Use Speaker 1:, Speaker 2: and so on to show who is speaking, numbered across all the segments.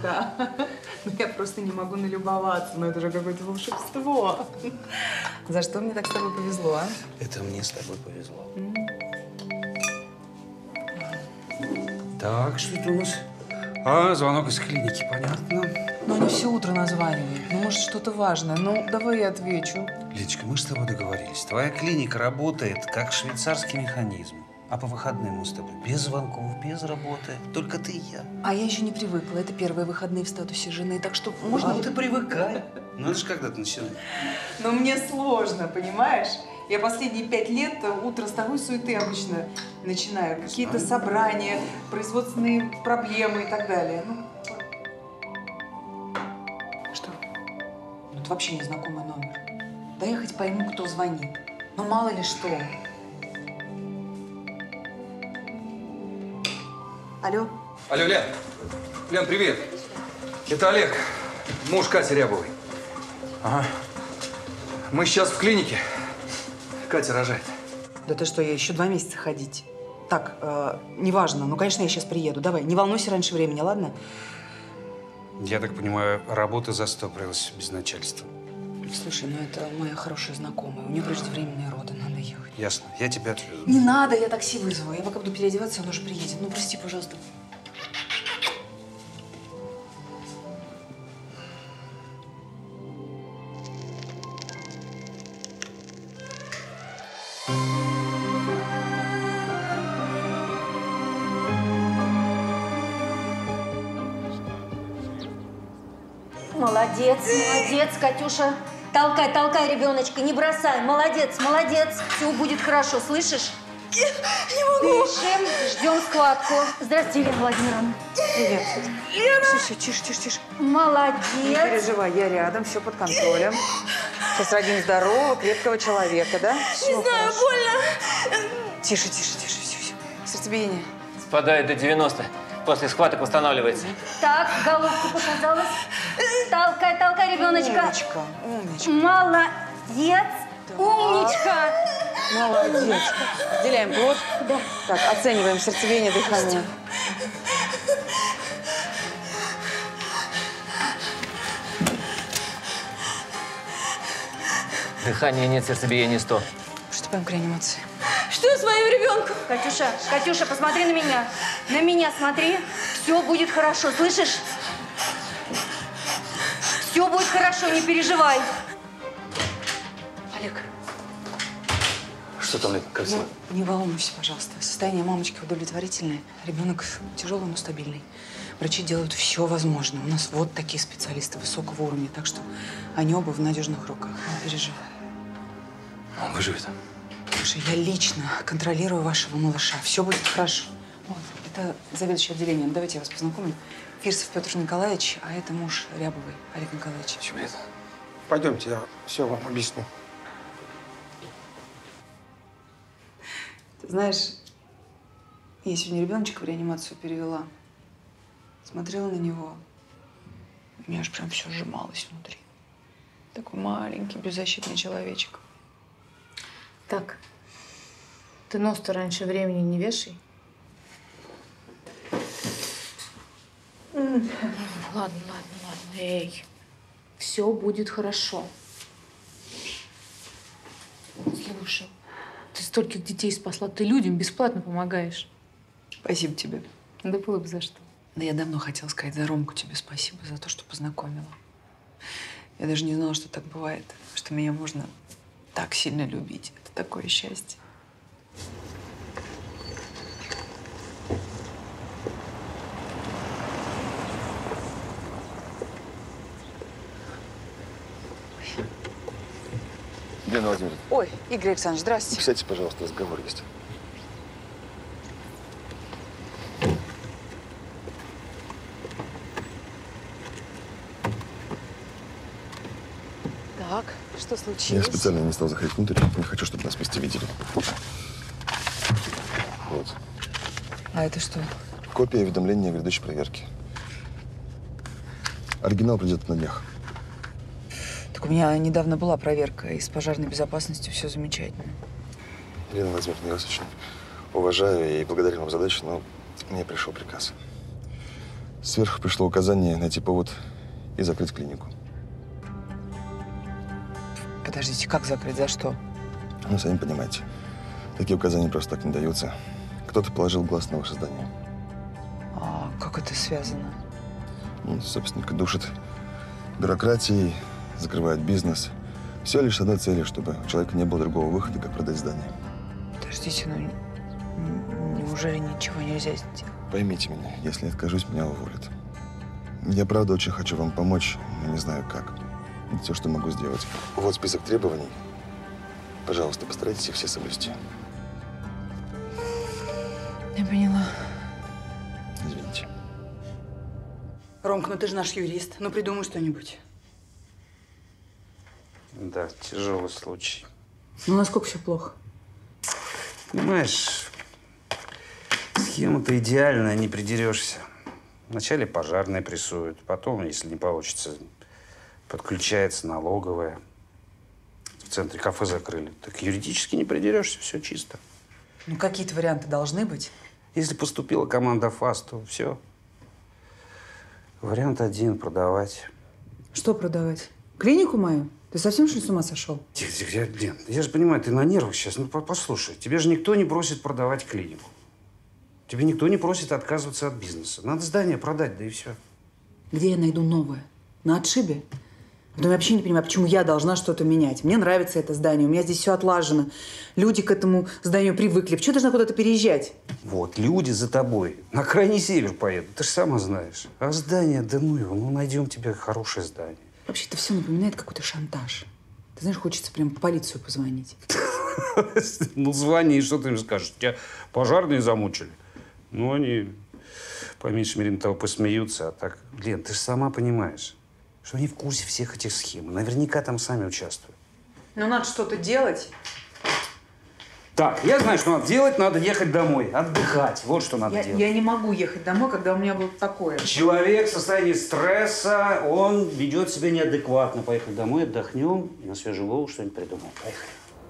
Speaker 1: Леночка. Ну, я просто не могу налюбоваться. Ну, это же какое-то волшебство. За что мне так с тобой повезло, а?
Speaker 2: Это мне с тобой повезло. Так, что это у нас? А, звонок из клиники, понятно.
Speaker 1: Ну, они все утро названивают. Ну, может, что-то важное. Ну, давай я отвечу.
Speaker 2: Лидочка, мы с тобой договорились. Твоя клиника работает как швейцарский механизм. А по выходным мы с тобой без звонков, без работы. Только ты и я.
Speaker 1: А я еще не привыкла. Это первые выходные в статусе жены. Так что можно…
Speaker 2: Ну, ты привыкай. Ну, это же когда-то начинать.
Speaker 1: Но мне сложно, понимаешь? Я последние 5 лет утро с такой суеты обычно начинаю. Какие-то собрания, производственные проблемы и так далее. Ну, что? Ну, это вообще незнакомый номер. Да я хоть пойму, кто звонит. Ну, мало ли что. Алло?
Speaker 3: Алло, Лен. Лен, привет. Это Олег, муж Кати Рябовой. Ага. Мы сейчас в клинике. Катя рожает.
Speaker 1: Да ты что, я еще 2 месяца ходить. Так, неважно. Ну, конечно, я сейчас приеду. Давай, не волнуйся раньше времени, ладно?
Speaker 2: Я так понимаю, работа застопорилась без начальства.
Speaker 1: Слушай, ну это моя хорошая знакомая. У нее преждевременные роды, надо ехать.
Speaker 2: Ясно. Я тебя отвезу.
Speaker 1: Не надо, я такси вызову. Я пока буду переодеваться, он уже приедет. Ну, прости, пожалуйста.
Speaker 4: Молодец, молодец, Катюша. Толкай, толкай, ребеночка, не бросай. Молодец, молодец. Все будет хорошо, слышишь?
Speaker 5: Я не могу.
Speaker 4: Дышим, ждем схватку. Здравствуйте, Елена Владимировна.
Speaker 1: Привет.
Speaker 5: Лена!
Speaker 1: Все, тише, тише, тише.
Speaker 4: Молодец.
Speaker 1: Не переживай, я рядом, все под контролем. Сейчас родим здорового, крепкого человека, да?
Speaker 5: Не знаю, больно.
Speaker 1: Тише, тише, тише, все. Сердцебиение.
Speaker 6: Спадает до 90. После схваток восстанавливается.
Speaker 4: Так, головку показалось. Толкай, толкай, ребеночка.
Speaker 1: Умничка, умничка.
Speaker 4: Молодец.
Speaker 1: Так.
Speaker 4: Умничка.
Speaker 1: Молодец. Отделяем плод.
Speaker 4: Да.
Speaker 1: Так, оцениваем сердцебиение, дыхание.
Speaker 6: Дыхания нет, сердцебиение 100.
Speaker 1: Приступаем к реанимации.
Speaker 5: Что с моим ребенком?
Speaker 4: Катюша, Катюша, посмотри на меня. На меня смотри. Все будет хорошо, слышишь? Все будет хорошо, не переживай.
Speaker 1: Олег,
Speaker 3: Что там, Лен, как все?
Speaker 1: не волнуйся, пожалуйста. Состояние мамочки удовлетворительное. Ребенок тяжелый, но стабильный. Врачи делают все возможное. У нас вот такие специалисты высокого уровня. Так что они оба в надежных руках. Не переживай.
Speaker 3: Он выживет.
Speaker 1: Слушай, я лично контролирую вашего малыша. Все будет хорошо. Вот, это заведующий отделением. Давайте я вас познакомлю. Фирсов Петр Николаевич, а это муж Рябовой Олег Николаевич.
Speaker 3: Чего это?
Speaker 7: Пойдемте, я все вам объясню.
Speaker 1: Ты знаешь, я сегодня ребеночка в реанимацию перевела. Смотрела на него. У меня аж прям все сжималось внутри. Такой маленький, беззащитный человечек.
Speaker 8: Так, ты нос-то раньше времени не вешай. Ладно, эй. Все будет хорошо. Слушай, ты стольких детей спасла, ты людям бесплатно помогаешь.
Speaker 1: Спасибо тебе.
Speaker 8: Да было бы за что.
Speaker 1: Да я давно хотела сказать за Ромку тебе спасибо, за то, что познакомила. Я даже не знала, что так бывает, что меня можно так сильно любить. Это такое счастье.
Speaker 9: Елена Владимировна.
Speaker 1: Ой, Игорь Александрович, здравствуйте.
Speaker 9: Сядьте, пожалуйста, разговор есть.
Speaker 1: Так, что
Speaker 9: Я
Speaker 1: случилось?
Speaker 9: специально не стал заходить внутрь. Не хочу, чтобы нас вместе видели. Вот.
Speaker 1: А это что?
Speaker 9: Копия уведомления о грядущей проверке. Оригинал придет на днях.
Speaker 1: Так у меня недавно была проверка, и с пожарной безопасностью все замечательно.
Speaker 9: Елена Владимировна, я вас очень уважаю и благодарен вам за задачу, но мне пришел приказ. Сверху пришло указание найти повод и закрыть клинику.
Speaker 1: Подождите, как закрыть? За что?
Speaker 9: Ну, сами понимаете, такие указания просто так не даются. Кто-то положил глаз на ваше здание.
Speaker 1: А как это связано?
Speaker 9: Ну, собственника душит бюрократией, закрывает бизнес. Все лишь с одной целью, чтобы у человека не было другого выхода, как продать здание.
Speaker 1: Подождите, ну неужели ничего нельзя сделать?
Speaker 9: Поймите меня, если я откажусь, меня уволят. Я правда очень хочу вам помочь, но не знаю как. Это все, что могу сделать. Вот список требований. Пожалуйста, постарайтесь их все соблюсти.
Speaker 1: Я поняла.
Speaker 9: Извините.
Speaker 10: Ромка, ну ты же наш юрист. Ну придумай что-нибудь.
Speaker 2: Да, тяжелый случай.
Speaker 10: Ну насколько все плохо?
Speaker 2: Понимаешь, схема-то идеальная, не придерешься. Вначале пожарные прессуют, потом, если не получится, подключается налоговая. В центре кафе закрыли. Так юридически не придерешься, все чисто.
Speaker 10: Ну какие-то варианты должны быть.
Speaker 2: Если поступила команда ФАС, то все. Вариант один – продавать.
Speaker 10: Что продавать? Клинику мою? Ты совсем что ли с ума сошел?
Speaker 2: Тихо, тихо, Лен, я же понимаю, ты на нервах сейчас. Ну, послушай, тебе же никто не просит продавать клинику. Тебе никто не просит отказываться от бизнеса. Надо здание продать, да и все.
Speaker 10: Где я найду новое? На отшибе? Потом я вообще не понимаю, почему я должна что-то менять. Мне нравится это здание, у меня здесь все отлажено. Люди к этому зданию привыкли. Почему я должна куда-то переезжать?
Speaker 2: Вот, люди за тобой на крайний север поедут, ты же сама знаешь. А здание, да ну его, ну найдем тебе хорошее здание.
Speaker 10: Вообще, это все напоминает какой-то шантаж. Ты знаешь, хочется прям в полицию позвонить.
Speaker 2: Ну звони, что ты им скажешь? Тебя пожарные замучили. Ну они, по меньшей мере, на того посмеются. А так, Лен, ты же сама понимаешь, что они в курсе всех этих схем. Наверняка там сами участвуют.
Speaker 10: Ну, надо что-то делать.
Speaker 2: Так, я знаю, что надо делать. Надо ехать домой, отдыхать. Вот что надо делать.
Speaker 10: Я не могу ехать домой, когда у меня было такое.
Speaker 2: Человек в состоянии стресса, он ведет себя неадекватно. Поехали домой, отдохнем, и на свежую голову что-нибудь придумаем. Поехали.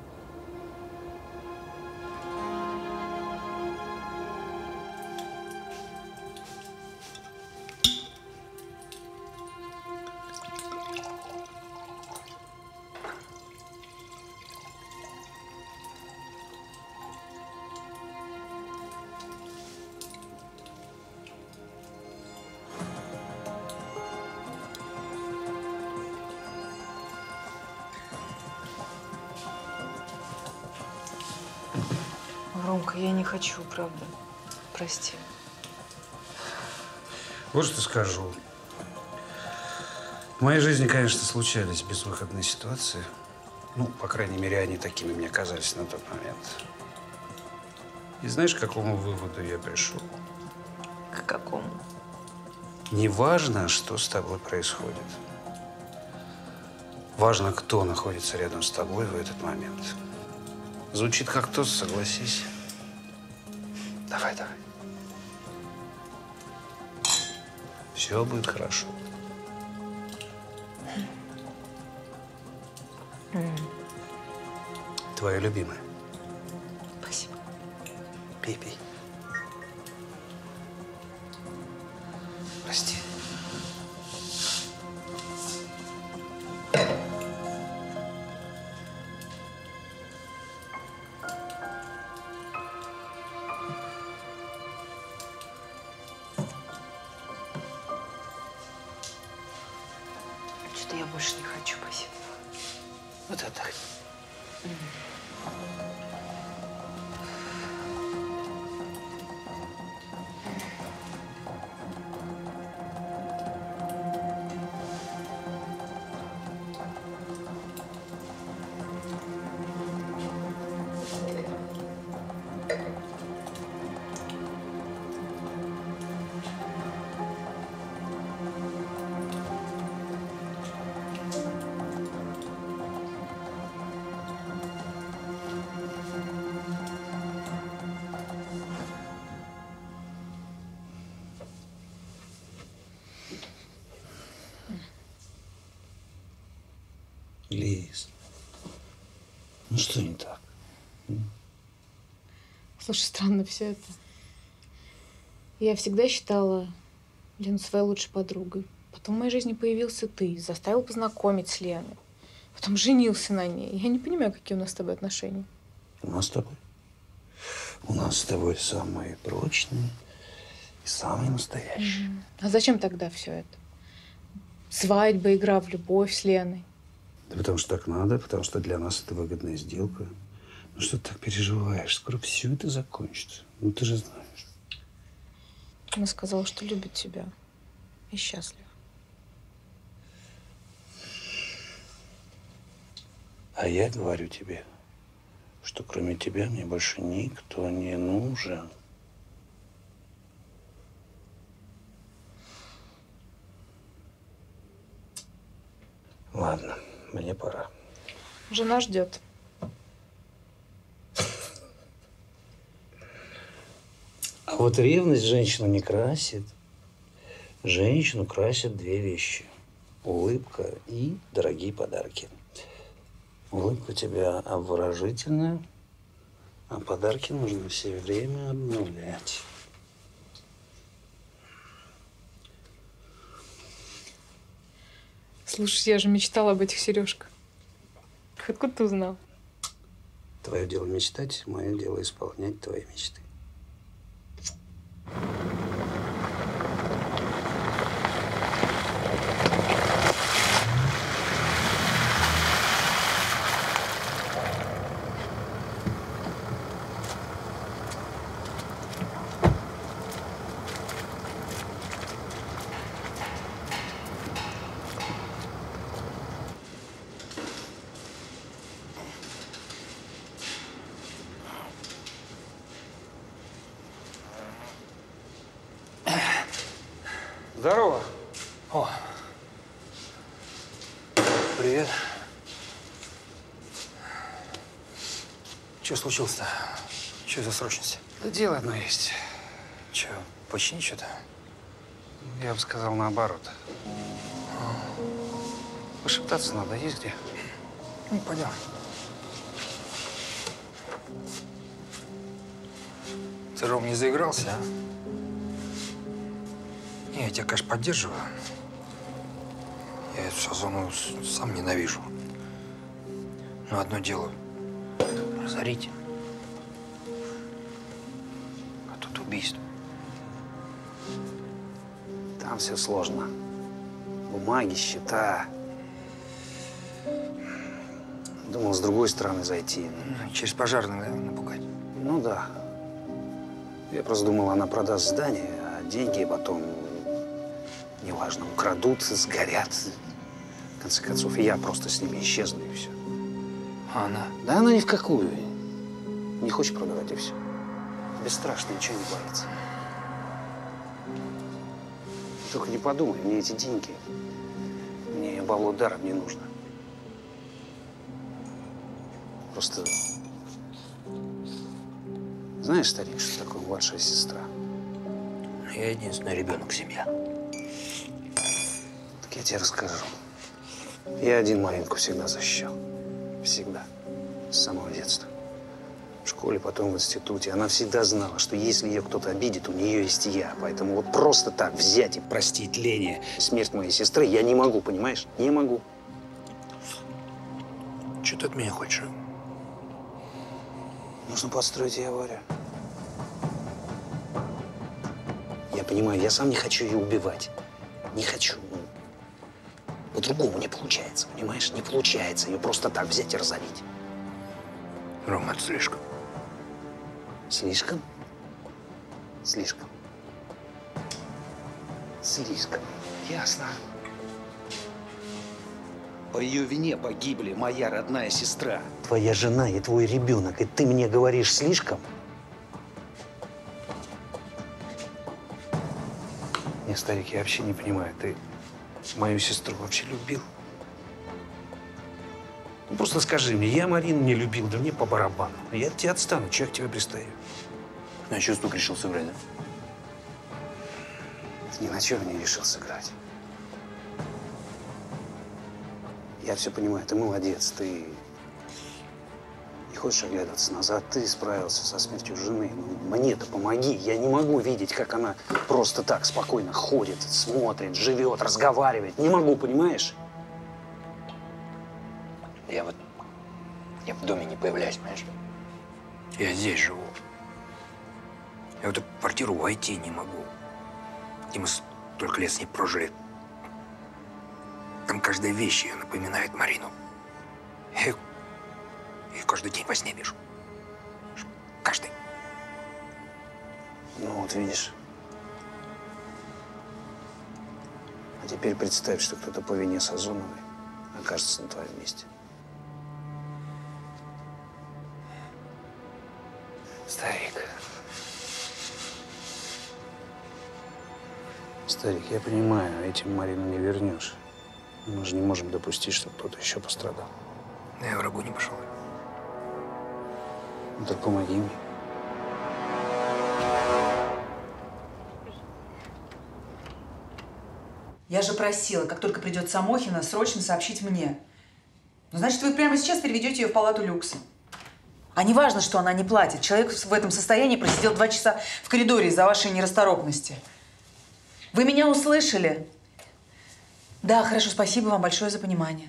Speaker 1: Ромка, я не хочу, правда. Прости.
Speaker 2: Вот что скажу. В моей жизни, конечно, случались безвыходные ситуации. Ну, по крайней мере, они такими мне казались на тот момент. И знаешь, к какому выводу я пришел?
Speaker 1: К какому?
Speaker 2: Неважно, что с тобой происходит. Важно, кто находится рядом с тобой в этот момент. Звучит как тост, согласись. Давай, давай. Все будет хорошо. Твое любимое.
Speaker 1: Спасибо.
Speaker 2: Пей, пей. Прости.
Speaker 1: Что-то я больше не хочу, спасибо.
Speaker 2: Вот отдохни. Лиз, ну что не так?
Speaker 8: Слушай, странно все это. Я всегда считала, Лену своей лучшей подругой. Потом в моей жизни появился ты, заставил познакомить с Леной. Потом женился на ней. Я не понимаю, какие у нас с тобой отношения.
Speaker 2: У нас с тобой? У нас с тобой самые прочные и самые настоящие.
Speaker 8: А зачем тогда все это? Свадьба, игра в любовь с Леной.
Speaker 2: Да потому что так надо, потому что для нас это выгодная сделка. Ну что ты так переживаешь? Скоро все это закончится. Ну ты же знаешь.
Speaker 8: Она сказала, что любит тебя и счастлива.
Speaker 2: А я говорю тебе, что кроме тебя мне больше никто не нужен. Ладно, мне пора.
Speaker 8: Жена ждет.
Speaker 2: А вот ревность женщину не красит. Женщину красят две вещи. Улыбка и дорогие подарки. Улыбка у тебя обворожительная, а подарки нужно все время обновлять.
Speaker 8: Слушай, я же мечтала об этих сережках. Откуда ты узнал?
Speaker 2: Твое дело мечтать, мое дело исполнять твои мечты.
Speaker 3: Здорово. О. Привет. Что случилось-то? Что за срочность?
Speaker 2: Да дело одно есть.
Speaker 3: Че, почини что-то?
Speaker 2: Я бы сказал наоборот. Пошептаться надо, есть где?
Speaker 3: Ну, пойдем. Ты, Ром, не заигрался, а? Не, я тебя, конечно, поддерживаю. Я эту всю зону сам ненавижу. Но одно дело – разорить. А тут убийство.
Speaker 2: Там все сложно. Бумаги, счета. Думал, с другой стороны зайти.
Speaker 3: Через пожарных, наверное, напугать.
Speaker 2: Ну да. Я просто думал, она продаст здание, а деньги потом, неважно, украдут, сгорят. В конце концов, я просто с ними исчезну, и все.
Speaker 3: А она?
Speaker 2: Да она ни в какую. Не хочет продавать, и все. Бесстрашно, ничего не боится. Только не подумай, мне эти деньги, мне бабло даром не нужно. Просто, знаешь, старик, что такое младшая сестра?
Speaker 3: Я единственный ребенок в семье.
Speaker 2: Так я тебе расскажу. Я один Маринку всегда защищал. Всегда. С самого детства. В школе, потом в институте. Она всегда знала, что если ее кто-то обидит, у нее есть я. Поэтому вот просто так взять и простить Лене смерть моей сестры я не могу, понимаешь? Не могу.
Speaker 3: Что ты от меня хочешь?
Speaker 2: Нужно подстроить ей аварию. Я понимаю, я сам не хочу ее убивать. Не хочу. По-другому не получается, понимаешь? Не получается ее просто так взять и разорить.
Speaker 3: Рома, это слишком.
Speaker 2: Слишком? Слишком. Слишком. Ясно. По ее вине погибли моя родная сестра. Твоя жена и твой ребенок. И ты мне говоришь слишком? Не, старик, я вообще не понимаю. Ты мою сестру вообще любил? Ну, просто скажи мне, я Марину не любил, да мне по барабану. Я от тебя отстану, чего я к тебе пристаю?
Speaker 3: На что стук решил сыграть, да?
Speaker 2: Ни на чем не решил сыграть. Я все понимаю, ты молодец, ты не хочешь оглядываться назад? Ты справился со смертью жены. Ну, мне-то помоги. Я не могу видеть, как она просто так спокойно ходит, смотрит, живет, разговаривает. Не могу, понимаешь?
Speaker 11: Я в доме не появляюсь, понимаешь? Я здесь живу. Я в эту квартиру войти не могу. И мы столько лет с ней прожили. Там каждая вещь ее напоминает Марину. Я ее каждый день во сне вижу. Каждый.
Speaker 2: Ну вот видишь. А теперь представь, что кто-то по вине Сазоновой окажется на твоем месте. Старик. Старик, я понимаю, этим Марину не вернешь. Мы же не можем допустить, чтобы кто-то еще пострадал.
Speaker 11: Я врагу не пошел.
Speaker 2: Ну так помоги мне.
Speaker 10: Я же просила, как только придет Самохина, срочно сообщить мне. Ну, значит, вы прямо сейчас переведете ее в палату люкса. А не важно, что она не платит. Человек в этом состоянии просидел 2 часа в коридоре из-за вашей нерасторопности. Вы меня услышали? Да, хорошо, спасибо вам большое за понимание.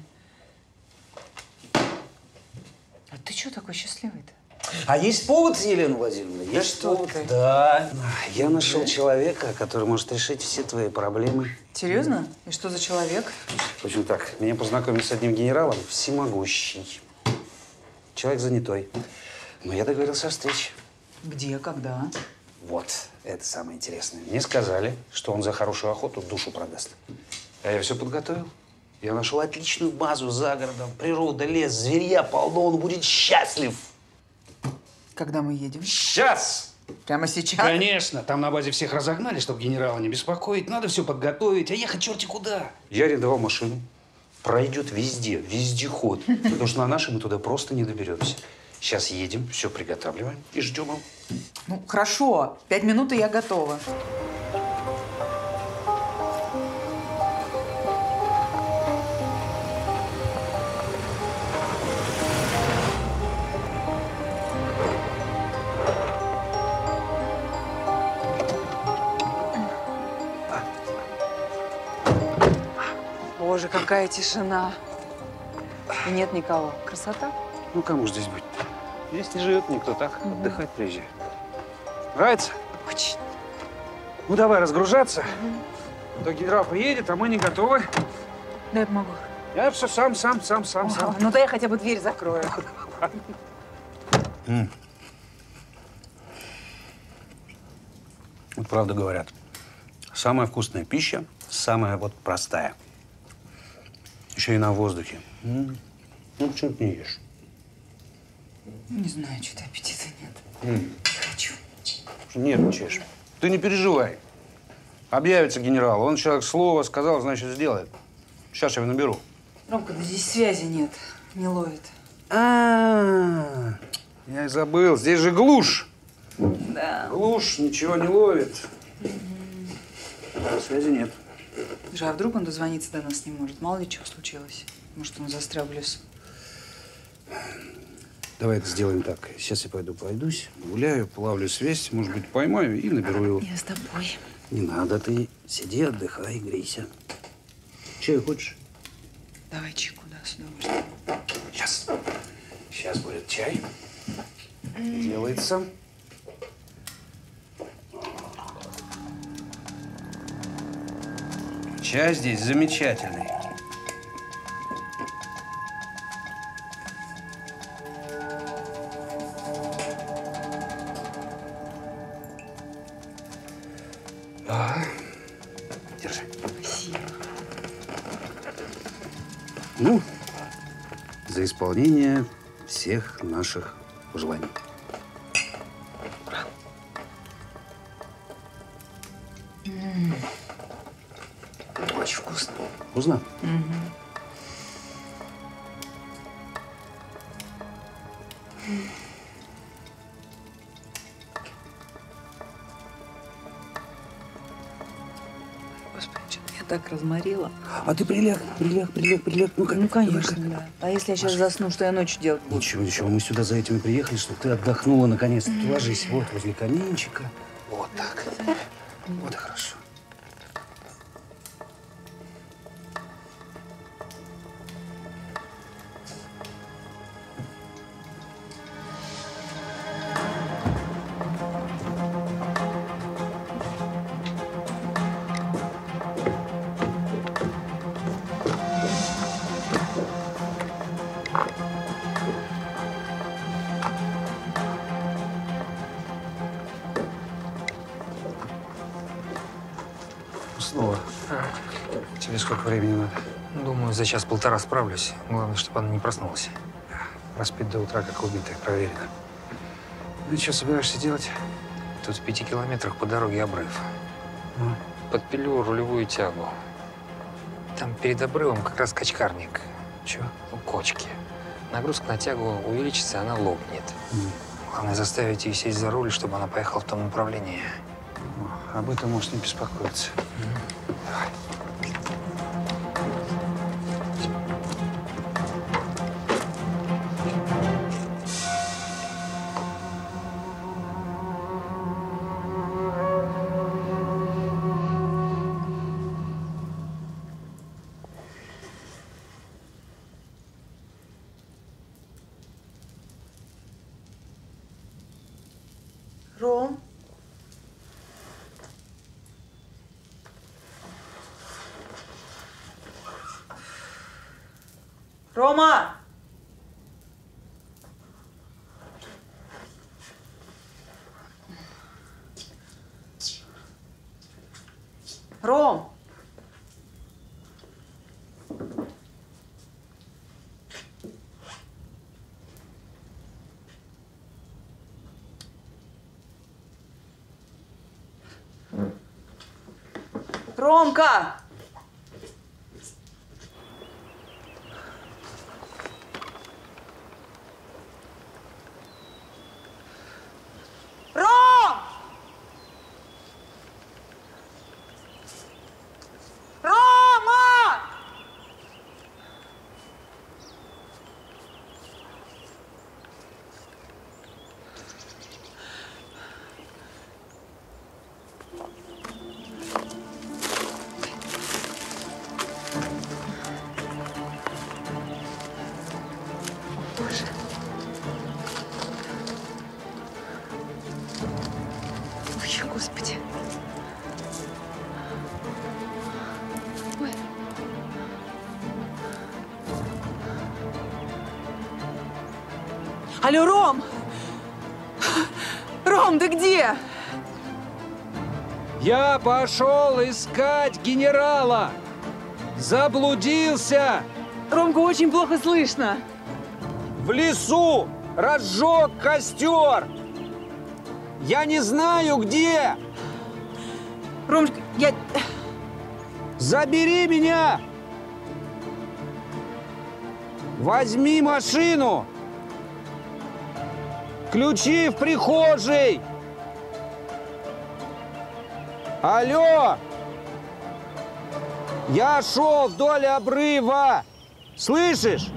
Speaker 10: А ты что такой счастливый-то?
Speaker 2: А есть повод, Елена Владимировна?
Speaker 10: Да
Speaker 2: есть
Speaker 10: что
Speaker 2: повод.
Speaker 10: ты?
Speaker 2: Да. Я нашел человека, который может решить все твои проблемы.
Speaker 10: Серьезно? И что за человек?
Speaker 2: В общем так, меня познакомили с одним генералом, всемогущий. Человек занятой. Но я договорился о встрече.
Speaker 10: Где, когда?
Speaker 2: Вот, это самое интересное. Мне сказали, что он за хорошую охоту душу продаст. А я все подготовил. Я нашел отличную базу за городом. Природа, лес, зверья полно. Он будет счастлив.
Speaker 10: Когда мы едем?
Speaker 2: Сейчас!
Speaker 10: Прямо сейчас?
Speaker 2: Конечно. Там на базе всех разогнали, чтобы генерала не беспокоить. Надо все подготовить. А ехать черти куда. Я арендовал машину. Пройдет везде, вездеход. Потому что на нашей мы туда просто не доберемся. Сейчас едем, все приготавливаем и ждем его.
Speaker 10: Ну, хорошо. 5 минут, и я готова. Боже, какая тишина. И нет никого. Красота?
Speaker 2: Ну, кому здесь быть? Здесь не живет никто, так? Отдыхать приезжает. Нравится?
Speaker 10: Очень.
Speaker 2: Ну, давай разгружаться. То генерал приедет, а мы не готовы.
Speaker 10: Да, я помогу.
Speaker 2: Я все сам.
Speaker 10: Ну, да я хотя бы дверь закрою.
Speaker 2: Вот правда говорят, самая вкусная пища, самая вот простая. Еще и на воздухе. Ну, почему ты не ешь?
Speaker 10: Не знаю, что-то аппетита нет. Не хочу.
Speaker 2: Нервничаешь. Ты не переживай. Объявится генерал. Он человек слова сказал, значит, сделает. Сейчас я его наберу.
Speaker 10: Ромка, да здесь связи нет. Не ловит.
Speaker 2: Я и забыл. Здесь же глушь.
Speaker 10: Да.
Speaker 2: Глушь, ничего не ловит. Связи нет.
Speaker 10: Слушай, а вдруг он дозвониться до нас не может? Мало ли чего случилось. Может, он застрял в лесу.
Speaker 2: Давай это сделаем так. Сейчас я пойду пройдусь, гуляю, половлю связь, может быть, поймаю и наберу его.
Speaker 10: Я с тобой.
Speaker 2: Не надо, ты сиди, отдыхай, грейся. Чай хочешь?
Speaker 10: Давай чайку, да, с удовольствием.
Speaker 2: Сейчас будет чай. Делается. Чай здесь замечательный. Держи.
Speaker 10: Спасибо.
Speaker 2: Ну, за исполнение всех наших пожеланий.
Speaker 10: Очень вкусно.
Speaker 2: Вкусно?
Speaker 10: Господи, что-то я
Speaker 1: так разморила.
Speaker 2: А ты прилег. Ну-ка.
Speaker 1: Ну, конечно, да. А если я сейчас засну, что я ночью делать буду?
Speaker 2: Ничего. Мы сюда за этим и приехали, чтобы ты отдохнула наконец-то. Ты ложись вот возле каминчика. Вот так. Вот и хорошо. Снова. Тебе сколько времени надо?
Speaker 11: Думаю, за час-полтора справлюсь. Главное, чтобы она не проснулась. Проспит до утра, как убитая, проверено.
Speaker 2: Ну и что собираешься делать?
Speaker 11: Тут в 5 километрах по дороге обрыв. Подпилю рулевую тягу. Там перед обрывом как раз качкарник.
Speaker 2: Чего?
Speaker 11: Ну, кочки. Нагрузка на тягу увеличится, она лопнет. Главное заставить ее сесть за руль, чтобы она поехала в том направлении.
Speaker 2: Об этом можешь не беспокоиться. Давай.
Speaker 1: Ром? Рома! Ром! Ромка! Ром! Рома! Боже. Ой, Господи. Ой. Алло, Ром! Ром, ты где?
Speaker 2: Я пошел искать генерала. Заблудился.
Speaker 1: Ромку очень плохо слышно.
Speaker 2: В лесу разжег костер. Я не знаю, где.
Speaker 1: Ромочка, я...
Speaker 2: Забери меня. Возьми машину. Ключи в прихожей. Алло. Я шел вдоль обрыва. Слышишь?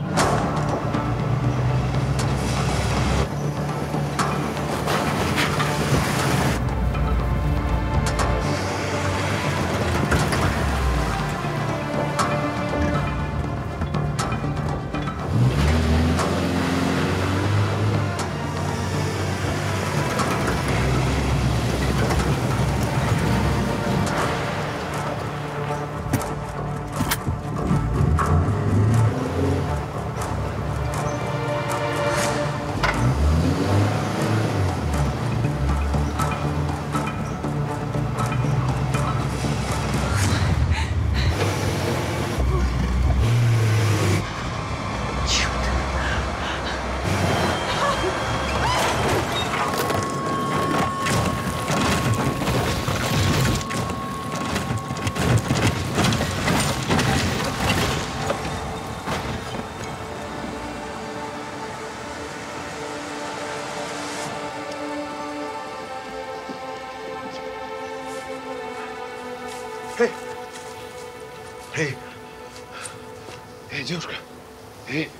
Speaker 9: Эй! Эй, девушка! Эй!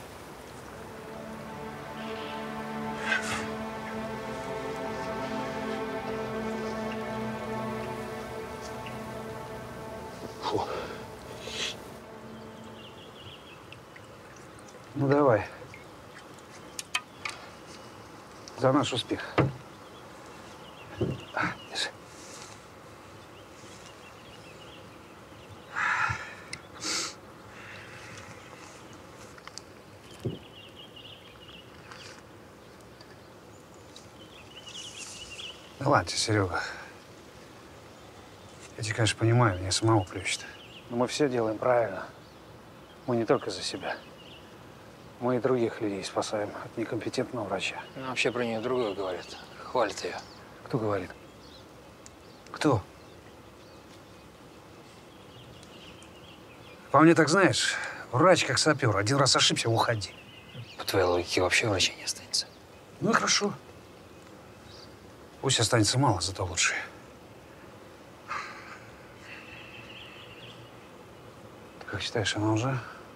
Speaker 9: Фу.
Speaker 2: Ну, давай. За наш успех. Держи. Да ладно тебе, Серега. Я тебя, конечно, понимаю, меня самого плющит. Но мы все делаем правильно. Мы не только за себя. Мы и других людей спасаем от некомпетентного врача.
Speaker 11: Ну, вообще про нее другое говорят. Хвалит ее.
Speaker 2: Кто говорит? Кто? По мне, так знаешь, врач как сапер. Один раз ошибся, уходи.
Speaker 11: По твоей логике вообще врача не останется.
Speaker 2: Ну и хорошо. Пусть останется мало, зато лучше. Ты как считаешь, она уже?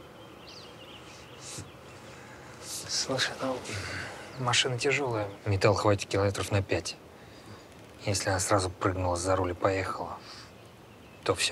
Speaker 11: Слушай, ну, машина тяжелая. Металл хватит километров на 5. Если она сразу прыгнула за руль и поехала, то все.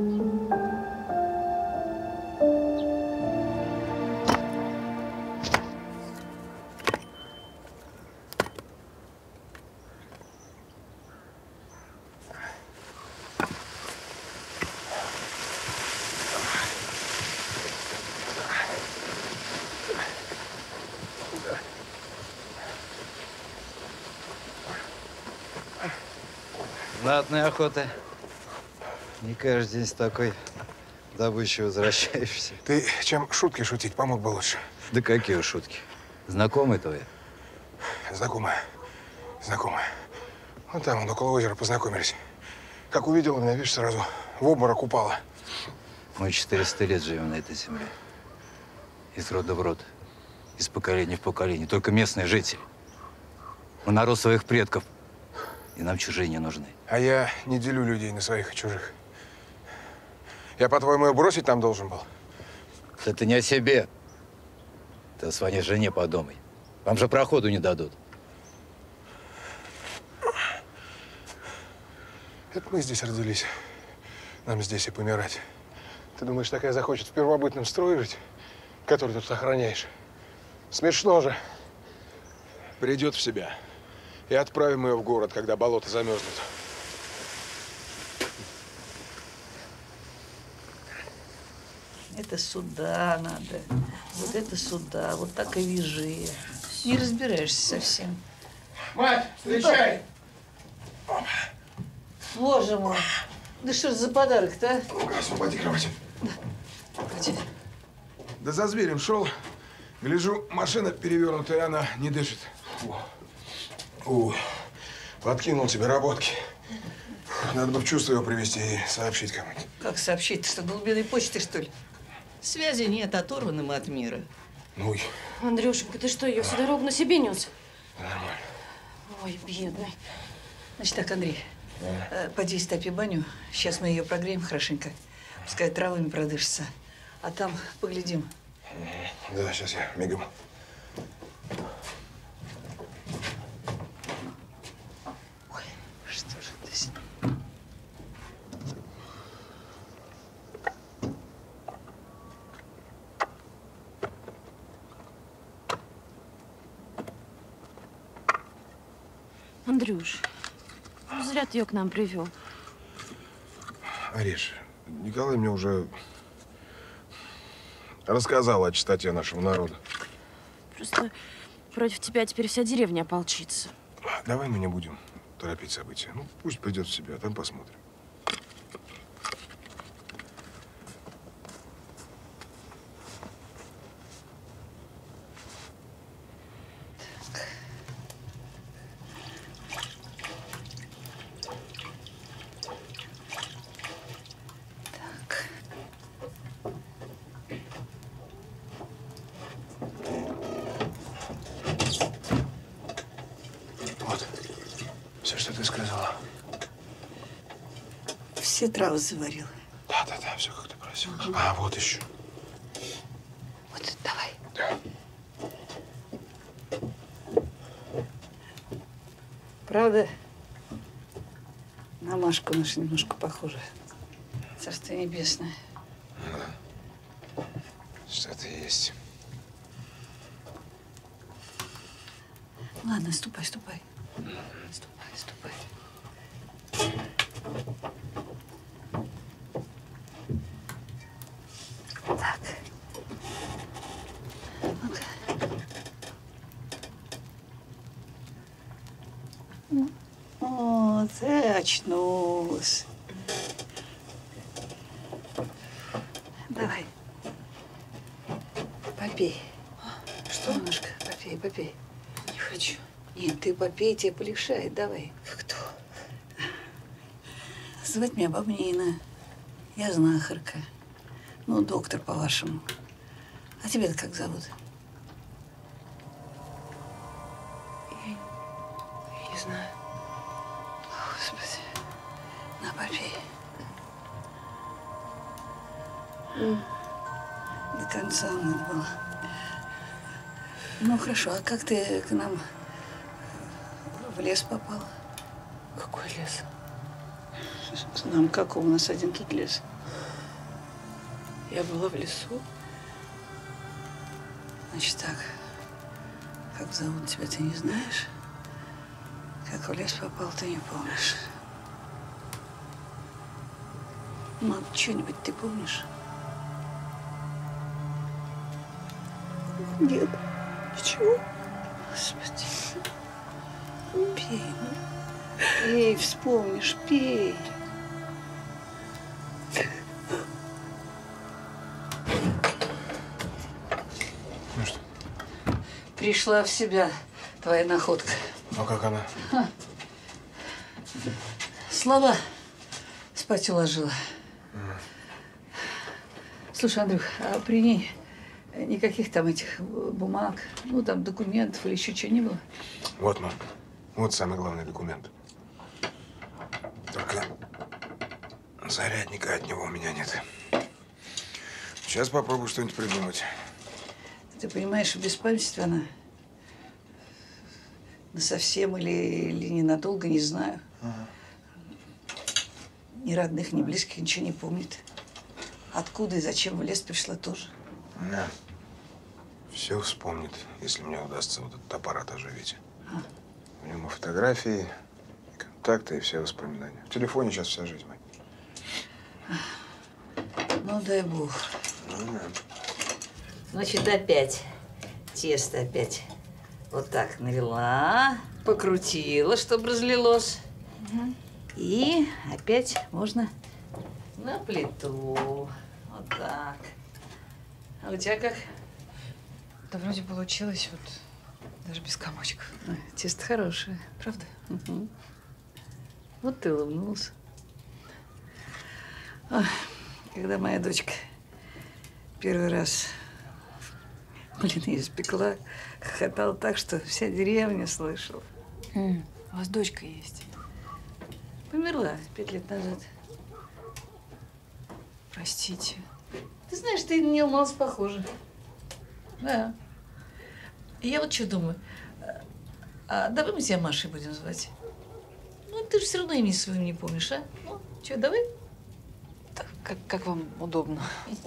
Speaker 12: Знатная охота. Не каждый день с такой добычей возвращаешься.
Speaker 7: Ты чем шутки шутить помог бы лучше?
Speaker 12: Да какие шутки? Знакомый твой?
Speaker 7: Знакомая. Знакомая. Вот там, вон, около озера познакомились. Как увидела меня, видишь, сразу в обморок упала.
Speaker 12: Мы 400 лет живем на этой земле. Из рода в род. Из поколения в поколение. Только местные жители. Мы народ своих предков. И нам чужие не нужны.
Speaker 7: А я не делю людей на своих и чужих. Я, по-твоему, ее бросить там должен был?
Speaker 12: Это не о себе. Ты о своей жене подумай. Вам же проходу не дадут.
Speaker 7: Это мы здесь родились. Нам здесь и помирать. Ты думаешь, такая захочет в первобытном строе жить, который тут охраняешь? Смешно же. Придет в себя. И отправим ее в город, когда болото замерзнут.
Speaker 13: Это сюда надо. Вот это сюда. Вот так и вяжи. Не разбираешься совсем.
Speaker 7: Мать, встречай!
Speaker 13: Боже мой. Да что ж за подарок-то, а?
Speaker 7: Ну-ка, освободи кровать.
Speaker 13: Погоди.
Speaker 7: Да за зверем шел. Гляжу, машина перевернутая, она не дышит. Подкинул тебе работки. Надо бы в чувство его привести и сообщить кому-нибудь.
Speaker 13: Как сообщить? Ты что, голубиной почты, что ли? Связи нет, оторваны мы от мира.
Speaker 7: Ну,
Speaker 14: Андрюшенька, ты что, ее всю дорогу на себе нес?
Speaker 7: нормально.
Speaker 14: Ой, бедный.
Speaker 13: Значит так, Андрей, поди стопи баню. Сейчас мы ее прогреем хорошенько. Пускай травами продышится. А там поглядим.
Speaker 7: Да, сейчас я мигом.
Speaker 13: Что же ты с ним?
Speaker 14: Андрюш, ну зря ты ее к нам привел.
Speaker 7: Ариш, Николай мне уже рассказал о чистоте нашего народа.
Speaker 14: Просто против тебя теперь вся деревня ополчится.
Speaker 7: Давай мы не будем торопить события. Ну, пусть придет в себя, а там посмотрим. Вот. Все, что ты сказала.
Speaker 13: Все травы заварил.
Speaker 7: Да, все как ты просила. Спасибо. А, вот еще.
Speaker 13: Вот, давай.
Speaker 7: Да.
Speaker 13: Правда, на Машку наша немножко похожа. Царство небесное.
Speaker 7: Да. Что-то есть.
Speaker 13: Ладно, ступай, ступай. Ступай, ступай. Так. Ну-ка. О, ты очнулась. Давай. Попей. Что? Немножко попей, попей.
Speaker 1: Не хочу.
Speaker 13: Нет, ты попей, тебе полегчает. Давай.
Speaker 1: Кто?
Speaker 13: Звать меня баба Нина. Я знахарка. Ну, доктор, по-вашему. А тебя-то как зовут?
Speaker 1: Я не знаю.
Speaker 13: Господи. На, попей. До конца надо было. Ну, хорошо. А как ты к нам в лес попал?
Speaker 1: Какой лес?
Speaker 13: К нам как? У нас один тут лес.
Speaker 1: Я была в лесу.
Speaker 13: Значит так. Как зовут тебя, ты не знаешь? Как в лес попал, ты не помнишь. Ну, что-нибудь ты помнишь?
Speaker 1: Нет. Ничего.
Speaker 13: Господи. Пей, ну. Пей, вспомнишь, пей.
Speaker 7: Ну что?
Speaker 13: Пришла в себя твоя находка.
Speaker 7: Ну как она?
Speaker 13: Слова спать уложила. Слушай, Андрюх, а при ней никаких там этих бумаг, ну там документов или еще чего не было?
Speaker 7: Вот, мам. Вот самый главный документ. Только зарядника от него у меня нет. Сейчас попробую что-нибудь придумать.
Speaker 13: Ты понимаешь, в беспамятстве она насовсем или ненадолго, не знаю.
Speaker 7: Ага.
Speaker 13: Ни родных, ни близких ничего не помнит. Откуда и зачем в лес пришла тоже.
Speaker 7: Да. Все вспомнит, если мне удастся вот этот аппарат оживить. В нем и фотографии, и контакты, и все воспоминания. В телефоне сейчас вся жизнь, мать.
Speaker 13: Ну, дай бог.
Speaker 7: Ну, да.
Speaker 13: Значит, опять тесто опять вот так навела, покрутила, чтобы разлилось. И опять можно на плиту. Вот так. А у тебя как?
Speaker 1: Да вроде получилось, вот даже без комочков.
Speaker 13: Тесто хорошее.
Speaker 1: Правда?
Speaker 13: Угу. Вот ты улыбнулся. Ой, когда моя дочка первый раз блины испекла, хохотала так, что вся деревня слышала.
Speaker 1: У вас дочка есть?
Speaker 13: Померла 5 лет назад.
Speaker 1: Простите.
Speaker 13: Ты знаешь, ты на нее мало похожа. Да. И я вот что думаю. А давай мы тебя Машей будем звать? Ну, ты же все равно имени своего не помнишь, а? Ну, что, давай?
Speaker 1: Так, как вам удобно.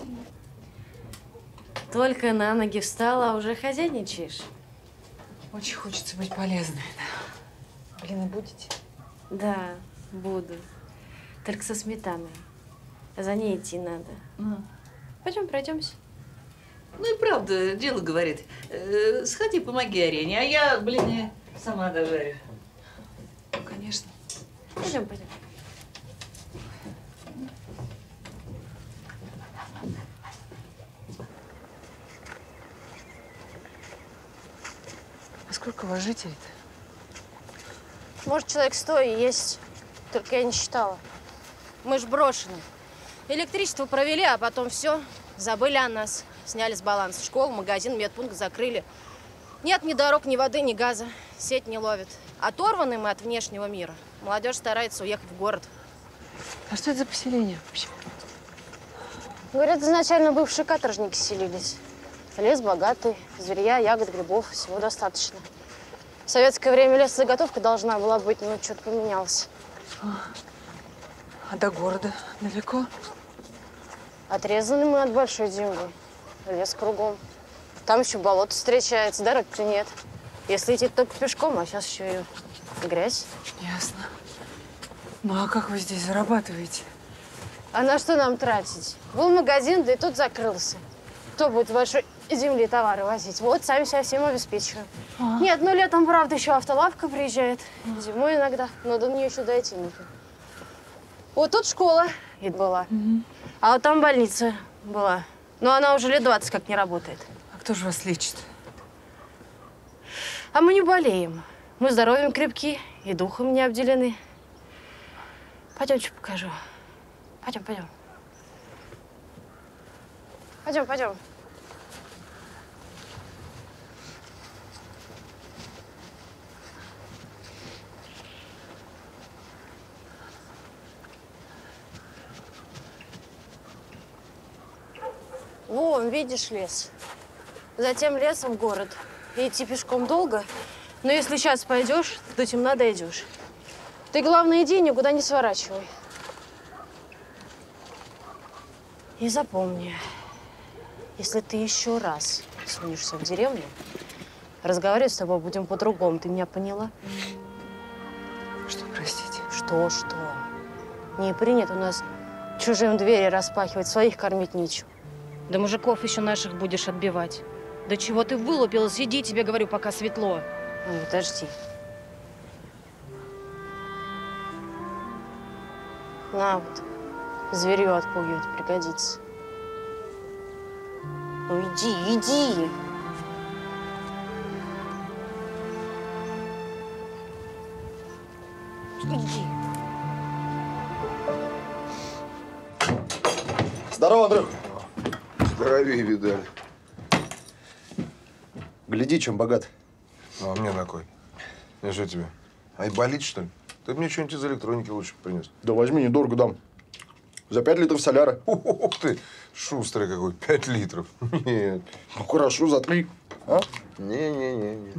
Speaker 14: Только на ноги встала, а уже хозяйничаешь.
Speaker 1: Очень хочется быть полезной. Блины будете?
Speaker 14: Да, буду. Только со сметаной. За ней идти надо. Пойдем пройдемся.
Speaker 13: Ну и правда, дело говорит. Сходи, помоги Арене, а я, блин, сама дожарю.
Speaker 1: Конечно.
Speaker 14: Пойдем, пойдем.
Speaker 1: А сколько у вас жителей-то?
Speaker 14: Может, человек 100 и есть. Только я не считала. Мы ж брошены. Электричество провели, а потом все. Забыли о нас. Сняли с баланса. Школу, магазин, медпункт закрыли. Нет ни дорог, ни воды, ни газа. Сеть не ловит. Оторваны мы от внешнего мира. Молодежь старается уехать в город.
Speaker 1: А что это за поселение вообще?
Speaker 14: Говорят, изначально бывшие каторжники селились. Лес богатый, зверья, ягод, грибов, всего достаточно. В советское время лесозаготовка должна была быть, но что-то поменялось.
Speaker 10: А до города далеко?
Speaker 14: Отрезаны мы от большой земли. Лес кругом. Там еще болото встречается, дороги-то нет. Если идти только пешком, а сейчас еще и грязь.
Speaker 10: Ясно. Ну а как вы здесь зарабатываете?
Speaker 14: А на что нам тратить? Был магазин, да и тот закрылся. Кто будет в большой земле товары возить? Вот, сами себя всем обеспечиваем. Нет, ну летом, правда, еще автолавка приезжает. Зимой иногда, но до нее еще дойти нужно. Вот тут школа и была. А вот там больница была. Но она уже лет 20 как не работает.
Speaker 10: А кто же вас лечит?
Speaker 14: А мы не болеем. Мы здоровьем крепки и духом не обделены. Пойдемте покажу. Пойдем, пойдем. Пойдем, пойдем. Вон, видишь лес. Затем лесом в город. И идти пешком долго, но если сейчас пойдешь, до темна дойдешь. Ты, главное, иди, никуда не сворачивай. И запомни, если ты еще раз сунешься в деревню, разговаривать с тобой будем по-другому. Ты меня поняла?
Speaker 10: Что, простите?
Speaker 14: Что? Не принято у нас чужим двери распахивать, своих кормить нечем. Да мужиков еще наших будешь отбивать. Да чего ты вылупилась? Иди, тебе говорю, пока светло. Ну, подожди. На вот, зверье отпугивать пригодится. Ну иди, иди. Иди.
Speaker 9: Здорово, Андрюх. Здоровее, видали. Гляди, чем богат.
Speaker 7: Ну, а мне на кой? Я что тебе? Айболит, что ли? Ты мне что-нибудь из электроники лучше принес.
Speaker 9: Да возьми, недорого дам. За 5 литров соляра.
Speaker 7: Ух ты, шустрый какой, 5 литров. Нет.
Speaker 9: Ну, хорошо, за 3. А?
Speaker 7: Не.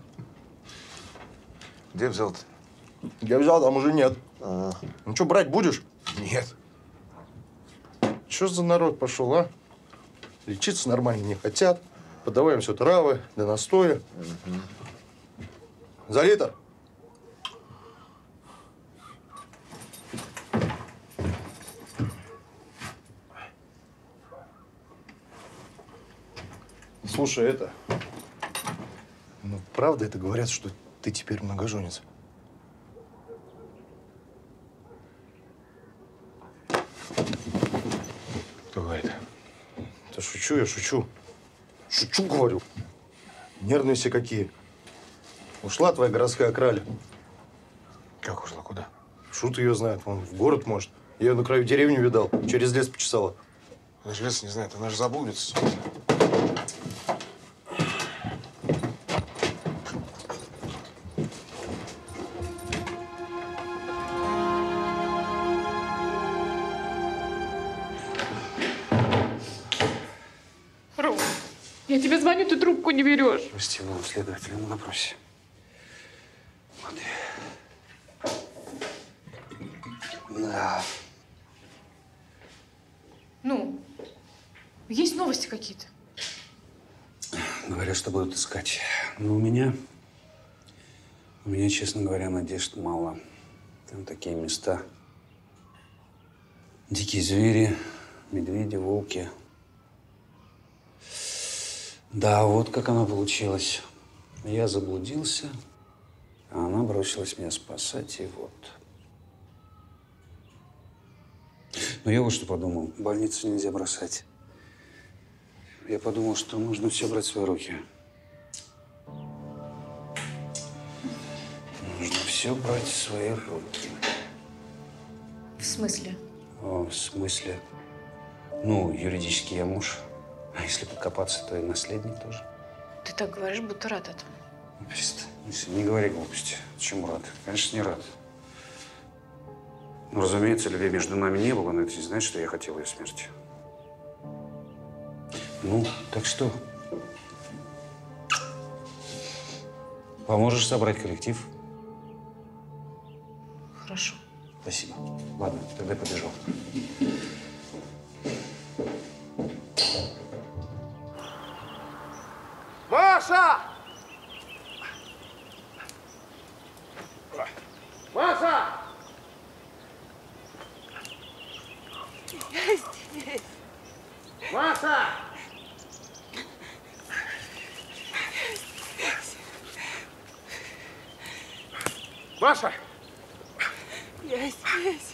Speaker 7: Где взял-то?
Speaker 9: Я взял, там уже нет. Ну что, брать будешь?
Speaker 7: Нет.
Speaker 9: Что за народ пошел, а? Лечиться нормально не хотят. Подаваем все травы, да настоя. За литр. Слушай, это… Ну, правда это говорят, что ты теперь многоженец?
Speaker 7: Кто говорит?
Speaker 9: Да шучу я, шучу. Шучу, говорю. Нервные все какие. Ушла твоя городская краля.
Speaker 7: Как ушла? Куда?
Speaker 9: Шут ее знает. Вон в город, может. Я ее на краю деревни видал. Через лес почесала.
Speaker 7: Она же лес не знает, она же заблудится.
Speaker 8: Ром, я тебе звоню, ты трубку не берешь.
Speaker 2: Прости, следователю на допросе. Да.
Speaker 8: Ну, есть новости какие-то?
Speaker 2: Говорят, что будут искать. Но у меня, честно говоря, надежд мало. Там такие места. Дикие звери, медведи, волки. Да, вот как оно получилось. Я заблудился, а она бросилась меня спасать, и вот. Но я вот что подумал. Больницу нельзя бросать. Я подумал, что нужно все брать в свои руки. Нужно все брать в свои руки.
Speaker 8: В смысле?
Speaker 2: В смысле? Ну, юридически я муж. А если покопаться, то и наследник тоже.
Speaker 8: Ты так говоришь, будто рад этому.
Speaker 2: Перестань. Не говори глупости. Чему рад? Конечно, не рад. Ну, разумеется, любви между нами не было, но это не значит, что я хотел ее смерти. Ну, так что? Поможешь собрать коллектив?
Speaker 1: Хорошо.
Speaker 2: Спасибо. Ладно, тогда побежал.
Speaker 7: Маша! Маша!
Speaker 5: Я здесь.
Speaker 7: Маша! Маша!
Speaker 5: Я здесь.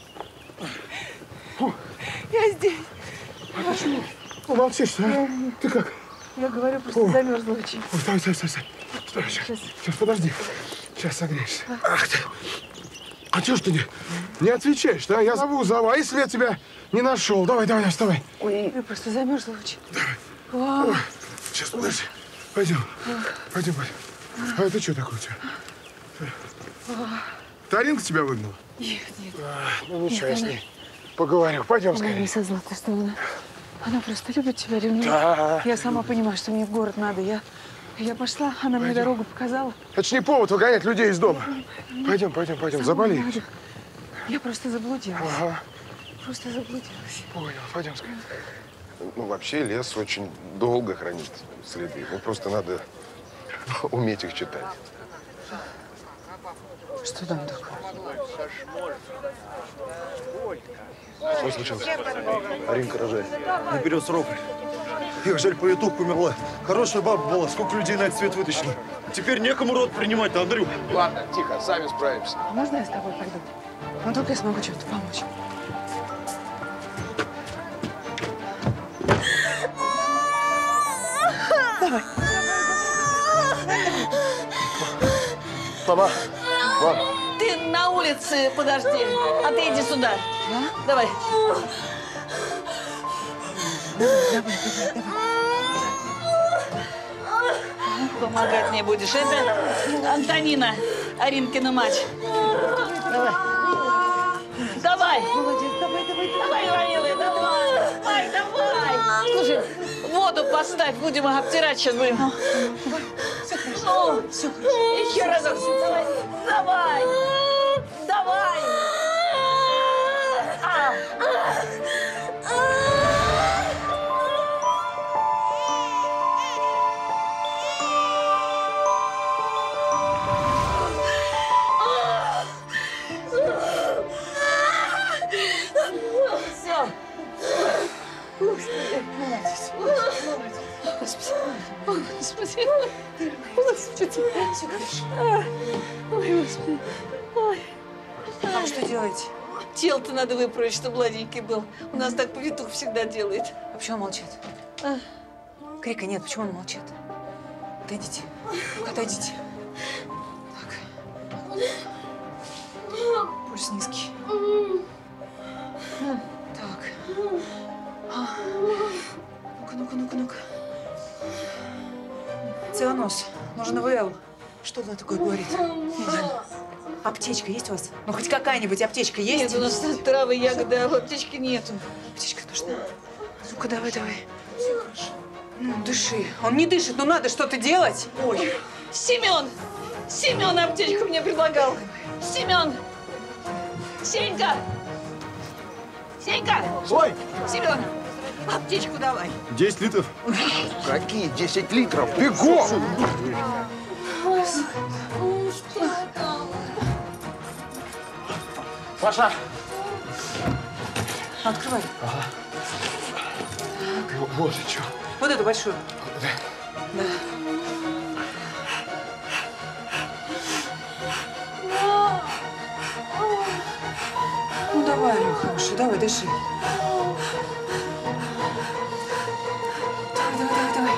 Speaker 5: Я здесь.
Speaker 7: А почему? Молчишь, а? Ты как?
Speaker 5: Я говорю, просто замерзла очень.
Speaker 7: Ой, стой. Стой, сейчас, подожди. Сейчас согреешься. Ах ты. А чего ж ты не отвечаешь, да? Я зову, а если я тебя не нашел? Давай, вставай.
Speaker 5: Ой, я просто замерзла очень.
Speaker 7: Давай. Ой, сейчас, подожди. Пойдем. А это что такое у тебя? Таринка тебя выгнала?
Speaker 5: Нет.
Speaker 7: Ну ничего, я с ней поговорю. Пойдем скорее.
Speaker 5: Она не со зла, то, что она просто любит тебя, ревнует.
Speaker 7: Да.
Speaker 5: Я сама понимаю, что мне в город надо. Я пошла, она мне дорогу показала.
Speaker 7: Это ж не повод выгонять людей из дома. Пойдем, заболеешь.
Speaker 5: Я просто заблудилась.
Speaker 7: Ага.
Speaker 5: Просто заблудилась.
Speaker 7: Понял, пойдем скорее. Ну, вообще лес очень долго хранит следы. Ну, просто надо уметь их читать.
Speaker 1: Что там такое?
Speaker 9: Что случилось? Аринка рожает. Наперед срока. Эх, жаль, повитух померла. Хорошая баба была, сколько людей на этот свет вытащила. Теперь некому род принимать-то, Андрюх.
Speaker 7: Ладно, тихо, сами справимся.
Speaker 5: А можно я с тобой пойду? Ну, только я смогу чем-то помочь. Давай.
Speaker 7: Мама.
Speaker 13: Ты на улице подожди, а ты иди сюда.
Speaker 5: Да?
Speaker 13: Давай.
Speaker 5: Давай.
Speaker 13: Помогать мне будешь. Это Антонина, Аринкина мать. Давай.
Speaker 5: Молодец, давай.
Speaker 13: Давай, милый, давай. Слушай, воду поставь, будем обтирать сейчас будем.
Speaker 5: Все хорошо.
Speaker 13: Еще разок. Давай. Господи.
Speaker 5: Все хорошо.
Speaker 13: Ой, Господи. Ой.
Speaker 10: А что делаете?
Speaker 13: Тело-то надо выправить, чтобы гладенький был. У нас так повитух всегда делает.
Speaker 10: А почему он молчит? Крика нет, почему он молчит? Отойдите. Отойдите. Так. Пульс низкий. Так. Ну-ка. Цианоз. Нужен ИВЛ. Что она такое говорит? Аптечка есть у вас? Ну, хоть какая-нибудь аптечка есть?
Speaker 13: Нет, у нас травы, ягоды, а аптечки нету.
Speaker 10: Аптечка нужна. Ну-ка, давай. Ну, дыши. Он не дышит, ну надо что-то делать.
Speaker 13: Ой. Семен аптечку мне предлагал. Семен! Сенька!
Speaker 9: Ой!
Speaker 13: Семен! Аптечку давай.
Speaker 9: 10 литров.
Speaker 7: Какие 10 литров? Бегом! Паша!
Speaker 10: Открывай.
Speaker 7: Ага. Вот и что.
Speaker 10: Вот эту большую. Да. Ну давай, Алёха, хороший, давай, дыши. Давай.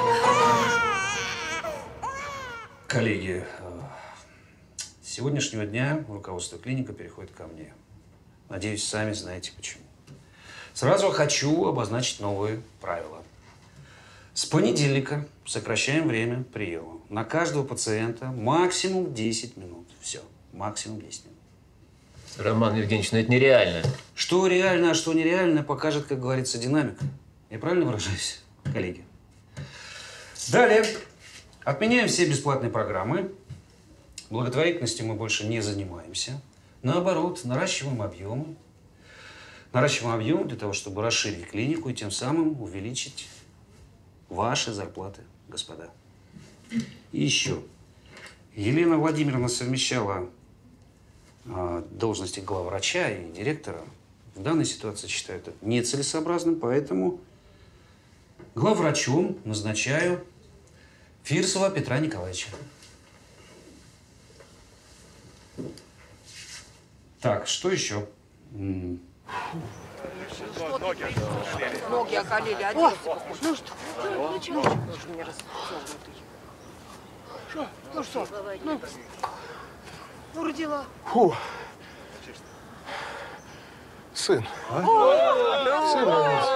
Speaker 2: Коллеги, с сегодняшнего дня руководство клиники переходит ко мне. Надеюсь, сами знаете почему. Сразу хочу обозначить новые правила. С понедельника сокращаем время приема. На каждого пациента максимум 10 минут. Все, максимум 10 минут.
Speaker 6: Роман Евгеньевич, ну это нереально.
Speaker 2: Что реально, а что нереально, покажет, как говорится, динамика. Я правильно выражаюсь? коллеги. Далее. Отменяем все бесплатные программы. Благотворительностью мы больше не занимаемся. Наоборот, наращиваем объемы. Наращиваем объем для того, чтобы расширить клинику и тем самым увеличить ваши зарплаты, господа. И еще. Елена Владимировна совмещала должности главврача и директора. В данной ситуации считаю это нецелесообразным, поэтому главврачом назначаю Фирсова Петра Николаевича. Так, что еще?
Speaker 15: Ноги околели, одежду. Ну что? Ну что? Ну, родила.
Speaker 7: Фу. Сын. А? Сын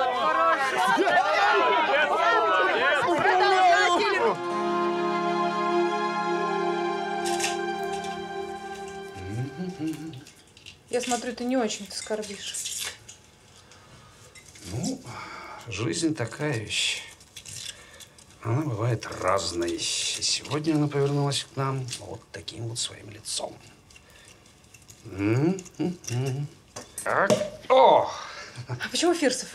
Speaker 8: Я смотрю, ты не очень-то скорбишь.
Speaker 2: Ну, жизнь такая вещь. Она бывает разной. И сегодня она повернулась к нам вот таким вот своим лицом. Так. О!
Speaker 8: А почему Фирсов?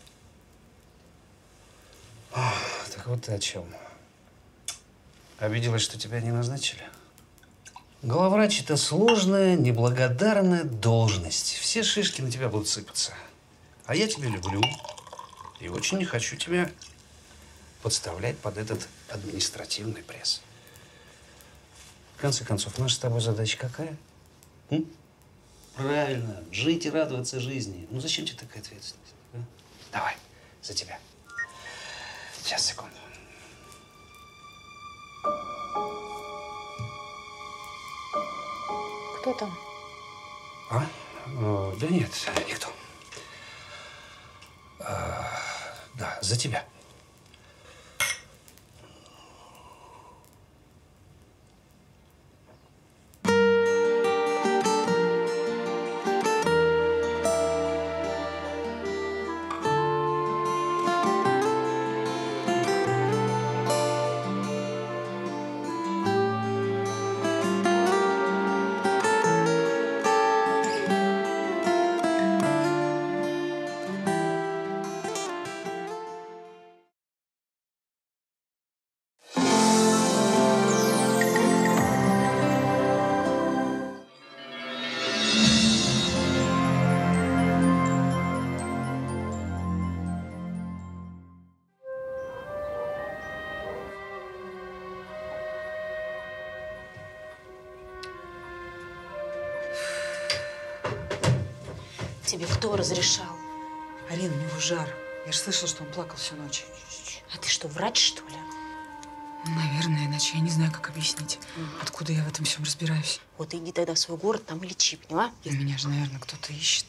Speaker 2: Так вот ты о чем. Обиделась, что тебя не назначили? Главврач – это сложная, неблагодарная должность. Все шишки на тебя будут сыпаться. А я тебя люблю и очень не хочу тебя подставлять под этот административный пресс. В конце концов, наша с тобой задача какая? Правильно, жить и радоваться жизни. Ну зачем тебе такая ответственность? А? Давай, за тебя. Сейчас, секунду.
Speaker 8: Кто там?
Speaker 2: А? Да нет, никто. Да, за тебя.
Speaker 4: Тебе кто разрешал?
Speaker 10: Арина, у него жар. Я же слышала, что он плакал всю ночь.
Speaker 4: А ты что, врач, что ли?
Speaker 10: Наверное, иначе я не знаю, как объяснить, откуда я в этом всем разбираюсь.
Speaker 4: Вот иди тогда в свой город, там и лечи, поняла?
Speaker 10: Меня же, наверное, кто-то ищет.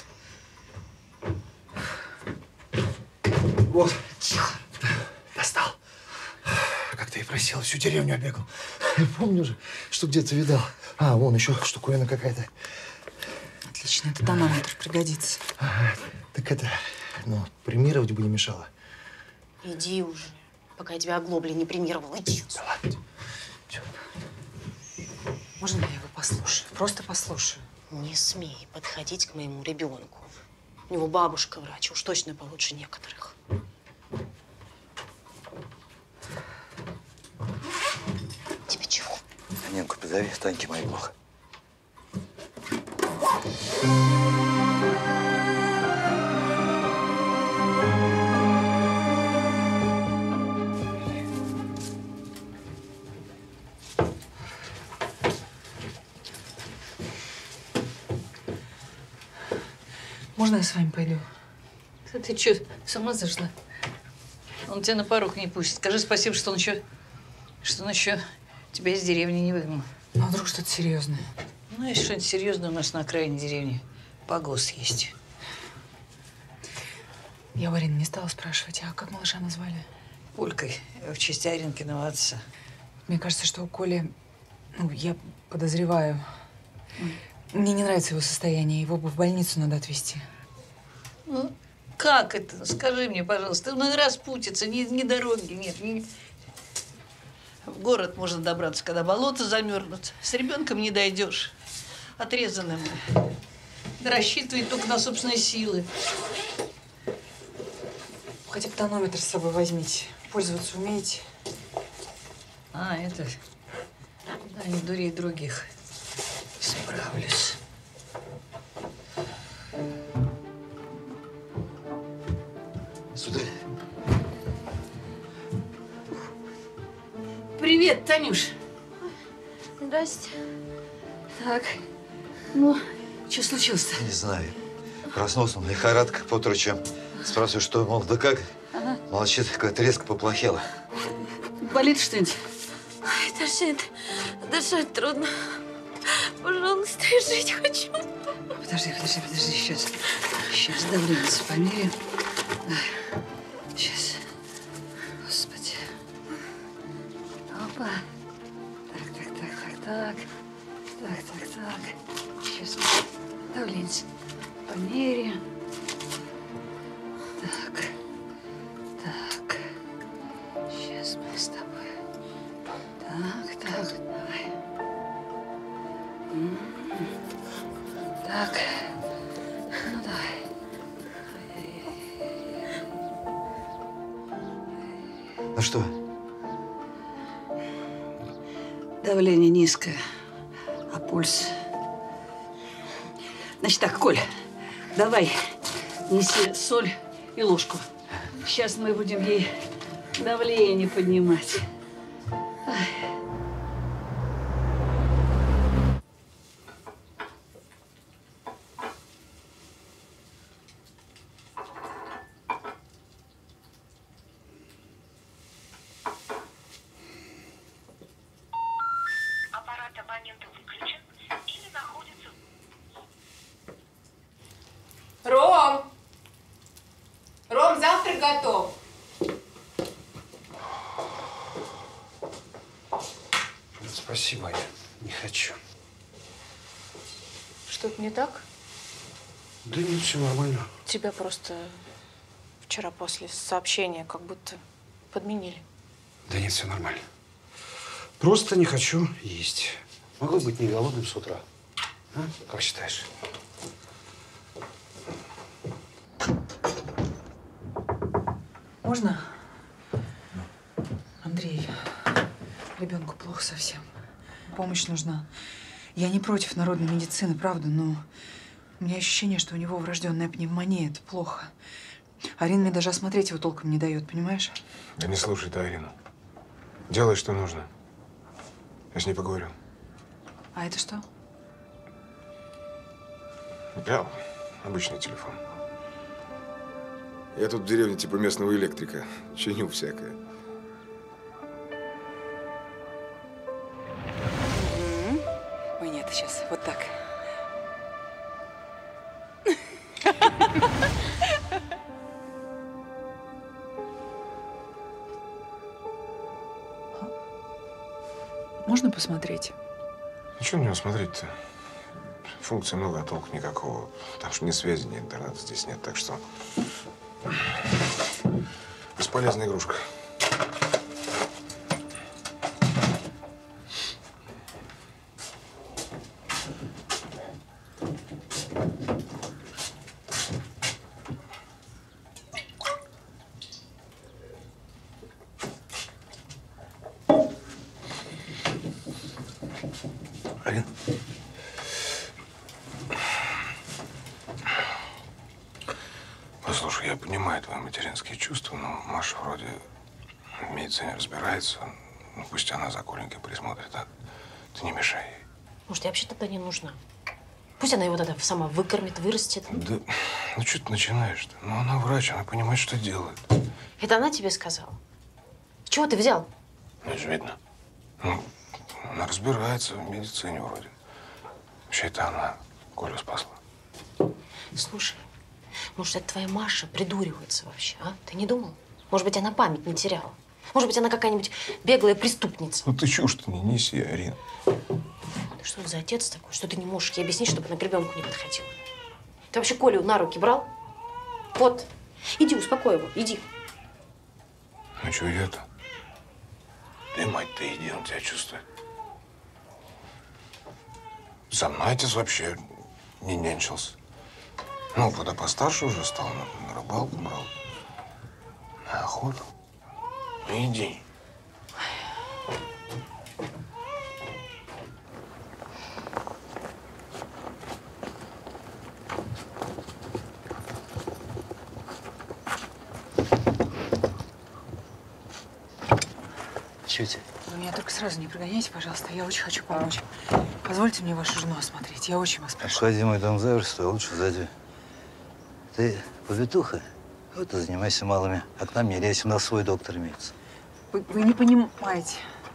Speaker 7: Вот. Тихо. Достал. Как ты и просил, всю деревню обегал. Я помню же, что где-то видал. А, вон еще штуковина какая-то.
Speaker 10: Отлично, это тонометр, пригодится.
Speaker 7: Ага. Так это, ну, премировать бы не мешало.
Speaker 4: Иди уже, пока я тебя оглобли не премировала. Иди.
Speaker 7: Да ладно.
Speaker 10: Можно я его послушаю? Просто послушаю.
Speaker 4: Не смей подходить к моему ребенку. У него бабушка врач, уж точно получше некоторых. Тебе чего?
Speaker 9: Ненку позови, Таньке моей плохо.
Speaker 10: Можно я с вами пойду?
Speaker 13: Да ты что, с ума зашла? Он тебя на порог не пустит. Скажи спасибо, что он еще тебя из деревни не выгнал.
Speaker 10: Ну, а вдруг что-то серьезное?
Speaker 13: Ну, если что-нибудь серьезное у нас на окраине деревни, погост есть.
Speaker 10: Я у Арины не стала спрашивать, а как малыша назвали?
Speaker 13: Колькой, в честь Аринкиного отца.
Speaker 10: Мне кажется, что у Коли, ну, я подозреваю, мне не нравится его состояние, его бы в больницу надо отвезти.
Speaker 13: Ну, Как это? Скажи мне, пожалуйста. Ну, распутиться, ни дороги нет. В город можно добраться, когда болото замерзнут. С ребенком не дойдешь. Отрезанным. Да рассчитывай только на собственные силы.
Speaker 10: Хотя бы тонометр с собой возьмите. Пользоваться умеете?
Speaker 13: А, это… Да, не дурей других. Справлюсь.
Speaker 12: Сударь.
Speaker 13: Привет, Танюш.
Speaker 14: Здрасте.
Speaker 13: Так, ну, что случилось-то?
Speaker 12: Не знаю. Проснулся, лихорадка по утру. Спрашиваю, что, мол, да как?
Speaker 13: Ага.
Speaker 12: Молчит, как-то резко поплохело.
Speaker 13: Болит что-нибудь?
Speaker 14: Ой, тошнит. Дышать трудно. Пожалуйста, я жить хочу.
Speaker 10: Подожди, сейчас. Сейчас давление померяем. Сейчас. Господи. Опа. Так. Сейчас давление померяем. Так. Сейчас мы с тобой. Так, давай. Так. Ну, давай.
Speaker 12: Ну что?
Speaker 10: Давление низкое, а пульс… Значит так, Коль, давай неси соль и ложку. Сейчас мы будем ей давление поднимать.
Speaker 8: Ром, завтрак готов.
Speaker 2: Спасибо, я не хочу.
Speaker 8: Что-то не так?
Speaker 2: Да нет, все нормально.
Speaker 8: Тебя просто вчера после сообщения как будто подменили.
Speaker 2: Да нет, все нормально. Просто не хочу есть. Могу быть не голодным с утра. А? Как считаешь?
Speaker 10: Можно? Андрей, ребенку плохо совсем. Помощь нужна. Я не против народной медицины, правда, но у меня ощущение, что у него врожденная пневмония. Это плохо. Арина мне даже осмотреть его толком не дает, понимаешь?
Speaker 7: Да не слушай ты Арину. Делай, что нужно. Я с ней поговорю.
Speaker 10: А это что?
Speaker 7: Я обычный телефон. Я тут в деревне типа местного электрика. Чиню всякое.
Speaker 10: Ой, нет, сейчас вот так. Можно посмотреть?
Speaker 7: Ну, что на него смотреть-то? Функций много, а толку никакого. Там же ни связи, ни интернета здесь нет, так что… Бесполезная игрушка.
Speaker 2: Арин?
Speaker 7: Послушай, я понимаю твои материнские чувства, но Маша вроде в медицине разбирается. Ну, пусть она за Коленькой присмотрит, а ты не мешай ей.
Speaker 14: Может, я вообще тогда не нужна? Пусть она его тогда сама выкормит, вырастет.
Speaker 7: Да, ну что ты начинаешь-то? Ну, она врач, она понимает, что делает.
Speaker 14: Это она тебе сказала? С чего ты взял?
Speaker 7: Ну, это же видно. Ну, она разбирается в медицине вроде. Вообще, это она Колю спасла.
Speaker 14: Слушай, может, это твоя Маша придуривается вообще, а? Ты не думал? Может быть, она память не теряла? Может быть, она какая-нибудь беглая преступница?
Speaker 7: Ну, ты чушь-то не неси, Арин.
Speaker 14: Ты что за отец такой, что ты не можешь ей объяснить, чтобы она к ребенку не подходила? Ты вообще Колю на руки брал? Вот, Иди, успокой его, иди.
Speaker 7: Ну что я-то? Ты, мать-то, иди, он тебя чувствует. Со мной отец вообще не нянчился. Ну, когда постарше уже стал, на рыбалку брал, на охоту. Ну, иди.
Speaker 12: Чё тебе?
Speaker 10: Вы меня только сразу не прогоняйте, пожалуйста. Я очень хочу помочь. Позвольте мне вашу жену осмотреть. Я очень вас прошу.
Speaker 12: Обходи мой дом за версту, а лучше за 2. Ты повитуха? Вот и занимайся малыми. А к нам не лезь, у нас свой доктор имеется.
Speaker 10: Вы не понимаете.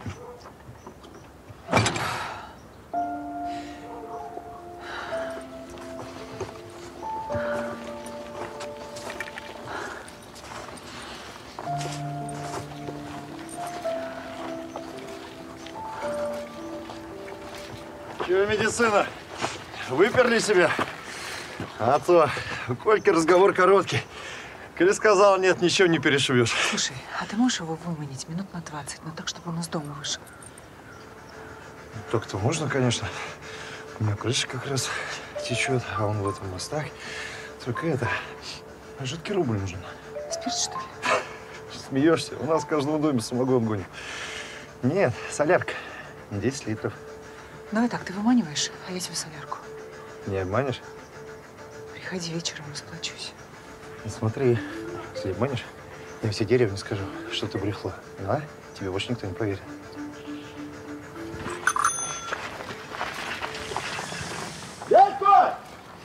Speaker 16: Чего, медицина? Выперли себя? А то у Кольки разговор короткий. Коли сказал нет, ничего не перешьешь.
Speaker 10: Слушай, а ты можешь его выманить минут на 20, но так, чтобы он из дома вышел?
Speaker 16: Так-то можно, конечно. У меня крыша как раз течет, а он в этом мостах. Только это, жидкий рубль нужен.
Speaker 10: Спирт, что ли?
Speaker 16: Смеешься? У нас в каждом доме самогон гоним. Нет, солярка. 10 литров.
Speaker 10: Давай так, ты выманиваешь, а я тебе солярку.
Speaker 16: Не обманешь?
Speaker 10: Приходи вечером, расплачусь.
Speaker 16: Ну, смотри, если обманешь, я всей деревне скажу, что ты брехла. А? Тебе больше никто не поверит.
Speaker 17: Дядька!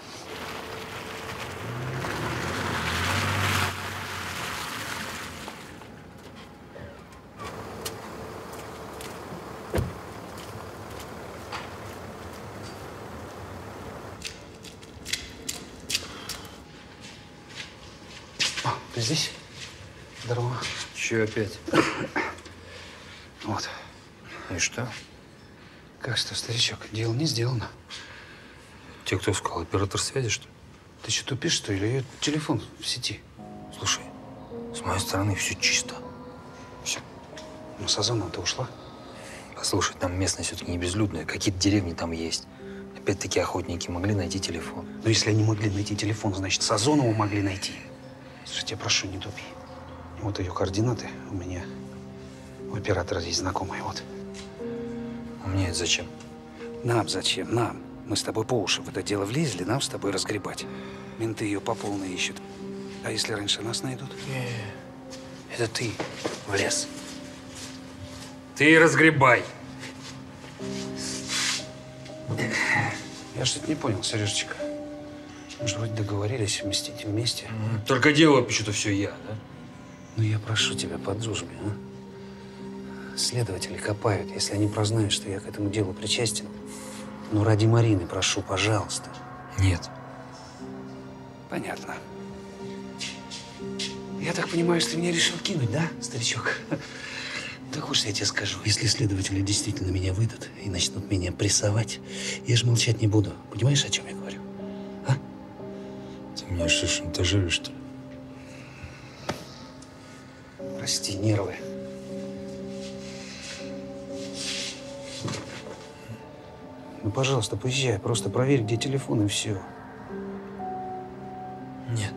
Speaker 2: Ты здесь? Здорово.
Speaker 11: Че опять?
Speaker 2: Вот.
Speaker 11: И что?
Speaker 2: Как что, старичок, дело не сделано.
Speaker 11: Тебе кто сказал? Оператор связи, что ли?
Speaker 2: Ты что, тупишь, что ли? Или телефон в сети?
Speaker 11: Слушай, с моей стороны все чисто. Все.
Speaker 2: Ну, Сазонова-то ушла.
Speaker 11: Послушай, там местность все-таки не безлюдная. Какие-то деревни там есть. Опять-таки охотники могли найти телефон.
Speaker 2: Но если они могли найти телефон, значит, Сазонову могли найти. Слушай, я прошу, не тупи. Вот ее координаты у меня. У оператора здесь знакомые, вот.
Speaker 11: А мне это зачем?
Speaker 2: Нам зачем? Нам. Мы с тобой по уши в это дело влезли, нам с тобой разгребать. Менты ее по полной ищут. А если раньше нас найдут?
Speaker 11: Это ты влез. Ты разгребай.
Speaker 2: Я что-то не понял, Сережечка. Может быть, договорились вместить вместе?
Speaker 11: Только делаю почему-то все я, да?
Speaker 2: Ну, я прошу тебя по дружбе, а? Следователи копают, если они прознают, что я к этому делу причастен. Ну, ради Марины прошу, пожалуйста.
Speaker 11: Нет.
Speaker 2: Понятно. Я так понимаю, что ты меня решил кинуть, да, старичок? Так уж я тебе скажу, если следователи действительно меня выйдут и начнут меня прессовать, я же молчать не буду. Понимаешь, о чем я говорю?
Speaker 11: Ты меня что, шантажируешь, что ли?
Speaker 2: Прости, нервы. Ну, пожалуйста, поезжай, просто проверь, где телефон, и все.
Speaker 11: Нет.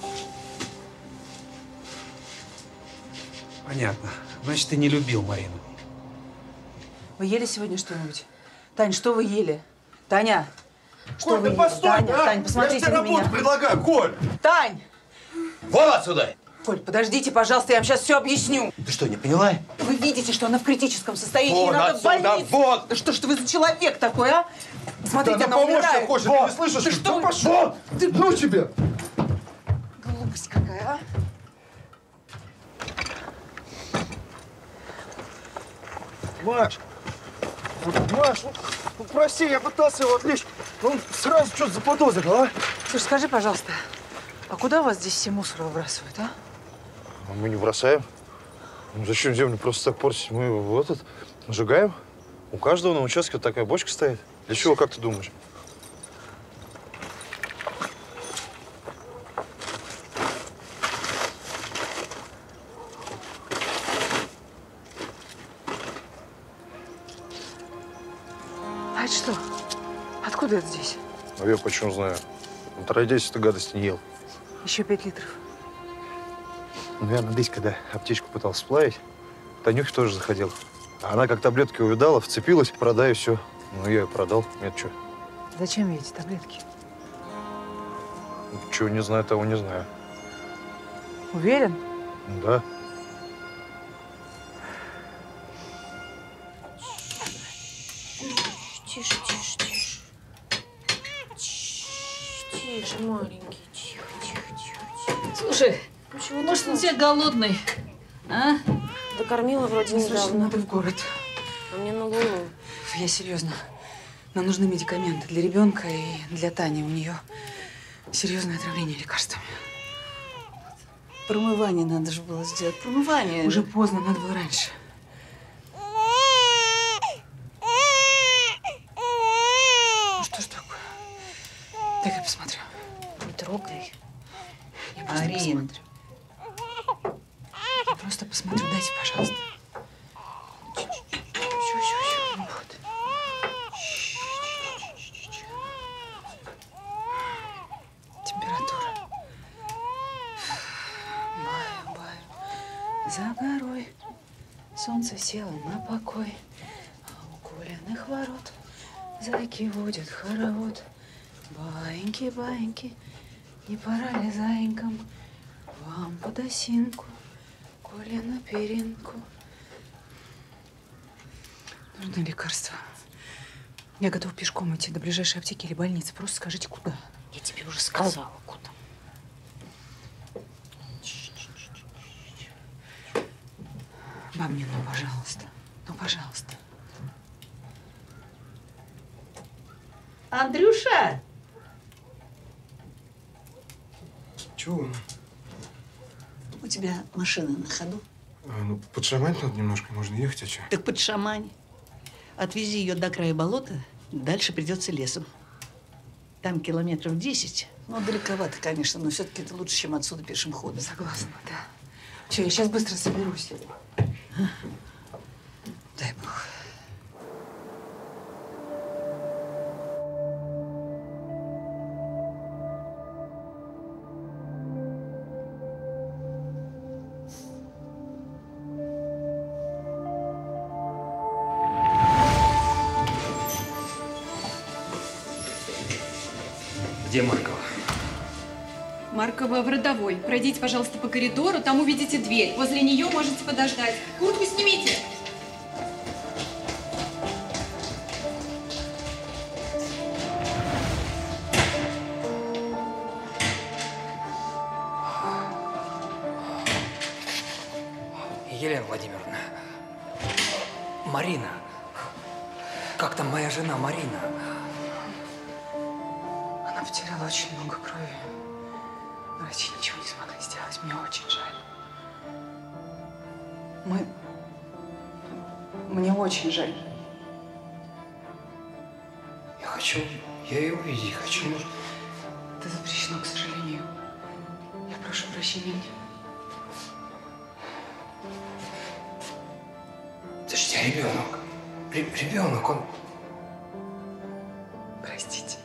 Speaker 2: Понятно. Значит, ты не любил Марину.
Speaker 10: Вы ели сегодня что-нибудь? Тань, что вы ели? Таня! Что
Speaker 17: Коль,
Speaker 10: вы
Speaker 17: да
Speaker 10: ели?
Speaker 17: постой,
Speaker 10: Таня,
Speaker 17: а?
Speaker 10: Тань, посмотрите
Speaker 17: Я тебе
Speaker 10: на меня.
Speaker 17: работу предлагаю, Коль!
Speaker 10: Тань!
Speaker 17: Вон отсюда!
Speaker 10: Коль, подождите, пожалуйста, я вам сейчас все объясню.
Speaker 17: Ты что, не поняла?
Speaker 10: Вы видите, что она в критическом состоянии, ей
Speaker 17: Вон
Speaker 10: надо в
Speaker 17: отсюда,
Speaker 10: больницу.
Speaker 17: вон!
Speaker 10: Да что ж ты вы за человек такой, а? Смотрите,
Speaker 17: Да
Speaker 10: она
Speaker 17: помочь
Speaker 10: умирает.
Speaker 17: тебе хочет, ты не слышишь?
Speaker 10: Да что вы?
Speaker 17: Пошел! Ты, ну тебе!
Speaker 10: Глупость какая, а?
Speaker 16: Маш! Маш, ну, прости, я пытался его отвлечь. Он сразу что-то заподозрил, а?
Speaker 10: Слушай, скажи, пожалуйста, а куда у вас здесь все мусор выбрасывают, а?
Speaker 16: Мы не бросаем. Ну, зачем землю просто так портить? Мы вот этот сжигаем. У каждого на участке вот такая бочка стоит. Для чего, как ты думаешь?
Speaker 5: А это что? Откуда это здесь?
Speaker 16: А я почему знаю? Отродясь, этой гадости не ел.
Speaker 5: Еще 5 литров.
Speaker 16: Ну, я надеюсь, когда аптечку пытался сплавить, Танюхе тоже заходил. А она как таблетки увидала, вцепилась, продай и все. Ну, я ее продал. Нет, что?
Speaker 5: Зачем ей эти таблетки?
Speaker 16: Чего не знаю, того не знаю.
Speaker 5: Уверен?
Speaker 16: Да.
Speaker 14: Тише, тише, тише. Тише, маленький. Тихо, тихо, тихо, тихо.
Speaker 13: Слушай, может, он тебя голодный, а?
Speaker 14: Докормила вроде
Speaker 1: Слушай,
Speaker 14: недавно.
Speaker 1: надо в город.
Speaker 14: А мне на Луну.
Speaker 1: Я серьезно. Нам нужны медикаменты для ребенка и для Тани. У нее серьезное отравление лекарствами.
Speaker 13: Промывание надо же было сделать. Промывание.
Speaker 1: Уже поздно, надо было раньше. Ну что ж такое? Дай я посмотрю.
Speaker 14: Не трогай.
Speaker 1: Я просто
Speaker 13: Арин.
Speaker 1: посмотрю. Я просто посмотрю. Дайте, пожалуйста. Чуть-чуть. Вот. Температура. Баю, баю. За горой солнце село на покой, а у Колиных ворот зайки водят хоровод. Баиньки, баиньки, не пора ли заинькам вам под осинку, Коля на перинку? Нужны лекарства. Я готова пешком идти до ближайшей аптеки или больницы. Просто скажите, куда.
Speaker 14: Я тебе уже сказала, куда.
Speaker 1: Бабня, ну, пожалуйста. Ну, пожалуйста.
Speaker 13: Андрюша!
Speaker 7: Чего?
Speaker 13: У тебя машина на ходу?
Speaker 7: Ну, подшаманить надо немножко, можно ехать, а что?
Speaker 13: Так под шамань. Отвези ее до края болота, дальше придется лесом. Там километров 10. Ну, далековато, конечно, но все-таки это лучше, чем отсюда пешим ходом.
Speaker 1: Согласна, да. Все, я сейчас быстро соберусь. Дай Бог.
Speaker 11: Где Маркова?
Speaker 18: Маркова в родовой. Пройдите, пожалуйста, по коридору, там увидите дверь. Возле нее можете подождать. Куртку снимите.
Speaker 11: Елена Владимировна. Марина. Как там моя жена Марина?
Speaker 1: Она потеряла очень много крови. Врачи ничего не смогли сделать. Мне очень жаль. Мне очень жаль.
Speaker 11: Я ее увидеть хочу.
Speaker 1: Это запрещено, к сожалению. Я прошу прощения.
Speaker 11: Это же тебя ребенок. Ребенок, он...
Speaker 1: Простите.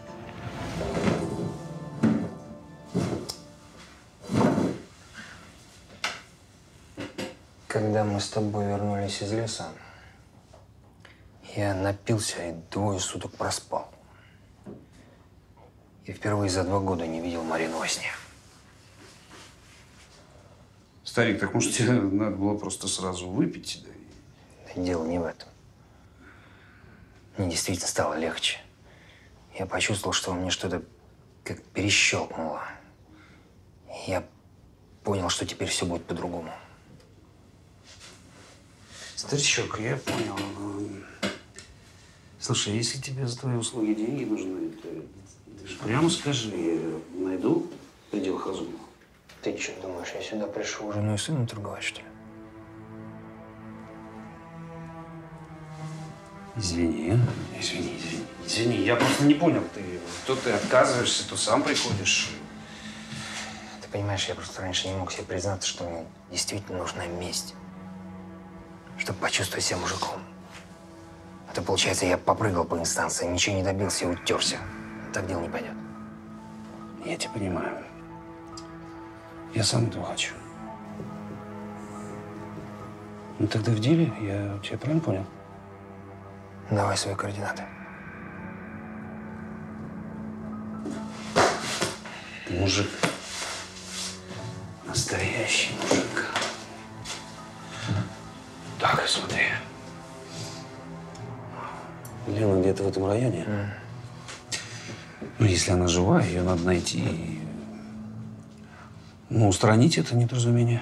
Speaker 11: Когда мы с тобой вернулись из леса, я напился и 2 суток проспал. И впервые за 2 года не видел Марину во сне.
Speaker 2: Старик, так может тебе надо было просто сразу выпить?
Speaker 11: Да дело не в этом. Мне действительно стало легче. Я почувствовал, что во мне что-то как перещелкнуло. Я понял, что теперь все будет по-другому.
Speaker 2: Старичок, я понял. Слушай, если тебе за твои услуги деньги нужны, то ты же прямо скажи, я найду предел разумного.
Speaker 11: Ты что думаешь, я сюда пришел жену и сыном торговать, что ли?
Speaker 2: Извини, я просто не понял. То ты отказываешься, то сам приходишь.
Speaker 11: Ты понимаешь, я просто раньше не мог себе признаться, что мне действительно нужна месть. Чтобы почувствовать себя мужиком. А Это получается, я попрыгал по инстанциям, ничего не добился и утерся. Так дело не пойдет.
Speaker 2: Я тебя понимаю. Я сам этого хочу. Ну тогда в деле, я тебя правильно понял?
Speaker 11: Давай свои координаты.
Speaker 2: Мужик. Настоящий мужик. Так, смотри. Лена где-то в этом районе. Ну, если она жива, ее надо найти и устранить это недоразумение.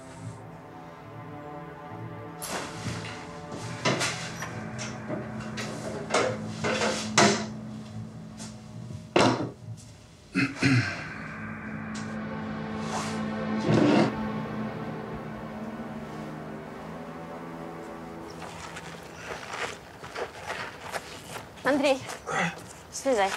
Speaker 14: Андрей, слезай.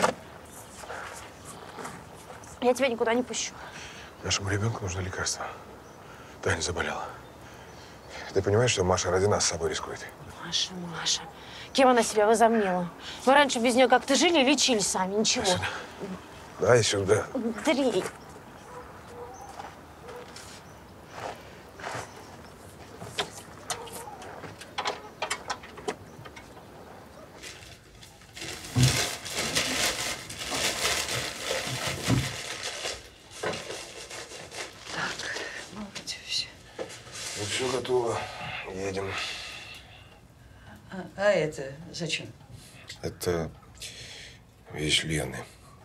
Speaker 14: Я тебя никуда не пущу.
Speaker 7: Нашему ребенку нужно лекарство. Таня заболела. Ты понимаешь, что Маша ради нас с собой рискует?
Speaker 14: Маша, Маша. Кем она себя возомнила? Мы раньше без нее как-то жили и лечили сами. Ничего.
Speaker 7: Дай сюда.
Speaker 14: Андрей.
Speaker 7: Ну, все готово. Едем.
Speaker 10: А это зачем?
Speaker 7: Это вещь Лены.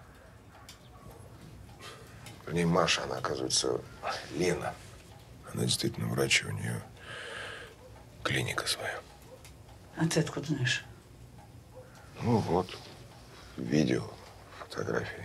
Speaker 7: Вернее, Маша, она, оказывается, Лена. Она действительно врач, и у нее клиника своя.
Speaker 10: А ты откуда знаешь?
Speaker 7: Ну вот, видео, фотографии.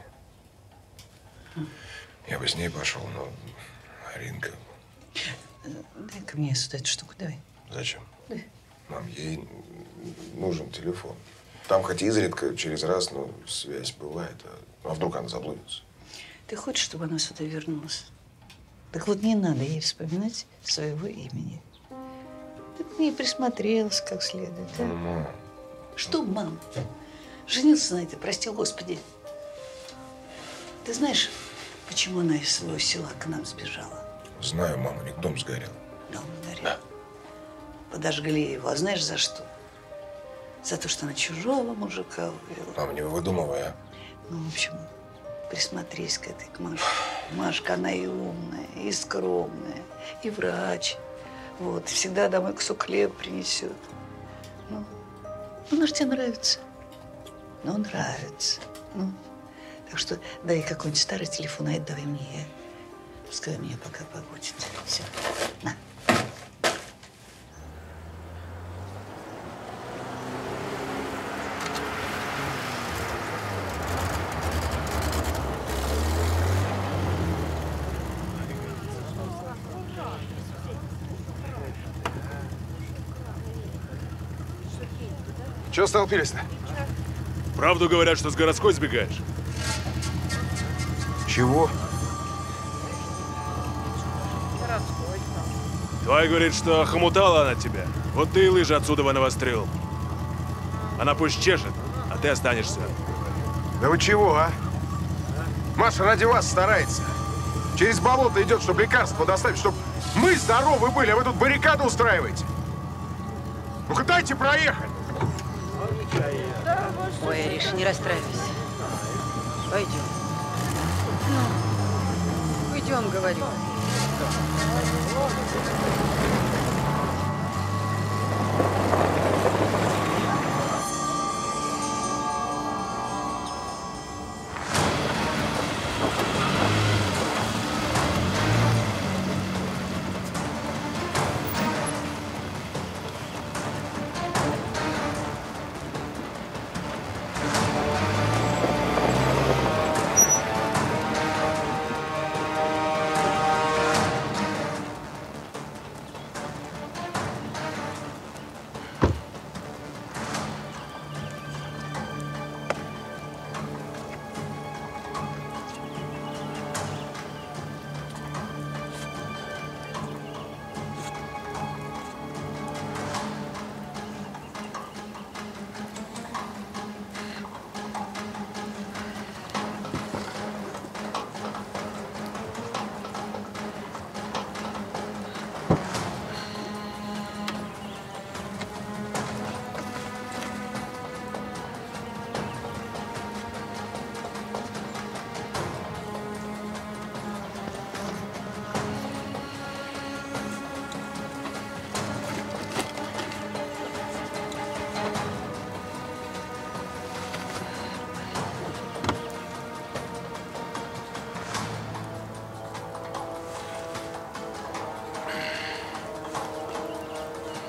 Speaker 7: Я бы с ней пошел, но Аринка…
Speaker 10: Дай-ка мне сюда эту штуку, давай.
Speaker 7: Зачем?
Speaker 10: Да.
Speaker 7: Мам, ей нужен телефон. Там хоть изредка, через раз, но связь бывает. А вдруг она заблудится?
Speaker 10: Ты хочешь, чтобы она сюда вернулась? Так вот, не надо ей вспоминать своего имени. Ты к ней присмотрелась как следует, да?
Speaker 7: Мам.
Speaker 10: Что, мам? Женился на этой, прости господи. Ты знаешь, почему она из своего села к нам сбежала?
Speaker 7: Знаю, мама, у них дом сгорел.
Speaker 10: Дом сгорел? Да. Подожгли его. А знаешь, за что? За то, что она чужого мужика увела.
Speaker 7: Мам, не выдумывай, а?
Speaker 10: Ну, в общем, присмотрись к этой, к Маше. Машка, она и умная, и скромная, и врач. Вот, всегда домой кусок хлеба принесет. Ну, она же тебе нравится. Ну, нравится. Ну, так что дай какой-нибудь старый телефон, а это давай мне. Пускай меня пока побудет. Все, на.
Speaker 7: Чего столпились-то?
Speaker 19: Правду говорят, что с городской сбегаешь?
Speaker 7: Чего?
Speaker 19: Твой говорит, что хомутала она тебя. Вот ты и лыжи отсюда навострил. Она пусть чешет, а ты останешься.
Speaker 7: Да вы чего, а? Маша ради вас старается. Через болото идет, чтобы лекарство доставить, чтобы мы здоровы были, а вы тут баррикаду устраиваете. Ну-ка дайте проехать.
Speaker 10: Ой, Ариша, не расстраивайся. Пойдем. Ну, пойдем, говорю.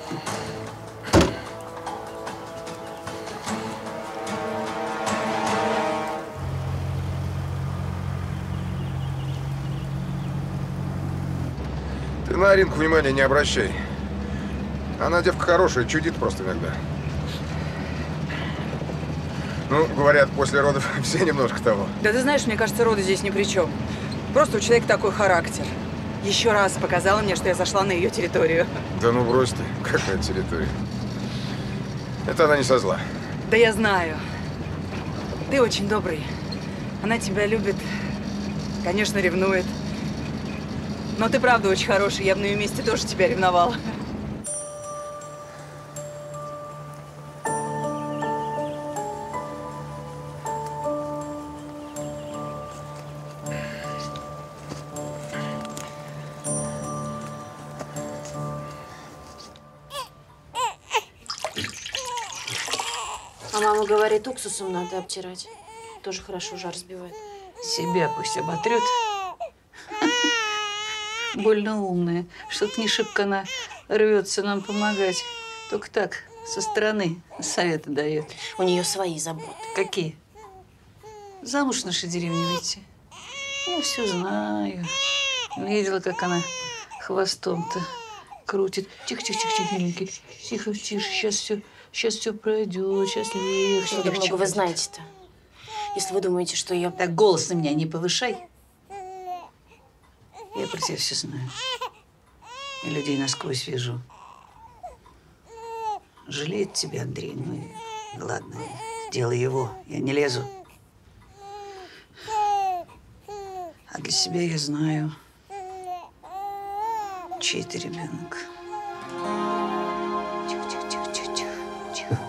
Speaker 7: Ты на Аринку внимания не обращай. Она девка хорошая, чудит просто иногда. Ну, говорят, после родов все немножко того.
Speaker 10: Да ты знаешь, мне кажется, роды здесь ни при чем. Просто у человека такой характер. Еще раз показала мне, что я зашла на ее территорию.
Speaker 7: Да ну брось ты, какая территория. Это она не со зла.
Speaker 10: Да я знаю. Ты очень добрый. Она тебя любит. Конечно, ревнует. Но ты правда очень хороший. Я бы на ее месте тоже тебя ревновала.
Speaker 14: А мама говорит, уксусом надо обтирать. Тоже хорошо жар сбивает.
Speaker 20: Себя пусть оботрет. Больно умная. Что-то не шибко она рвется нам помогать. Только так, со стороны советы дает.
Speaker 14: У нее свои заботы.
Speaker 20: Какие? Замуж в нашей деревне выйти. Я все знаю. Видела, как она хвостом-то крутит. Тихо, тихо, тихо, тихо, миленький. Тихо, тише. Сейчас все пройдет, сейчас легче.
Speaker 14: Что много вы знаете-то? Если вы думаете, что я…
Speaker 20: Так голос на меня не повышай. Я про тебя все знаю. И людей насквозь вижу. Жалеет тебя, Андрей, ну и ладно, дело его, я не лезу. А для себя я знаю, чей ты ребенок. Тихо.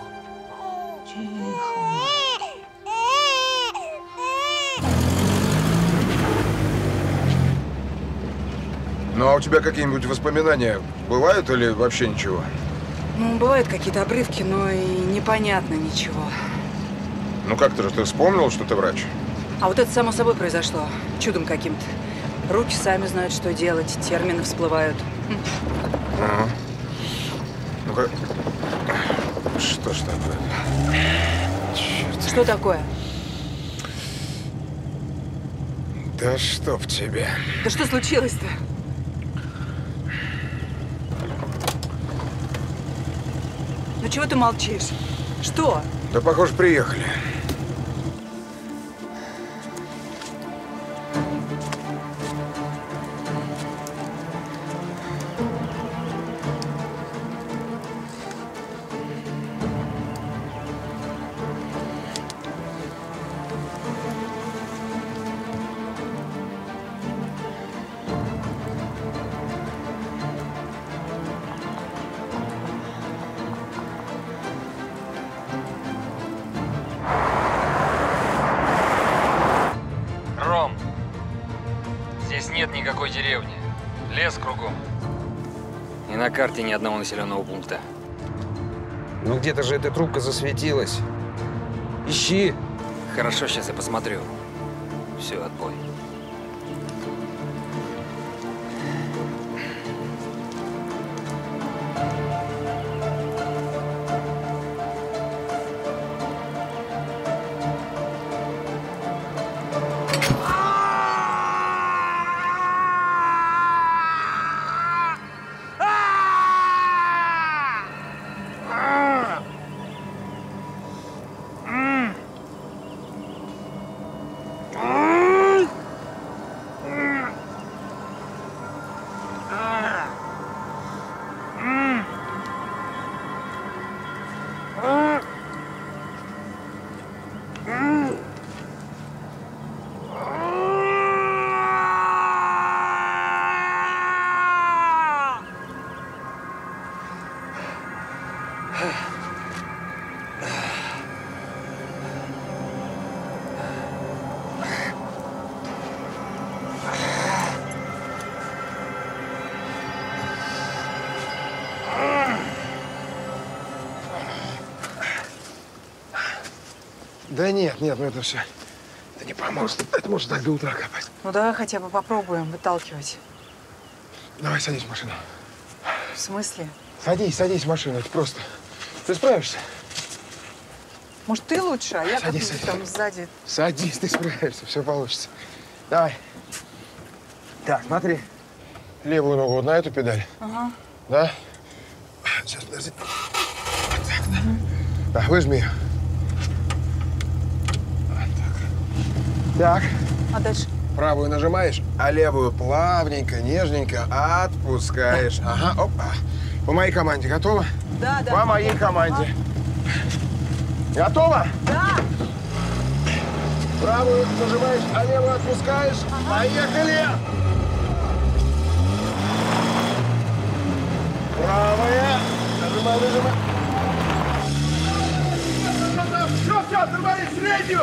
Speaker 7: Ну, а у тебя какие-нибудь воспоминания бывают или вообще ничего?
Speaker 10: Ну, бывают какие-то обрывки, но и непонятно ничего.
Speaker 7: Ну, как-то же ты вспомнил, что ты врач?
Speaker 10: А вот это само собой произошло. Чудом каким-то. Руки сами знают, что делать, термины всплывают.
Speaker 7: Ага. Ну-ка. Что ж такое? Черт.
Speaker 10: Что такое?
Speaker 7: Да чтоб тебя.
Speaker 10: Да что случилось-то? Ну чего ты молчишь? Что?
Speaker 7: Да, похоже, приехали.
Speaker 11: Ром, здесь нет никакой деревни. Лес кругом. И на карте ни одного населенного пункта.
Speaker 2: Ну где-то же эта трубка засветилась. Ищи.
Speaker 11: Хорошо, сейчас я посмотрю. Все, отбой.
Speaker 7: Да нет, ну это все. Это не поможет. Это может так до утра копать.
Speaker 10: Ну давай хотя бы попробуем выталкивать.
Speaker 7: Давай, садись в машину.
Speaker 10: В смысле?
Speaker 7: Садись, садись в машину, это просто. Ты справишься?
Speaker 5: Может, ты лучше, а я
Speaker 7: Садись,
Speaker 5: как-нибудь
Speaker 7: садись.
Speaker 5: там сзади.
Speaker 7: Садись, ты справишься, все получится. Давай. Так, смотри. Левую ногу вот на эту педаль.
Speaker 5: Ага.
Speaker 7: Да? Сейчас, подожди. Вот так, да. Да, выжми ее. Вот так. Так.
Speaker 5: А дальше?
Speaker 7: Правую нажимаешь, а левую плавненько, нежненько отпускаешь. Ага, опа. По моей команде готова?
Speaker 5: Да, да.
Speaker 7: По моей команде. Готова?
Speaker 5: Да.
Speaker 7: Правую нажимаешь, а левую отпускаешь. Поехали! Правая. Нажимай, нажимай. Все, нажимай среднюю.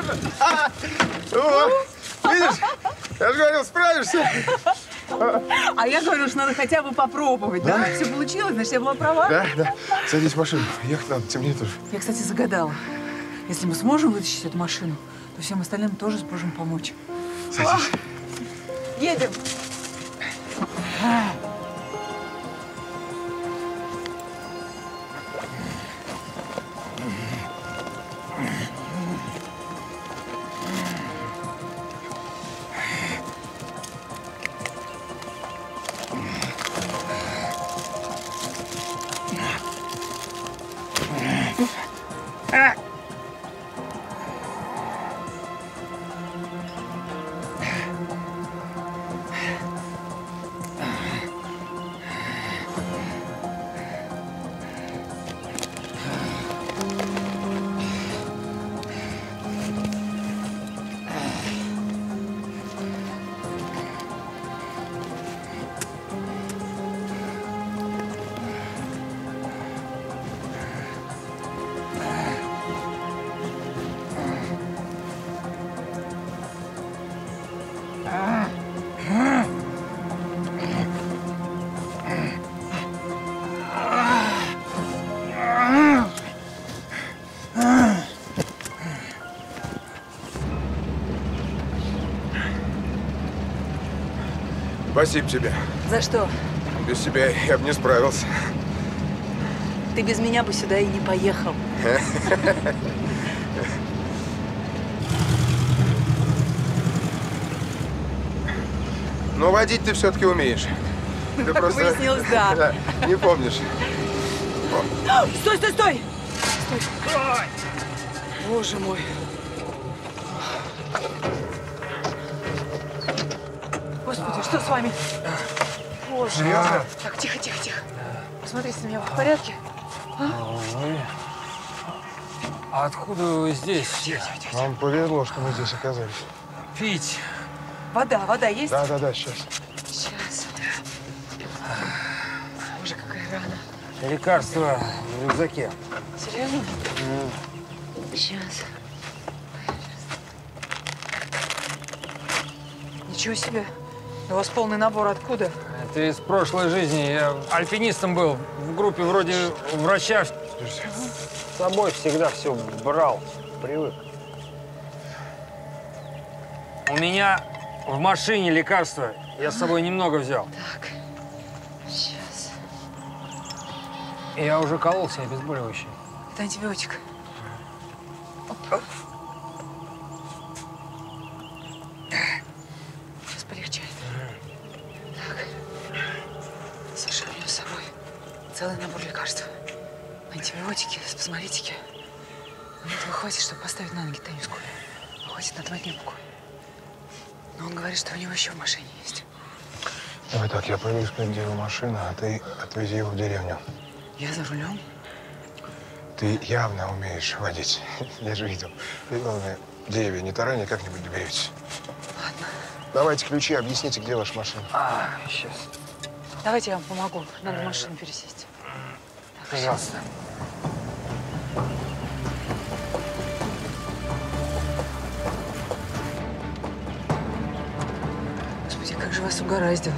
Speaker 7: Видишь? Я же говорил, справишься.
Speaker 5: А я говорю, что надо хотя бы попробовать. Да? Все получилось, значит, я была права.
Speaker 7: Да, да. Садись в машину. Ехать надо, темнеет уже.
Speaker 10: Я, кстати, загадала. Если мы сможем вытащить эту машину, то всем остальным тоже сможем помочь.
Speaker 7: Садись.
Speaker 5: Едем.
Speaker 7: Спасибо тебе.
Speaker 5: За что?
Speaker 7: Без тебя я бы не справился.
Speaker 5: Ты без меня бы сюда и не поехал.
Speaker 7: Но водить ты все-таки умеешь. Ты
Speaker 5: Как
Speaker 7: просто
Speaker 5: выяснилось, да.
Speaker 7: не помнишь.
Speaker 5: Стой, стой, стой! Стой! Боже мой. Господи, что с вами? Боже.
Speaker 7: Серьезно?
Speaker 5: Так, тихо, тихо, тихо. Посмотрите на меня, вы в порядке?
Speaker 11: А откуда вы здесь?
Speaker 7: Нам повезло, что мы здесь оказались.
Speaker 11: Пить.
Speaker 5: Вода есть?
Speaker 7: Да, сейчас.
Speaker 5: Сейчас. Боже, какая рана.
Speaker 11: Лекарства в рюкзаке.
Speaker 5: Серьезно? Сейчас. Ничего себе. У вас полный набор откуда?
Speaker 11: Это из прошлой жизни. Я альпинистом был. В группе вроде врача. С собой всегда все брал. Привык. У меня в машине лекарства. Я с собой немного взял.
Speaker 5: Так. Сейчас.
Speaker 11: Я уже колол себе обезболивающее.
Speaker 5: Это антибиотик. Сейчас полегчает. Так. Саша, у меня с собой целый набор лекарств. Антибиотики, спазмолитики. Мне этого хватит, чтобы поставить на ноги Танюску. Хватит на 2 дня покоя. Но он говорит, что у него еще в машине есть.
Speaker 7: Давай так, я пойду искать, где его машина, а ты отвези его в деревню.
Speaker 5: Я за рулем?
Speaker 7: Ты явно умеешь водить. Я же видел. Ты, главное, деревья не тарани, как-нибудь доберетесь.
Speaker 5: Ладно.
Speaker 7: Давайте ключи, объясните, где ваша машина.
Speaker 11: Сейчас.
Speaker 5: Давайте я вам помогу. Надо в машину пересесть. Так,
Speaker 11: пожалуйста.
Speaker 5: Господи, как же вас угораздило.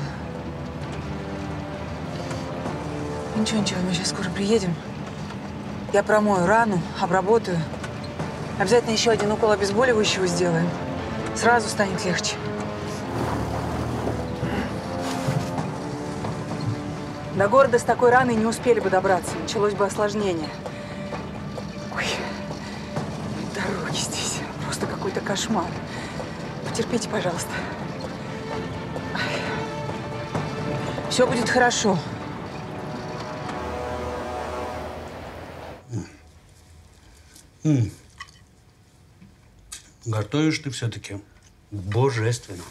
Speaker 5: Ничего, мы сейчас скоро приедем. Я промою рану, обработаю. Обязательно еще один укол обезболивающего сделаем. Сразу станет легче.
Speaker 10: До города с такой раной не успели бы добраться. Началось бы осложнение. Ой, дороги здесь. Просто какой-то кошмар. Потерпите, пожалуйста. Все будет хорошо.
Speaker 2: Готовишь ты все-таки божественно.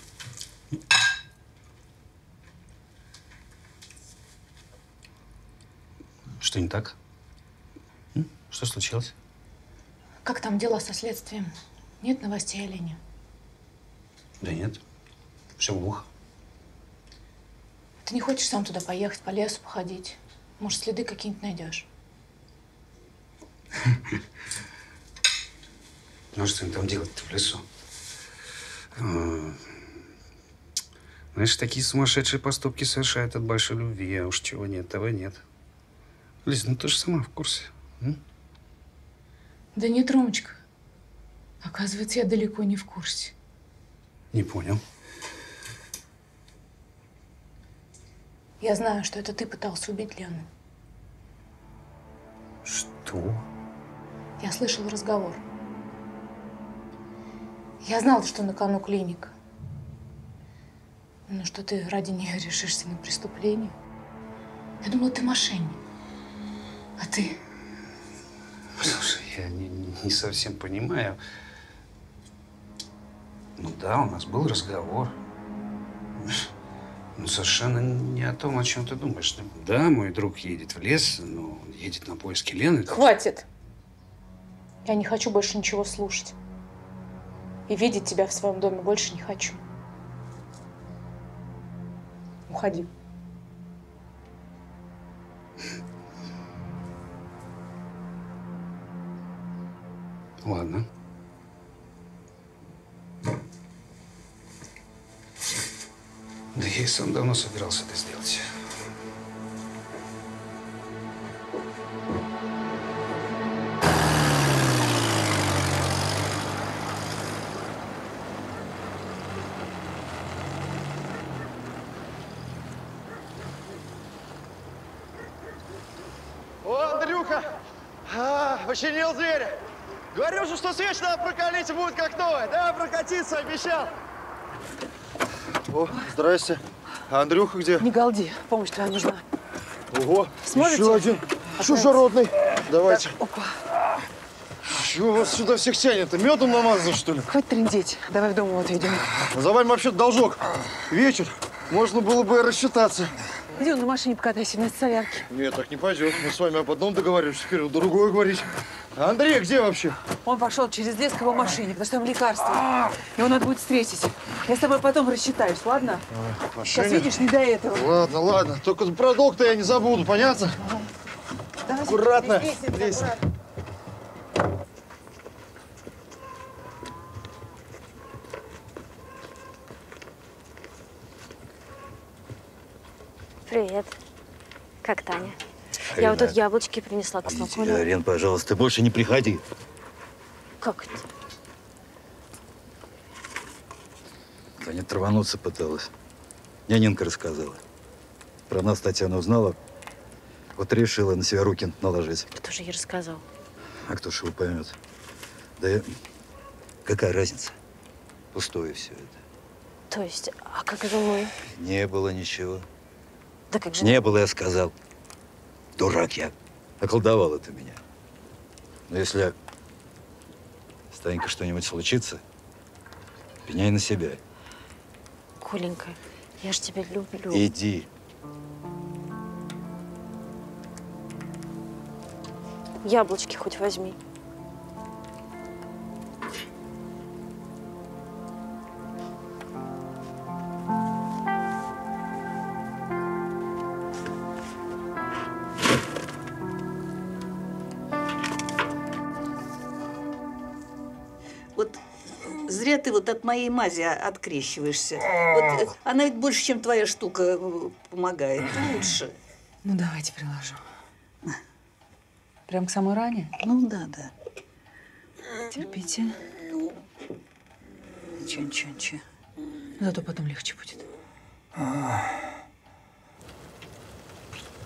Speaker 2: Что не так? Что случилось?
Speaker 8: Как там дела со следствием? Нет новостей о Лене?
Speaker 2: Да нет. Все глухо.
Speaker 8: Ты не хочешь сам туда поехать, по лесу походить? Может, следы какие-нибудь найдешь?
Speaker 2: Ну, что им там делать-то в лесу? Знаешь, такие сумасшедшие поступки совершают от большой любви, а уж чего нет, того нет. Лиз, ну ты же сама в курсе.
Speaker 8: Да нет, Ромочка. Оказывается, я далеко не в курсе.
Speaker 2: Не понял.
Speaker 8: Я знаю, что это ты пытался убить Лену.
Speaker 2: Что?
Speaker 8: Я слышала разговор. Я знала, что на кону клиника. Но что ты ради нее решишься на преступление. Я думала, ты мошенник. А ты?
Speaker 2: Слушай, я не совсем понимаю. Ну да, у нас был разговор. Ну, совершенно не о том, о чем ты думаешь. Да, мой друг едет в лес, но он едет на поиски Лены.
Speaker 8: Хватит! Я не хочу больше ничего слушать. И видеть тебя в своем доме больше не хочу. Уходи.
Speaker 2: Ладно. Да я и сам давно собирался это сделать.
Speaker 17: О, Андрюха! Починил зверя. Говорил же, что свеч надо прокалить и будет как новая. Да, прокатиться обещал. О, здрасте. А Андрюха где?
Speaker 10: Не галди, помощь твоя нужна.
Speaker 17: Ого,
Speaker 10: Смотрите?
Speaker 17: еще один. Чужеродный. Давайте.
Speaker 10: Так, опа.
Speaker 17: Чего вас сюда всех тянет? Медом намазано, что ли?
Speaker 10: Хватит трындеть. Давай в дом его отведем.
Speaker 17: За вами вообще должок. Вечер. Можно было бы рассчитаться.
Speaker 10: Иди на машине покатайся вместо солярки.
Speaker 17: Нет, так не пойдет. Мы с вами об одном договорились, теперь другое говорить. А Андрей где вообще?
Speaker 10: Он пошел через лес к его машине, потому что там лекарство. Его надо будет встретить. Я с тобой потом рассчитаюсь, ладно? Сейчас видишь, не до этого.
Speaker 17: Ладно, ладно. Только про долг-то я не забуду, понятно?
Speaker 10: Давай,
Speaker 17: Аккуратно.
Speaker 10: лестница, аккуратно.
Speaker 14: Привет. Как Таня? Я вот тут яблочки принесла к смаколю.
Speaker 12: Рен, пожалуйста, ты больше не приходи.
Speaker 14: Как это?
Speaker 12: Таня травануться пыталась. Мне Нинка рассказала. Про нас Татьяна узнала. Вот решила на себя руки наложить.
Speaker 14: Кто же ей рассказал?
Speaker 12: А кто ж его поймет? Да я... Какая разница? Пустое все это.
Speaker 14: То есть, а как же мы?
Speaker 12: Не было ничего.
Speaker 14: Да как же...
Speaker 12: Не было, я сказал. Дурак я. Околдовал это меня. Но если с Танькой что-нибудь случится, пеняй на себя.
Speaker 14: Коленька, я ж тебя люблю.
Speaker 12: Иди.
Speaker 14: Яблочки хоть возьми.
Speaker 20: Вот зря ты вот от моей мази открещиваешься. Вот она ведь больше, чем твоя штука, помогает. Лучше.
Speaker 10: Ну, давайте приложу. Прям к самой ране?
Speaker 20: Ну, да, да.
Speaker 10: Терпите.
Speaker 20: Ничего.
Speaker 10: Зато потом легче будет.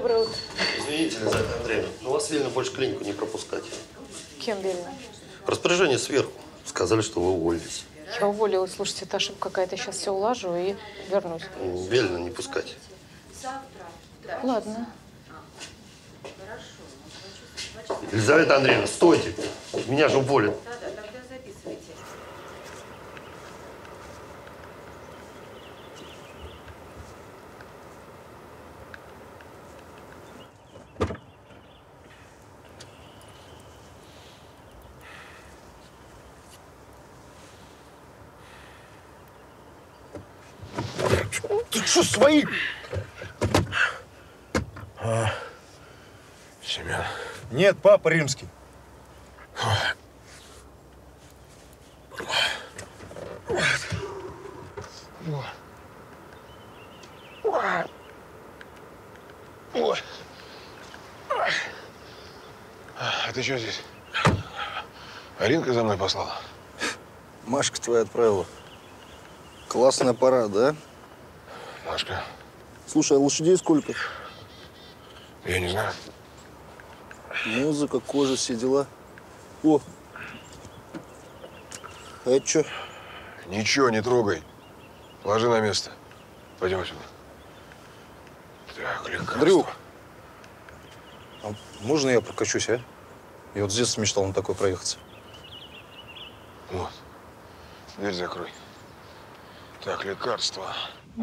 Speaker 8: Доброе утро.
Speaker 21: Извините, Елизавета Андреевна, но вас велено больше в клинику не пропускать.
Speaker 8: Кем велено?
Speaker 21: Распоряжение сверху. Сказали, что вы уволились.
Speaker 8: Я уволилась. Слушайте, это ошибка какая-то. Сейчас все улажу и вернусь.
Speaker 21: Велено не пускать.
Speaker 8: Ладно.
Speaker 21: Елизавета Андреевна, стойте! Меня же уволят.
Speaker 7: Ты что, свои? Семен.
Speaker 16: Нет, папа римский.
Speaker 7: А ты что здесь? Аринка за мной послала?
Speaker 16: Машка твоя отправила. Классная пора, да?
Speaker 7: Машка.
Speaker 16: Слушай, а лошадей сколько?
Speaker 7: Я не знаю.
Speaker 16: Музыка, кожа, все дела. О! А это что?
Speaker 7: Ничего, не трогай. Ложи на место. Пойдем сюда. Так, лекарство.
Speaker 16: Андрюх, а можно я прокачусь, а? Я вот с детства мечтал на такой проехаться.
Speaker 7: Вот. Дверь закрой. Так, лекарство.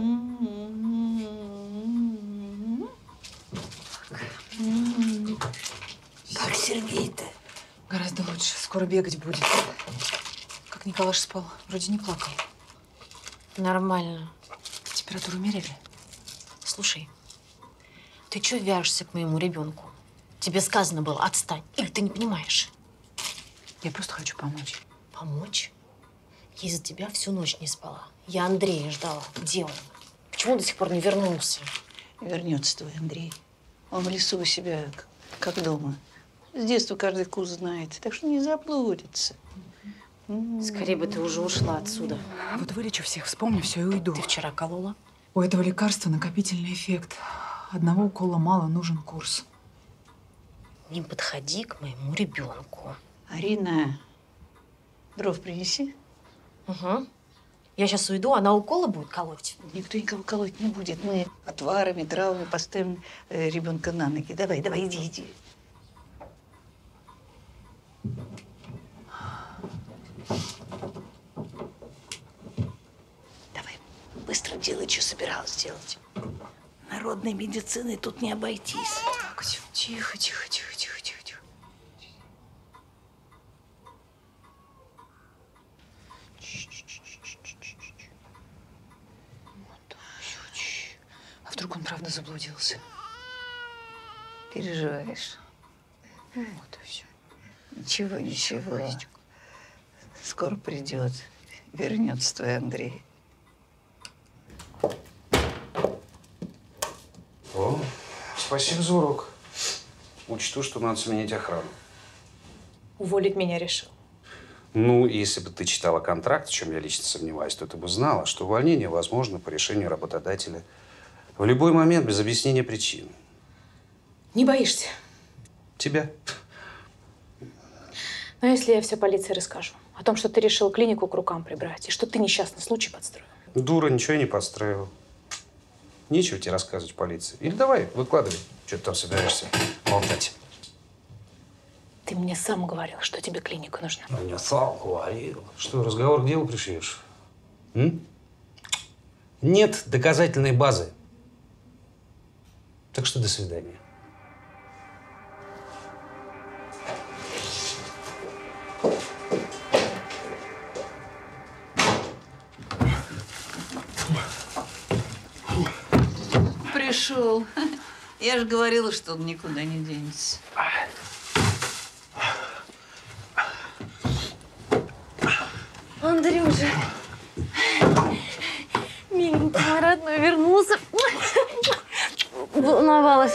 Speaker 10: Как Сергей-то?
Speaker 1: Гораздо лучше. Скоро бегать будет. Как Николаш спал? Вроде не плакал.
Speaker 14: Нормально.
Speaker 1: Температуру мерили?
Speaker 14: Слушай, ты чё вяжешься к моему ребенку? Тебе сказано было отстань. Или ты не понимаешь?
Speaker 1: Я просто хочу помочь.
Speaker 14: Помочь? Я из-за тебя всю ночь не спала. Я Андрея ждала. Где он? Почему он до сих пор не вернулся?
Speaker 20: Вернется твой Андрей. Он в лесу у себя, как дома. С детства каждый вкус знает, так что не заблудится.
Speaker 14: Скорее бы ты уже ушла отсюда.
Speaker 1: Вот вылечу всех, вспомню все и уйду.
Speaker 14: Ты вчера колола?
Speaker 1: У этого лекарства накопительный эффект. Одного укола мало, нужен курс.
Speaker 14: Не подходи к моему ребенку.
Speaker 20: Арина, дров принеси.
Speaker 14: Угу. Я сейчас уйду, она уколы будет колоть?
Speaker 20: Никто никого колоть не будет. Мы отварами, травами поставим ребенка на ноги. Давай, давай, иди, иди. Давай, быстро делай, что собиралась делать. Народной медициной тут не обойтись.
Speaker 1: Так, тихо, тихо, тихо, тихо, тихо, тихо. А вдруг он правда заблудился?
Speaker 20: Переживаешь.
Speaker 1: Вот и все.
Speaker 20: Ничего, ничего. Скоро придет. Вернется твой Андрей.
Speaker 2: О, спасибо за урок. Учту, что надо сменить охрану.
Speaker 8: Уволить меня решил.
Speaker 2: Ну, если бы ты читала контракт, в чем я лично сомневаюсь, то ты бы знала, что увольнение возможно по решению работодателя в любой момент без объяснения причин.
Speaker 8: Не боишься?
Speaker 2: Тебя.
Speaker 8: Но если я все полиции расскажу о том, что ты решил клинику к рукам прибрать, и что ты несчастный случай подстроил.
Speaker 2: Дура, ничего я не подстраивал. Нечего тебе рассказывать полиции. Или давай, выкладывай, что ты там собираешься болтать.
Speaker 8: Ты мне сам говорил, что тебе клиника нужна.
Speaker 2: Я сам говорил. Что, разговор к делу пришьешь? Нет доказательной базы. Так что до свидания.
Speaker 20: Пришел. Я же говорила, что он никуда не денется.
Speaker 14: Андрюша, миленький мой родной, вернулся. Волновалась.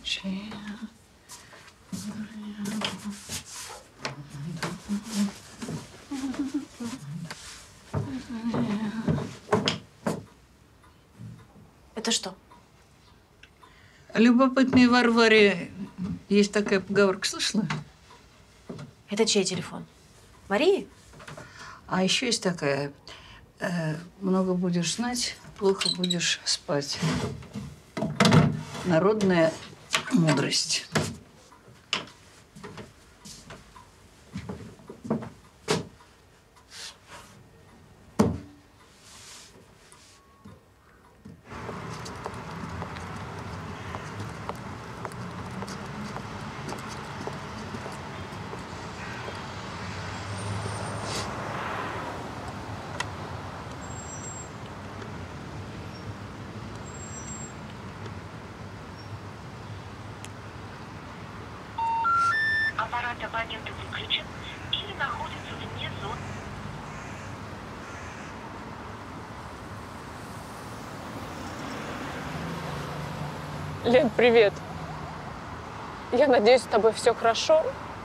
Speaker 14: Это что?
Speaker 13: Любопытной Варваре есть такая поговорка, слышала?
Speaker 14: Это чей телефон? Марии?
Speaker 13: А еще есть такая: много будешь знать, плохо будешь спать. Народная мудрость.
Speaker 3: Аппарат абонента выключен или находится вне зоны.
Speaker 8: Лен, привет. Я надеюсь, с тобой все хорошо.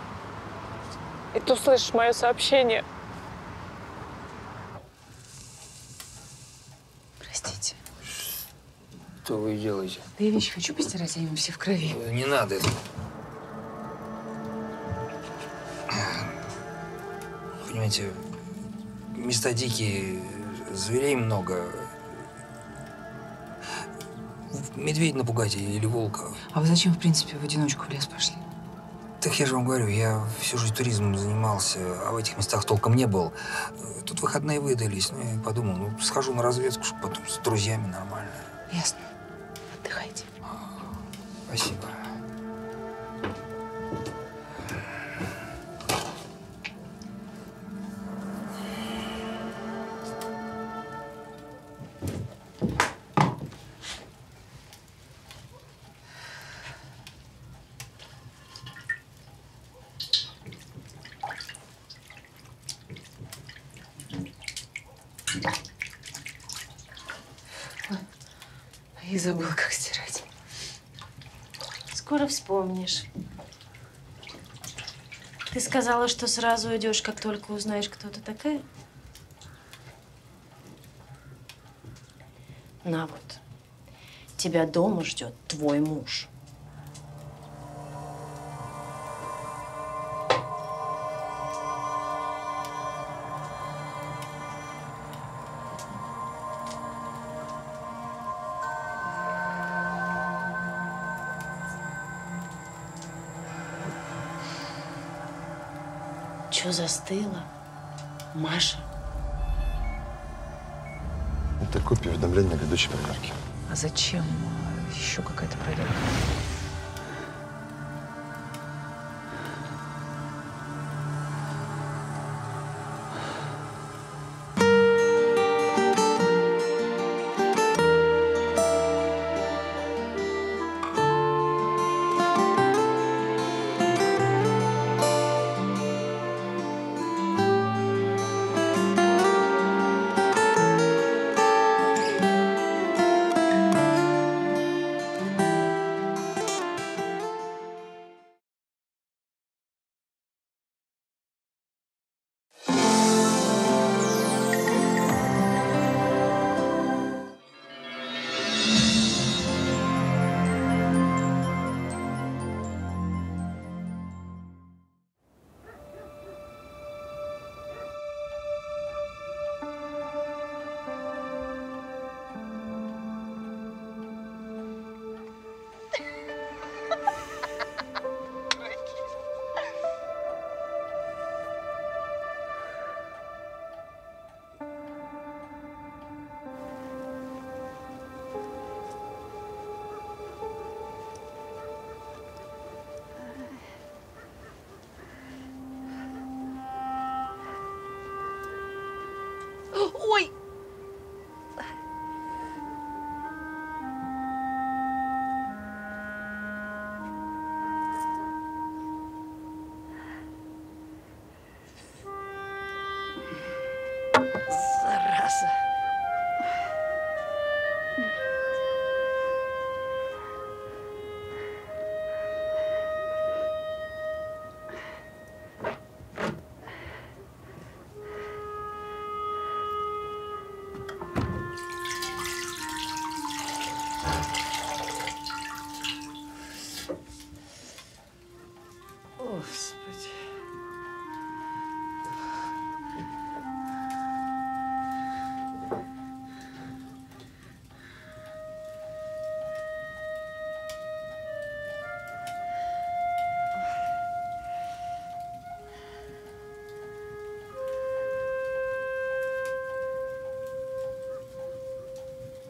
Speaker 8: И ты услышишь мое сообщение.
Speaker 10: Простите.
Speaker 11: Что вы делаете?
Speaker 10: Да я вещи хочу постирать, они все в крови.
Speaker 11: Не надо этого. Понимаете, места дикие, зверей много. Медведь напугайте или волка.
Speaker 10: А вы зачем, в принципе, в одиночку в лес пошли?
Speaker 11: Так я же вам говорю, я всю жизнь туризмом занимался, а в этих местах толком не был. Тут выходные выдались, ну, я подумал, ну, схожу на разведку, чтобы потом с друзьями нормально.
Speaker 10: Ясно. Отдыхайте.
Speaker 11: Спасибо.
Speaker 10: И забыл, как стирать.
Speaker 14: Скоро вспомнишь. Ты сказала, что сразу уйдешь, как только узнаешь, кто ты такая? На вот. Тебя дома ждет твой муж. Чё застыла? Маша?
Speaker 9: Это копия уведомления о грядущей проверке.
Speaker 10: А зачем еще какая-то проверка?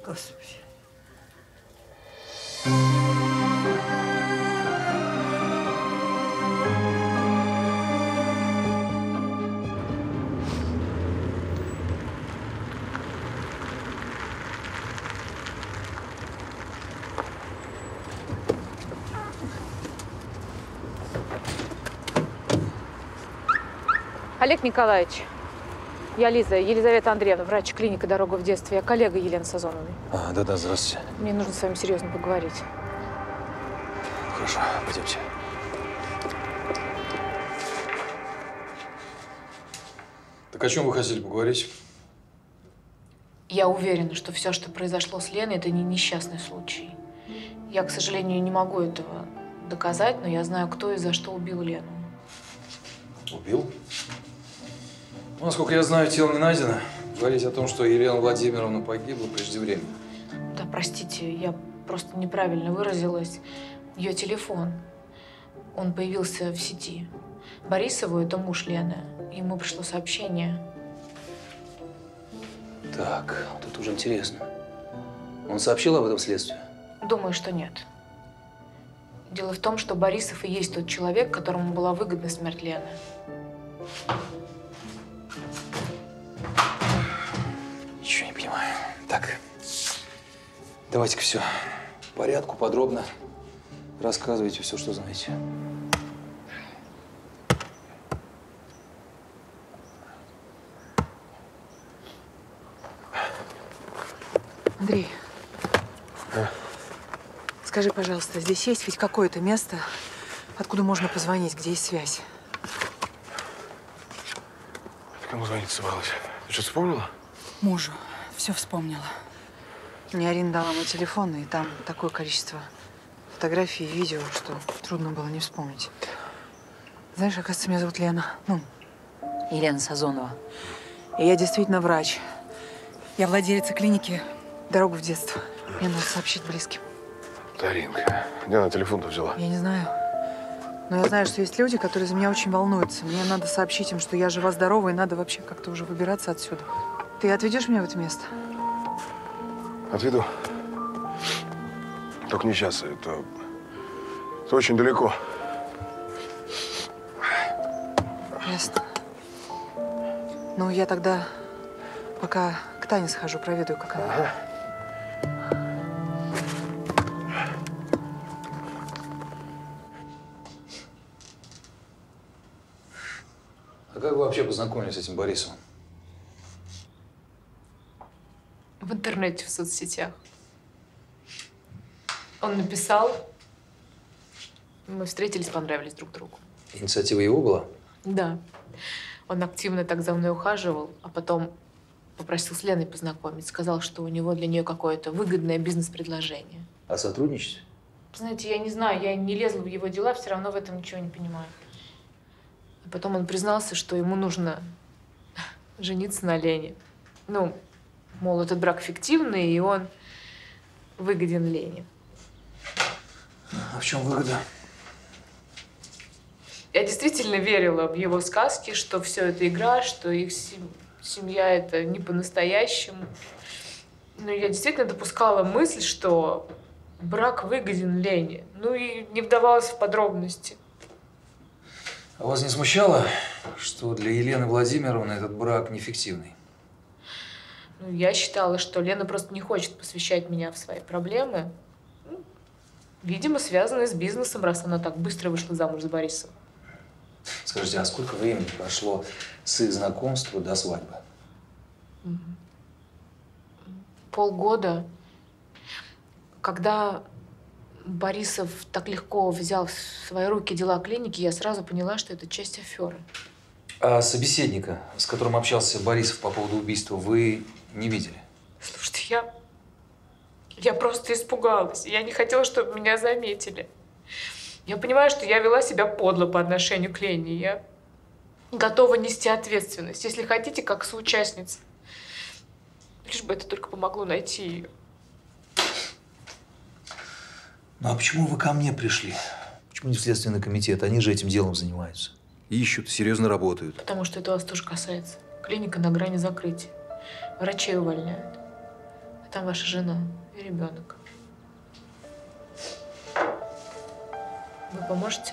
Speaker 13: Господи.
Speaker 8: Олег Николаевич, я Лиза, Елизавета Андреевна, врач клиника «Дорога в детстве». Я коллега Елены Сазоновой.
Speaker 16: Да-да, здравствуйте.
Speaker 8: Мне нужно с вами серьезно поговорить.
Speaker 16: Хорошо, пойдемте. Так о чем вы хотели поговорить?
Speaker 8: Я уверена, что все, что произошло с Леной, это не несчастный случай. Я, к сожалению, не могу этого доказать, но я знаю, кто и за что убил Лену.
Speaker 16: Убил? Ну, насколько я знаю, тело не найдено. Говорить о том, что Елена Владимировна погибла, преждевременно.
Speaker 8: Да, простите, я просто неправильно выразилась. Ее телефон, он появился в сети. Борисову – это муж Лены. Ему пришло сообщение.
Speaker 11: Так, тут уже интересно. Он сообщил об этом следствию?
Speaker 8: Думаю, что нет. Дело в том, что Борисов и есть тот человек, которому была выгодна смерть Лены.
Speaker 16: Ничего не понимаю. Так, давайте-ка все по порядку, подробно. Рассказывайте все, что знаете.
Speaker 10: Андрей, скажи, пожалуйста, здесь есть ведь какое-то место, откуда можно позвонить, где есть связь?
Speaker 7: Кому звонить собралась? Ты что, вспомнила?
Speaker 10: Мужу. Все вспомнила. Мне Арина дала мой телефон, и там такое количество фотографий и видео, что трудно было не вспомнить. Знаешь, оказывается, меня зовут Лена. Ну, Елена Сазонова. И я действительно врач. Я владелица клиники «Дорога в детство». Мне надо сообщить близким.
Speaker 7: Даринка, где она телефон-то взяла?
Speaker 10: Я не знаю. Но я знаю, что есть люди, которые за меня очень волнуются. Мне надо сообщить им, что я жива-здорова, и надо вообще как-то уже выбираться отсюда. Ты отведешь меня в это место?
Speaker 7: Отведу. Только не сейчас. Это очень далеко.
Speaker 10: Ясно. Ну, я тогда пока к Тане схожу, проведу, как она.
Speaker 7: Ага.
Speaker 16: А как вы вообще познакомились с этим Борисовым?
Speaker 8: В интернете, в соцсетях. Он написал. Мы встретились, понравились друг другу.
Speaker 16: Инициатива его была?
Speaker 8: Да. Он активно так за мной ухаживал, а потом попросил с Леной познакомить. Сказал, что у него для нее какое-то выгодное бизнес-предложение.
Speaker 16: А сотрудничать?
Speaker 8: Знаете, я не знаю, я не лезла в его дела, все равно в этом ничего не понимаю. А потом он признался, что ему нужно жениться на Лене. Ну, мол, этот брак фиктивный, и он выгоден Лене.
Speaker 16: А в чем выгода?
Speaker 8: Я действительно верила в его сказки, что все это игра, что их семья это не по-настоящему. Но я действительно допускала мысль, что брак выгоден Лене. Ну и не вдавалась в подробности.
Speaker 16: А вас не смущало, что для Елены Владимировны этот брак нефиктивный?
Speaker 8: Ну, я считала, что Лена просто не хочет посвящать меня в свои проблемы. Ну, видимо, связанные с бизнесом, раз она так быстро вышла замуж за Борисова.
Speaker 16: Скажите, а сколько времени прошло с их знакомства до свадьбы?
Speaker 8: Полгода. Когда Борисов так легко взял в свои руки дела клиники, я сразу поняла, что это часть аферы.
Speaker 16: А собеседника, с которым общался Борисов по поводу убийства, вы не видели?
Speaker 8: Слушайте, я просто испугалась. Я не хотела, чтобы меня заметили. Я понимаю, что я вела себя подло по отношению к Лене. Я готова нести ответственность, если хотите, как соучастница. Лишь бы это только помогло найти ее.
Speaker 16: Ну а почему вы ко мне пришли? Почему не в Следственный комитет? Они же этим делом занимаются. Ищут, серьезно работают.
Speaker 8: Потому что это вас тоже касается. Клиника на грани закрытия. Врачей увольняют. там ваша жена и ребенок. Вы поможете?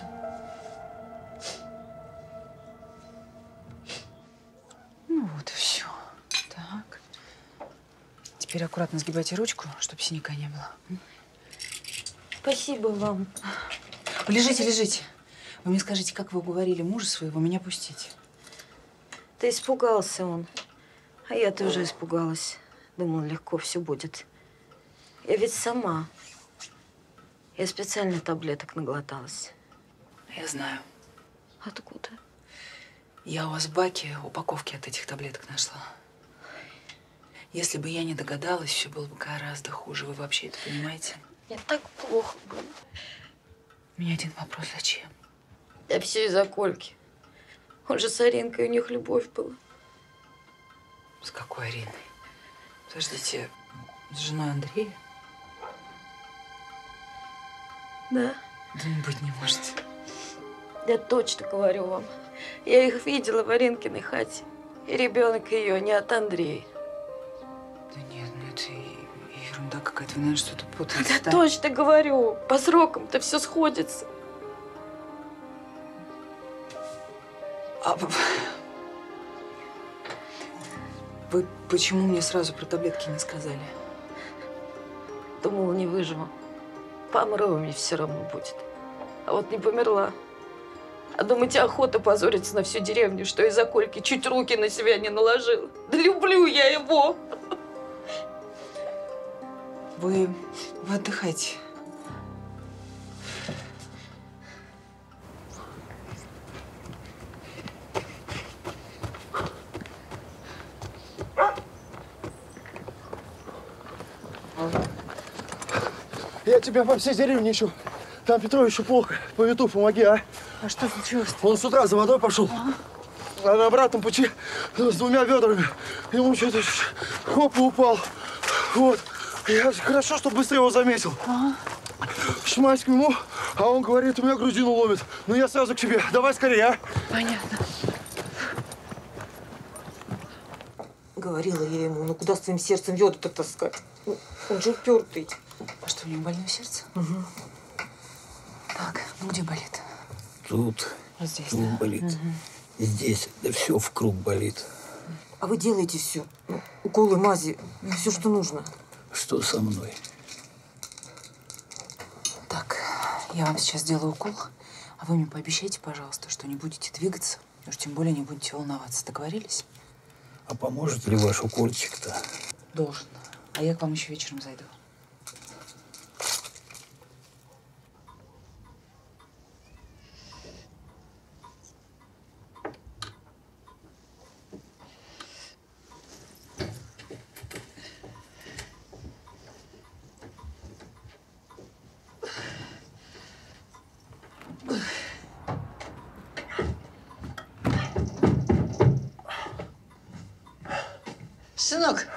Speaker 10: Ну вот и все. Так. Теперь аккуратно сгибайте ручку, чтобы синяка не было.
Speaker 4: Спасибо вам.
Speaker 10: Лежите, лежите. Вы мне скажите, как вы уговорили мужа своего меня пустить?
Speaker 4: Да испугался он. А я тоже испугалась. Думала, легко все будет. Я ведь сама. Я специально таблеток наглоталась.
Speaker 10: Я знаю.
Speaker 4: Откуда?
Speaker 10: Я у вас в баке упаковки от этих таблеток нашла. Если бы я не догадалась, все было бы гораздо хуже. Вы вообще это понимаете?
Speaker 4: Мне так плохо было.
Speaker 10: У меня один вопрос. Зачем?
Speaker 4: Да все из-за Кольки. Он же с Аринкой, у них любовь была.
Speaker 10: С какой Ариной? Подождите, с женой Андрея?
Speaker 4: Да.
Speaker 10: Да не быть не может.
Speaker 4: Я точно говорю вам. Я их видела в Аринкиной хате. И ребенок ее не от Андрея.
Speaker 10: Да нет, ну это ерунда какая-то. Вы, наверное, что-то путаете.
Speaker 4: Да точно говорю. По срокам-то все сходится.
Speaker 10: Вы почему мне сразу про таблетки не сказали?
Speaker 4: Думала, не выживу. Помру, мне все равно будет. А вот не померла. А думаете, охота позориться на всю деревню, что из-за Кольки чуть руки на себя не наложила? Да люблю я его.
Speaker 10: Вы отдыхайте.
Speaker 17: Я тебя по всей деревне ищу. Там Петровичу плохо. Повиту, помоги, а?
Speaker 10: А что случилось?
Speaker 17: Он с утра за водой пошел. А на обратном пути с двумя ведрами. Ему что-то хоп и упал. Вот. Я хорошо, что быстро его заметил. Шмать к нему, а он говорит, у меня грудину ломит. Ну я сразу к тебе. Давай скорее, а?
Speaker 10: Понятно.
Speaker 4: Говорила я ему, ну куда с твоим сердцем веду-то таскать? Он же упертый.
Speaker 10: А что, у него больное сердце?
Speaker 4: Угу.
Speaker 10: Так, ну где болит?
Speaker 11: Тут.
Speaker 10: Вот здесь,
Speaker 11: Тут
Speaker 10: да?
Speaker 11: болит.
Speaker 10: Угу.
Speaker 11: Здесь. Да все в круг болит.
Speaker 4: А вы делаете все. Ну, уколы, мази, все, что нужно.
Speaker 11: Что со мной?
Speaker 10: Так, я вам сейчас сделаю укол, а вы мне пообещайте, пожалуйста, что не будете двигаться, уж тем более не будете волноваться. Договорились?
Speaker 11: А поможет ли ваш укольчик-то?
Speaker 10: Должен. А я к вам еще вечером зайду.
Speaker 20: Сынок,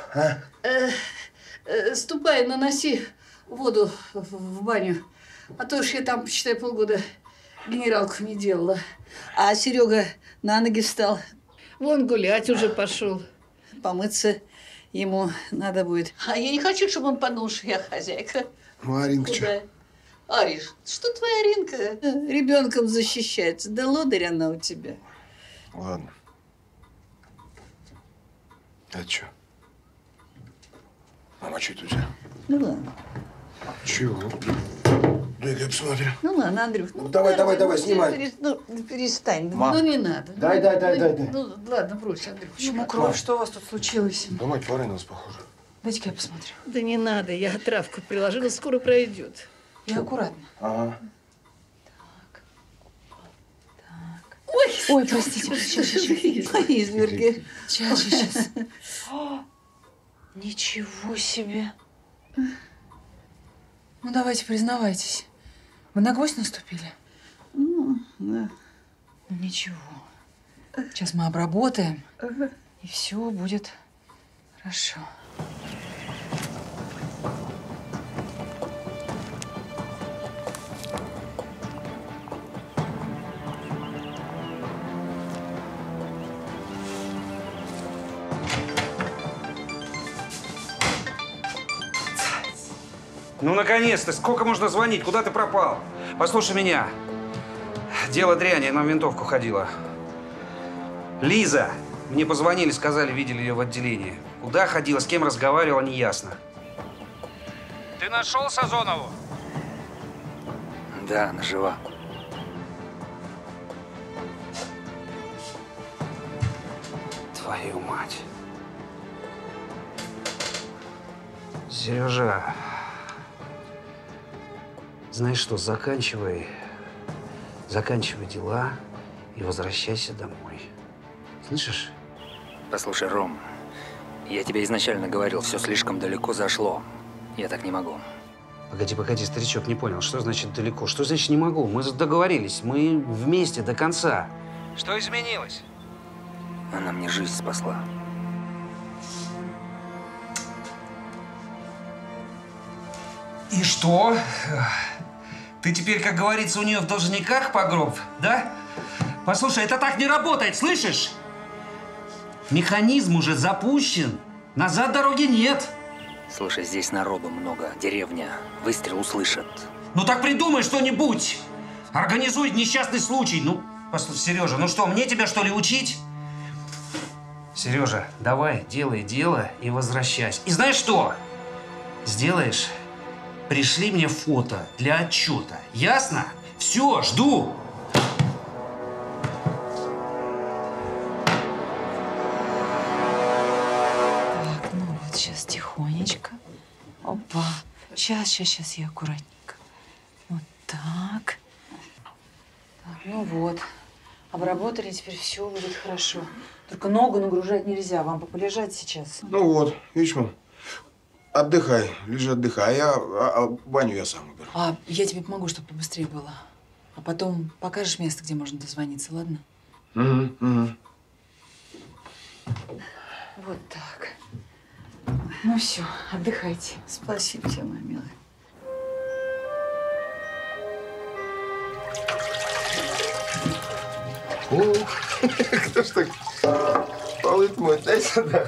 Speaker 20: ступай, наноси воду в баню. А то уж я там, почитай, полгода генералку не делала. А Серега на ноги встал. Вон гулять уже пошел. Помыться ему надо будет. А я не хочу, чтобы он понул, что я хозяйка.
Speaker 7: Ну, Аринка, что?
Speaker 20: Ариш, что твоя Аринка ребенком защищается? Да лодырь она у тебя.
Speaker 7: Ладно. Это что? Мама, что это у тебя?
Speaker 20: Ну ладно.
Speaker 7: Чего? Дай-ка я посмотрю.
Speaker 20: Ну ладно, Андрюх. Ну,
Speaker 7: Давай, снимай.
Speaker 20: Ну, перестань.
Speaker 7: Мам.
Speaker 20: Ну, не надо.
Speaker 7: Дай.
Speaker 20: Ну, ладно, брось, Андрюх.
Speaker 10: Почему кровь? Что у вас тут случилось?
Speaker 7: Да мать порылась, похоже.
Speaker 10: Дайте-ка я посмотрю.
Speaker 20: Да не надо, я травку приложила, скоро пройдет.
Speaker 10: И аккуратно.
Speaker 7: Ага.
Speaker 10: Ой, простите. Сейчас.
Speaker 20: Мои изверги.
Speaker 10: Сейчас. Ничего себе. Ну, давайте, признавайтесь. Вы на гвоздь наступили?
Speaker 20: Ну, да.
Speaker 10: Ничего. Сейчас мы обработаем, и все будет хорошо.
Speaker 2: Ну, наконец-то! Сколько можно звонить? Куда ты пропал? Послушай меня. Дело дряни, она в ментовку ходила. Лиза! Мне позвонили, сказали, видели ее в отделении. Куда ходила, с кем разговаривала, неясно. Ты нашел Сазонову?
Speaker 11: Да, она жива.
Speaker 2: Твою мать. Сережа, знаешь что, заканчивай дела и возвращайся домой. Слышишь?
Speaker 11: Послушай, Ром, я тебе изначально говорил, все слишком далеко зашло. Я так не могу.
Speaker 2: Погоди, старичок, не понял, что значит далеко? Что значит не могу? Мы договорились, мы вместе до конца. Что изменилось?
Speaker 11: Она мне жизнь спасла.
Speaker 2: И что? Ты теперь, как говорится, у нее в должниках по гроб, да? Послушай, это так не работает, слышишь? Механизм уже запущен. Назад дороги нет.
Speaker 11: Слушай, здесь народу много, деревня. Выстрел услышат.
Speaker 2: Ну так придумай что-нибудь. Организуй несчастный случай. Ну, послушай, Сережа, ну что, мне тебя что ли учить? Сережа, давай, делай дело и возвращайся. И знаешь что? Сделаешь? Пришли мне фото для отчета. Ясно? Все, жду.
Speaker 10: Так, ну вот сейчас тихонечко. Опа. Сейчас я аккуратненько. Вот так. Так, ну вот. Обработали, теперь все будет хорошо. Только ногу нагружать нельзя. Вам полежать сейчас.
Speaker 7: Ну вот, видишь, мам. Отдыхай, лежи, отдыхай. А баню я сам уберу.
Speaker 10: А я тебе помогу, чтобы побыстрее было. А потом покажешь место, где можно дозвониться, ладно?
Speaker 7: Угу.
Speaker 10: Вот так. Ну все, отдыхайте.
Speaker 20: Спасибо тебе, моя милая.
Speaker 7: Кто ж так полы моет? Дай сюда.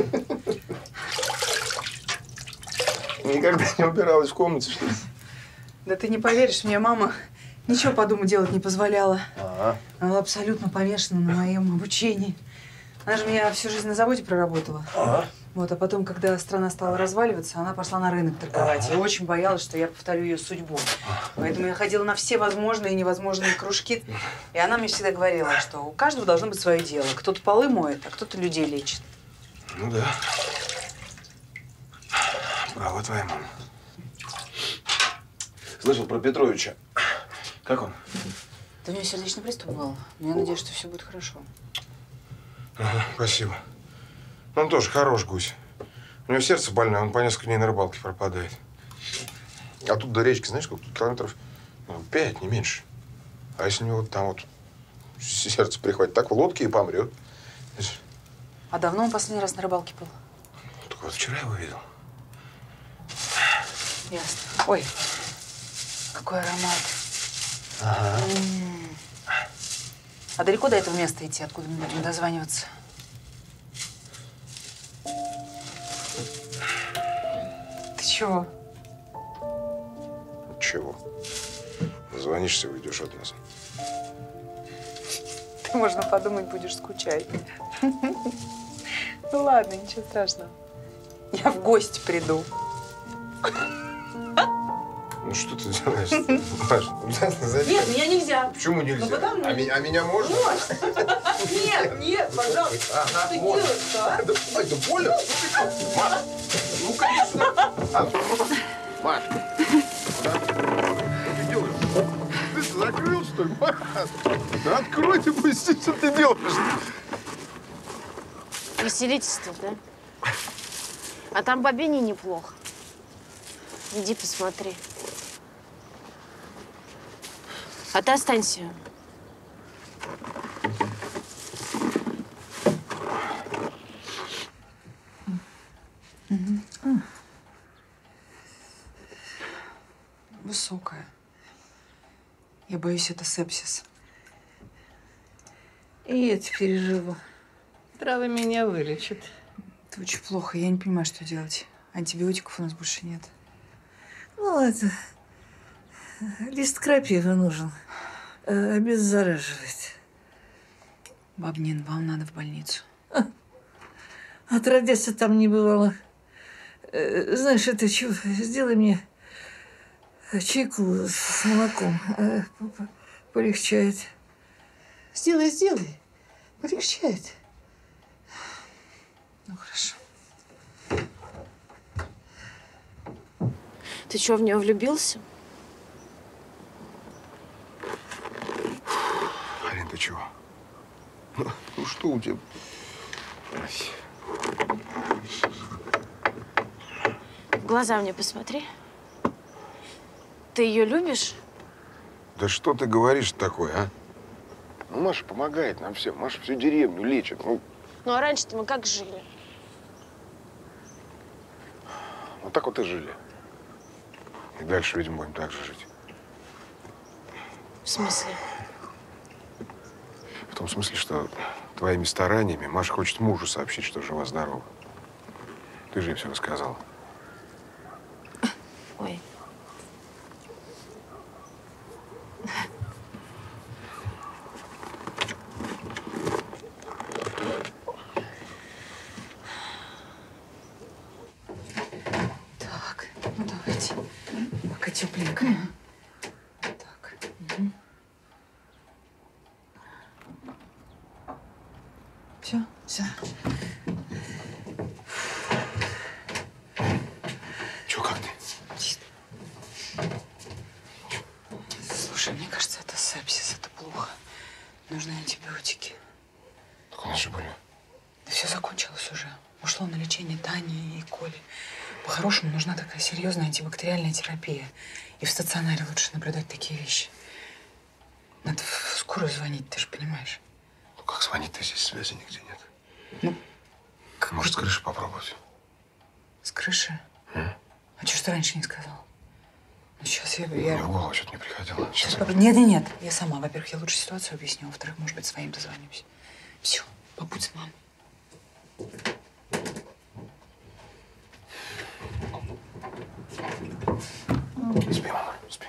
Speaker 7: Никогда не убиралась в комнате, что ли?
Speaker 10: Да ты не поверишь, мне мама ничего по дому делать не позволяла. Она была абсолютно помешана на моем обучении. Она же меня всю жизнь на заводе проработала. Вот, а потом, когда страна стала разваливаться, она пошла на рынок торговать. Я очень боялась, что я повторю ее судьбу. Поэтому я ходила на все возможные и невозможные кружки. И она мне всегда говорила, что у каждого должно быть свое дело. Кто-то полы моет, а кто-то людей лечит.
Speaker 7: Ну да. Права твоя мама. Слышал про Петровича. Как он?
Speaker 10: Да у него сердечный приступ был. Но я надеюсь, что все будет хорошо.
Speaker 7: Ага, спасибо. Он тоже хорош гусь. У него сердце больное, он по несколько дней на рыбалке пропадает. А тут до речки, знаешь, сколько? Тут километров 5, не меньше. А если у него вот там вот сердце прихватит, так в лодке и помрет.
Speaker 10: А давно он последний раз на рыбалке был?
Speaker 7: Только вот вчера его видел.
Speaker 10: Ясно. Ой, какой аромат.
Speaker 7: Ага.
Speaker 10: А далеко до этого места идти, откуда мы будем дозваниваться? Ты чего?
Speaker 7: Чего? Звонишься, уйдешь от нас.
Speaker 10: Ты, можно подумать, будешь скучать. Ну ладно, ничего страшного. Я в гости приду.
Speaker 7: Ну что ты делаешь? Маш, ужасно зачем?
Speaker 10: Нет, меня нельзя.
Speaker 7: Почему нельзя?
Speaker 10: Ну, потому...
Speaker 7: А меня можно?
Speaker 10: Нет, пожалуйста. Что ты делаешь-то, а?
Speaker 7: Это больно? Маш, ну, конечно. Маш, что ты делаешь? Ты закрыл, что ли? Да открой ты, пусти, что ты делаешь?
Speaker 14: Веселитесь тут, да? А там бабине неплохо. Иди посмотри. А ты останься.
Speaker 10: Высокая. Я боюсь, это сепсис.
Speaker 20: И это переживу. Травы меня вылечат.
Speaker 10: Это очень плохо. Я не понимаю, что делать. Антибиотиков у нас больше нет.
Speaker 13: Ну, это… Лист крапивы нужен. Обеззараживать.
Speaker 10: Баб Нин, вам надо в больницу.
Speaker 13: Отродясь, там не бывало. Знаешь, это чего? Сделай мне чайку с молоком. Полегчает. Сделай, сделай. Полегчает.
Speaker 10: Ну, хорошо.
Speaker 14: Ты что, в нее влюбился?
Speaker 7: Арин, ты чего? Ну что у тебя?
Speaker 14: В глаза мне посмотри. Ты ее любишь?
Speaker 7: Да что ты говоришь такое, а? Ну, Маша помогает нам всем. Маша всю деревню лечит. Ну,
Speaker 14: а раньше-то мы как жили?
Speaker 7: вот так вот и жили. И дальше, видимо, будем так же жить.
Speaker 14: В смысле?
Speaker 7: В том смысле, что твоими стараниями Маша хочет мужу сообщить, что жива-здорова. Ты же ей все рассказала.
Speaker 14: Ой.
Speaker 10: Так, ну давайте. Пока тепленько. Так. Угу. Все? Все.
Speaker 7: Че, как ты?
Speaker 10: Слушай, мне кажется, это сепсис, это плохо. Нужны антибиотики.
Speaker 7: Так у нас же были.
Speaker 10: Да все закончилось уже. Ушло на лечение Тани и Коли. По-хорошему, нужна такая серьезная антибактериальная терапия. И в стационаре лучше наблюдать такие вещи. Надо в скорую звонить, ты же понимаешь.
Speaker 7: Ну как звонить-то, здесь связи нигде нет.
Speaker 10: Ну,
Speaker 7: может, с крыши попробовать?
Speaker 10: С крыши? А что ж ты раньше не сказал? Ну, сейчас я…
Speaker 7: Мне в голову что-то не приходило. Сейчас я…
Speaker 10: Нет, я сама. Во-первых, я лучше ситуацию объясню. Во-вторых, может быть, своим дозвонимся. Все, побудь с мамой.
Speaker 7: Спи, мама, спи.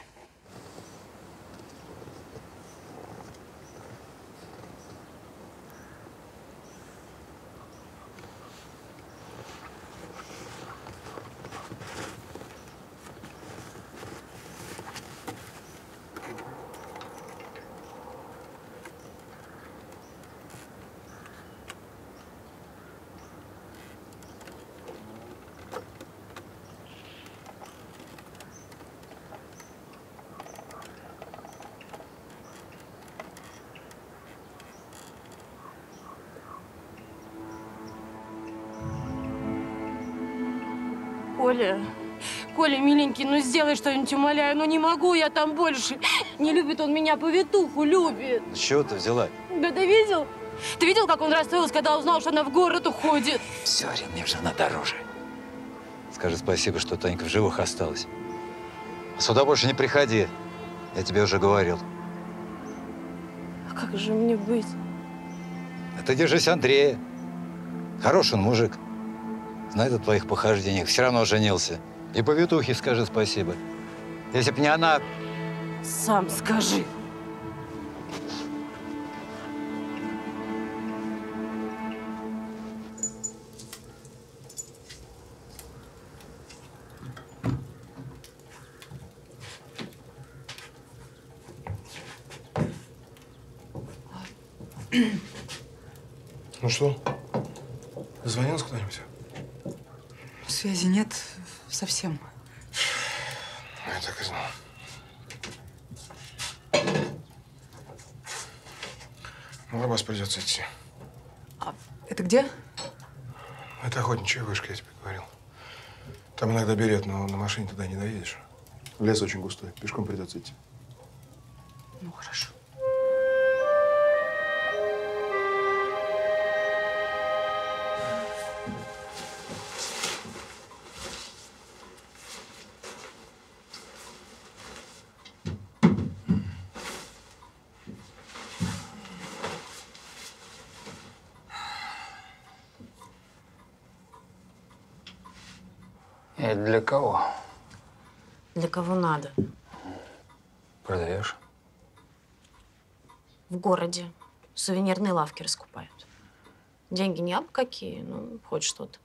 Speaker 14: Коля, Коля, миленький, ну сделай что-нибудь, умоляю. Ну не могу я там больше. Не любит он меня, повитуху любит.
Speaker 12: С чего ты взяла?
Speaker 14: Да ты видел? Ты видел, как он расстроился, когда узнал, что она в город уходит?
Speaker 12: Все, Рин, мне же она дороже. Скажи спасибо, что Танька в живых осталась. Сюда больше не приходи. Я тебе уже говорил.
Speaker 14: А как же мне быть?
Speaker 12: А ты держись Андрея. Хороший он мужик. Знает о твоих похождениях. Все равно женился. И повитухе скажи спасибо. Если б не она…
Speaker 14: Сам скажи.
Speaker 7: Ну что, звонил кто-нибудь?
Speaker 10: Связи нет совсем.
Speaker 7: Я так и знал. Ну, на вас придется идти.
Speaker 10: Это где?
Speaker 7: Это охотничья вышка, я тебе говорил. Там иногда берет, но на машине туда не доедешь. Лес очень густой, пешком придется идти.
Speaker 10: Ну, хорошо.
Speaker 11: Это для кого?
Speaker 14: Для кого надо.
Speaker 11: Продаешь?
Speaker 14: В городе сувенирные лавки раскупают. Деньги не абы какие, ну, хоть что-то.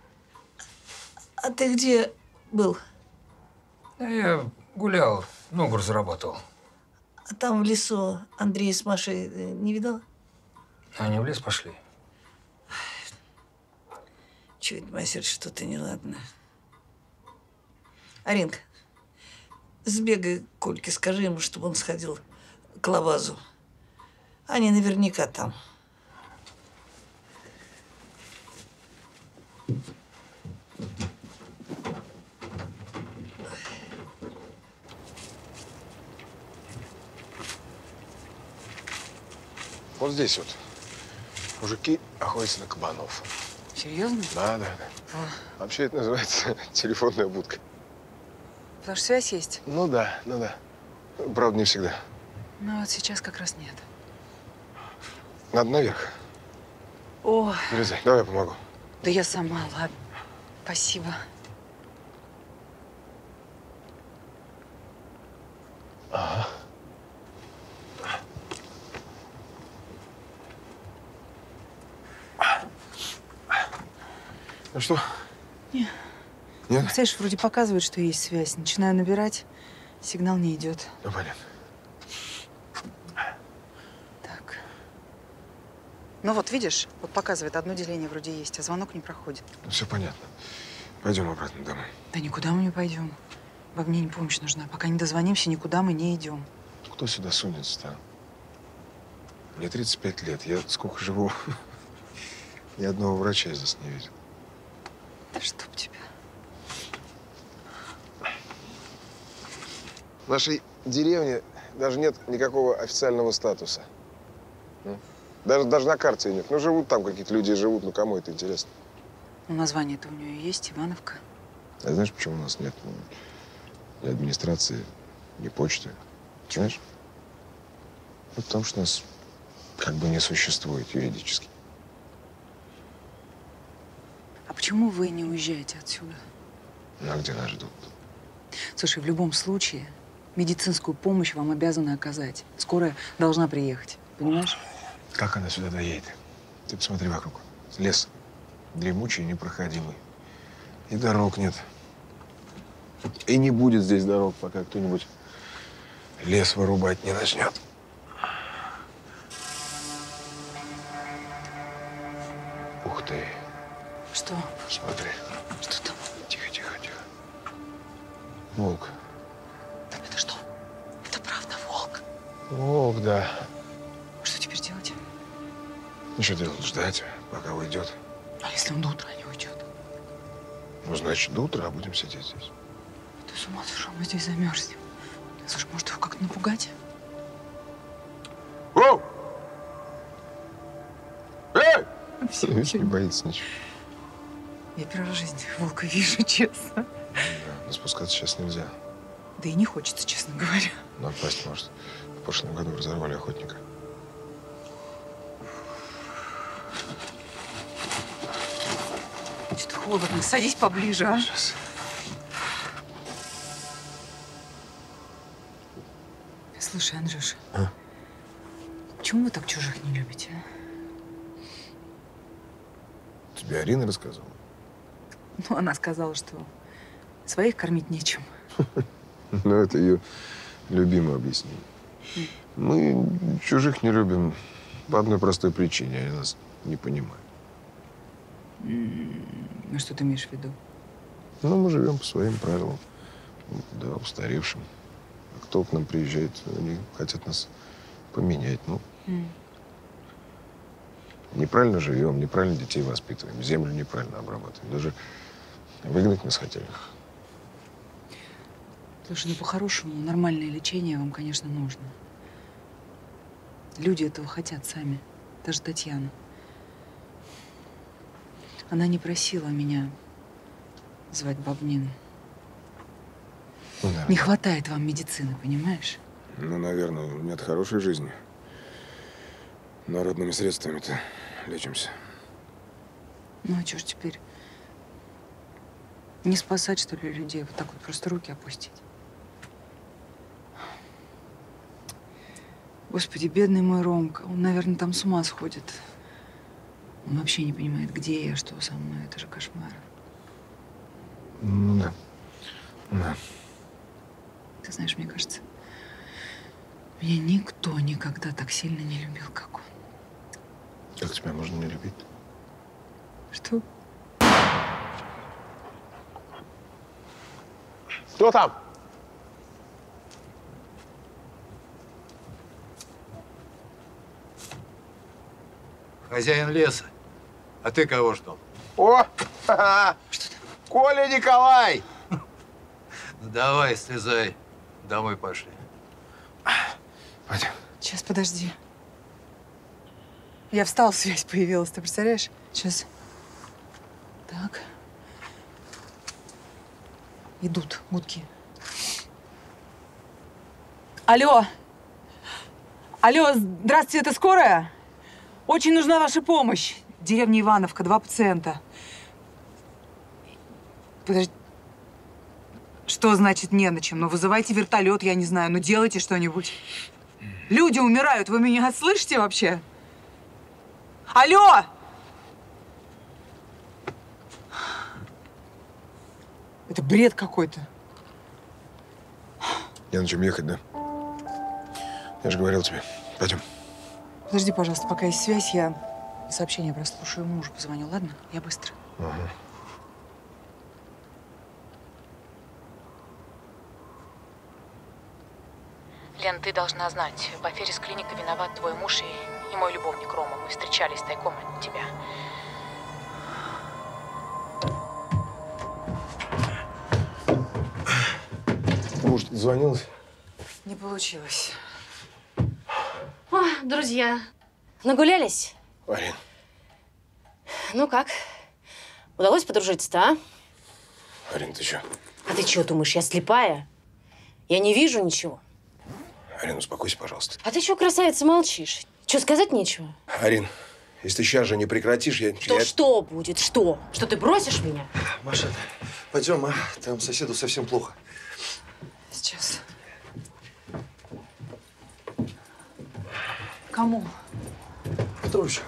Speaker 13: А ты где был?
Speaker 11: Да я гулял, ногу разрабатывал.
Speaker 13: А там в лесу Андрей с Машей не видал?
Speaker 11: Они в лес пошли.
Speaker 13: Чует мое сердце, что-то неладное. Аринка, сбегай к Кольке, скажи ему, чтобы он сходил к Лавазу. Они наверняка там.
Speaker 7: Вот здесь вот мужики охотятся на кабанов.
Speaker 10: Серьезно?
Speaker 7: Да. Вообще это называется телефонная будка.
Speaker 10: Потому что связь есть?
Speaker 7: Ну да. Правда, не всегда.
Speaker 10: Ну вот сейчас как раз нет.
Speaker 7: Надо наверх.
Speaker 10: О,
Speaker 7: Вылезай, давай я помогу.
Speaker 10: да я сама, ладно. Спасибо.
Speaker 7: Ага. Ну что?
Speaker 10: Нет.
Speaker 7: Нет?
Speaker 10: Представляешь, вроде показывает, что есть связь. Начинаю набирать, сигнал не идет.
Speaker 7: Ну, понятно.
Speaker 10: Так. Ну вот, видишь, вот показывает, одно деление вроде есть, а звонок не проходит.
Speaker 7: Ну, все понятно. Пойдем обратно домой.
Speaker 10: Да никуда мы не пойдем. Во мне не помощь нужна. Пока не дозвонимся, никуда мы не идем.
Speaker 7: Кто сюда сунется-то? Мне 35 лет. Я сколько живу, ни одного врача здесь не видел.
Speaker 10: Да чтоб тебя.
Speaker 7: В нашей деревне даже нет никакого официального статуса. Даже на карте нет. Ну, живут там какие-то люди, живут. Ну, кому это интересно?
Speaker 10: Ну, название-то у нее есть, Ивановка.
Speaker 7: А знаешь, почему у нас нет ни администрации, ни почты? Знаешь? Ну, потому что нас как бы не существует юридически.
Speaker 10: А почему вы не уезжаете отсюда?
Speaker 7: Ну, а где нас ждут?
Speaker 10: Слушай, в любом случае медицинскую помощь вам обязаны оказать. Скорая должна приехать. Понимаешь?
Speaker 7: Как она сюда доедет? Ты посмотри вокруг. Лес дремучий, непроходимый. И дорог нет. И не будет здесь дорог, пока кто-нибудь лес вырубать не начнет. Ух ты.
Speaker 10: Что?
Speaker 7: Смотри.
Speaker 10: Что там?
Speaker 7: Тихо. Волк.
Speaker 10: Это что? Это правда волк?
Speaker 7: Волк, да.
Speaker 10: Что теперь делать?
Speaker 7: Ну, что делать? Ждать, пока уйдет.
Speaker 10: А если он до утра не уйдет?
Speaker 7: Ну, значит, до утра будем сидеть здесь.
Speaker 10: Ты с ума сошел, мы здесь замерзнем. Слушай, может, его как-то напугать?
Speaker 7: Воу! Эй!
Speaker 10: Все,
Speaker 7: Видишь, не боится ничего.
Speaker 10: Я первый раз в жизни волка вижу, честно.
Speaker 7: Да, но спускаться сейчас нельзя.
Speaker 10: Да и не хочется, честно говоря.
Speaker 7: Напасть может. В прошлом году разорвали охотника.
Speaker 10: Что-то холодно. Садись поближе, а?
Speaker 7: Сейчас.
Speaker 10: Слушай, Андрюша,
Speaker 7: А?
Speaker 10: почему вы так чужих не любите, а?
Speaker 7: Тебе Арина рассказывала?
Speaker 10: Ну, она сказала, что своих кормить нечем.
Speaker 7: Ну, это ее любимое объяснение. Мы чужих не любим по одной простой причине. Они нас не понимают.
Speaker 10: Ну, что ты имеешь в виду?
Speaker 7: Ну, мы живем по своим правилам. Да, устаревшим. А кто к нам приезжает, они хотят нас поменять. Ну, неправильно живем, неправильно детей воспитываем, землю неправильно обрабатываем. Даже выгнать нас хотели.
Speaker 10: Слушай, ну по-хорошему нормальное лечение вам, конечно, нужно. Люди этого хотят сами. Даже Татьяна. Она не просила меня звать Бабнину.
Speaker 7: Ну, наверное.
Speaker 10: Не хватает вам медицины, понимаешь?
Speaker 7: Ну, наверное, нет хорошей жизни. Народными средствами-то лечимся.
Speaker 10: Ну, а что ж теперь? Не спасать, что ли, людей? Вот так вот просто руки опустить?
Speaker 1: Господи, бедный мой Ромка. Он, наверное, там с ума сходит. Он вообще не понимает, где я, что со мной. Это же кошмар.
Speaker 7: Ну да. Да.
Speaker 1: Ты знаешь, мне кажется, меня никто никогда так сильно не любил, как он.
Speaker 7: Как тебя можно не любить?
Speaker 1: Что?
Speaker 7: Кто там?
Speaker 12: Хозяин леса. А ты кого ждал?
Speaker 17: О! Что там? Коля Николай!
Speaker 12: Ну давай, слезай. Домой пошли.
Speaker 7: Пойдем.
Speaker 1: Сейчас, подожди. Я встал, связь появилась, ты представляешь? Сейчас. Так. Идут гудки. Алло! Алло, здравствуйте, это скорая? Очень нужна ваша помощь. Деревня Ивановка, 2 пациента. Подожди. Что значит не на чем? Ну, вызывайте вертолет, я не знаю. Ну, делайте что-нибудь. Люди умирают. Вы меня слышите вообще? Алло! Это бред какой-то.
Speaker 7: Не на чем ехать, да? Я же говорил тебе. Пойдем.
Speaker 1: Подожди, пожалуйста, пока есть связь, я сообщение прослушаю. Мужу позвоню, ладно? Я быстро.
Speaker 7: Ага.
Speaker 6: Лен, ты должна знать, в афере с клиникой виноват твой муж и мой любовник Рома. Мы встречались тайком от тебя.
Speaker 7: Может, ты дозвонилась?
Speaker 1: Не получилось.
Speaker 14: О, друзья, нагулялись?
Speaker 7: Арин.
Speaker 14: Ну как? Удалось подружиться-то, а?
Speaker 7: Арин, ты что?
Speaker 14: А ты чего думаешь, я слепая? Я не вижу ничего.
Speaker 7: Арин, успокойся, пожалуйста.
Speaker 14: А ты чего, красавица, молчишь? Что, сказать нечего?
Speaker 7: Арин, если ты сейчас же не прекратишь,
Speaker 14: Что будет? Что? Что, ты бросишь меня?
Speaker 9: Маша, пойдем, а? Там соседу совсем плохо.
Speaker 1: Сейчас. Кому?
Speaker 9: Петрович.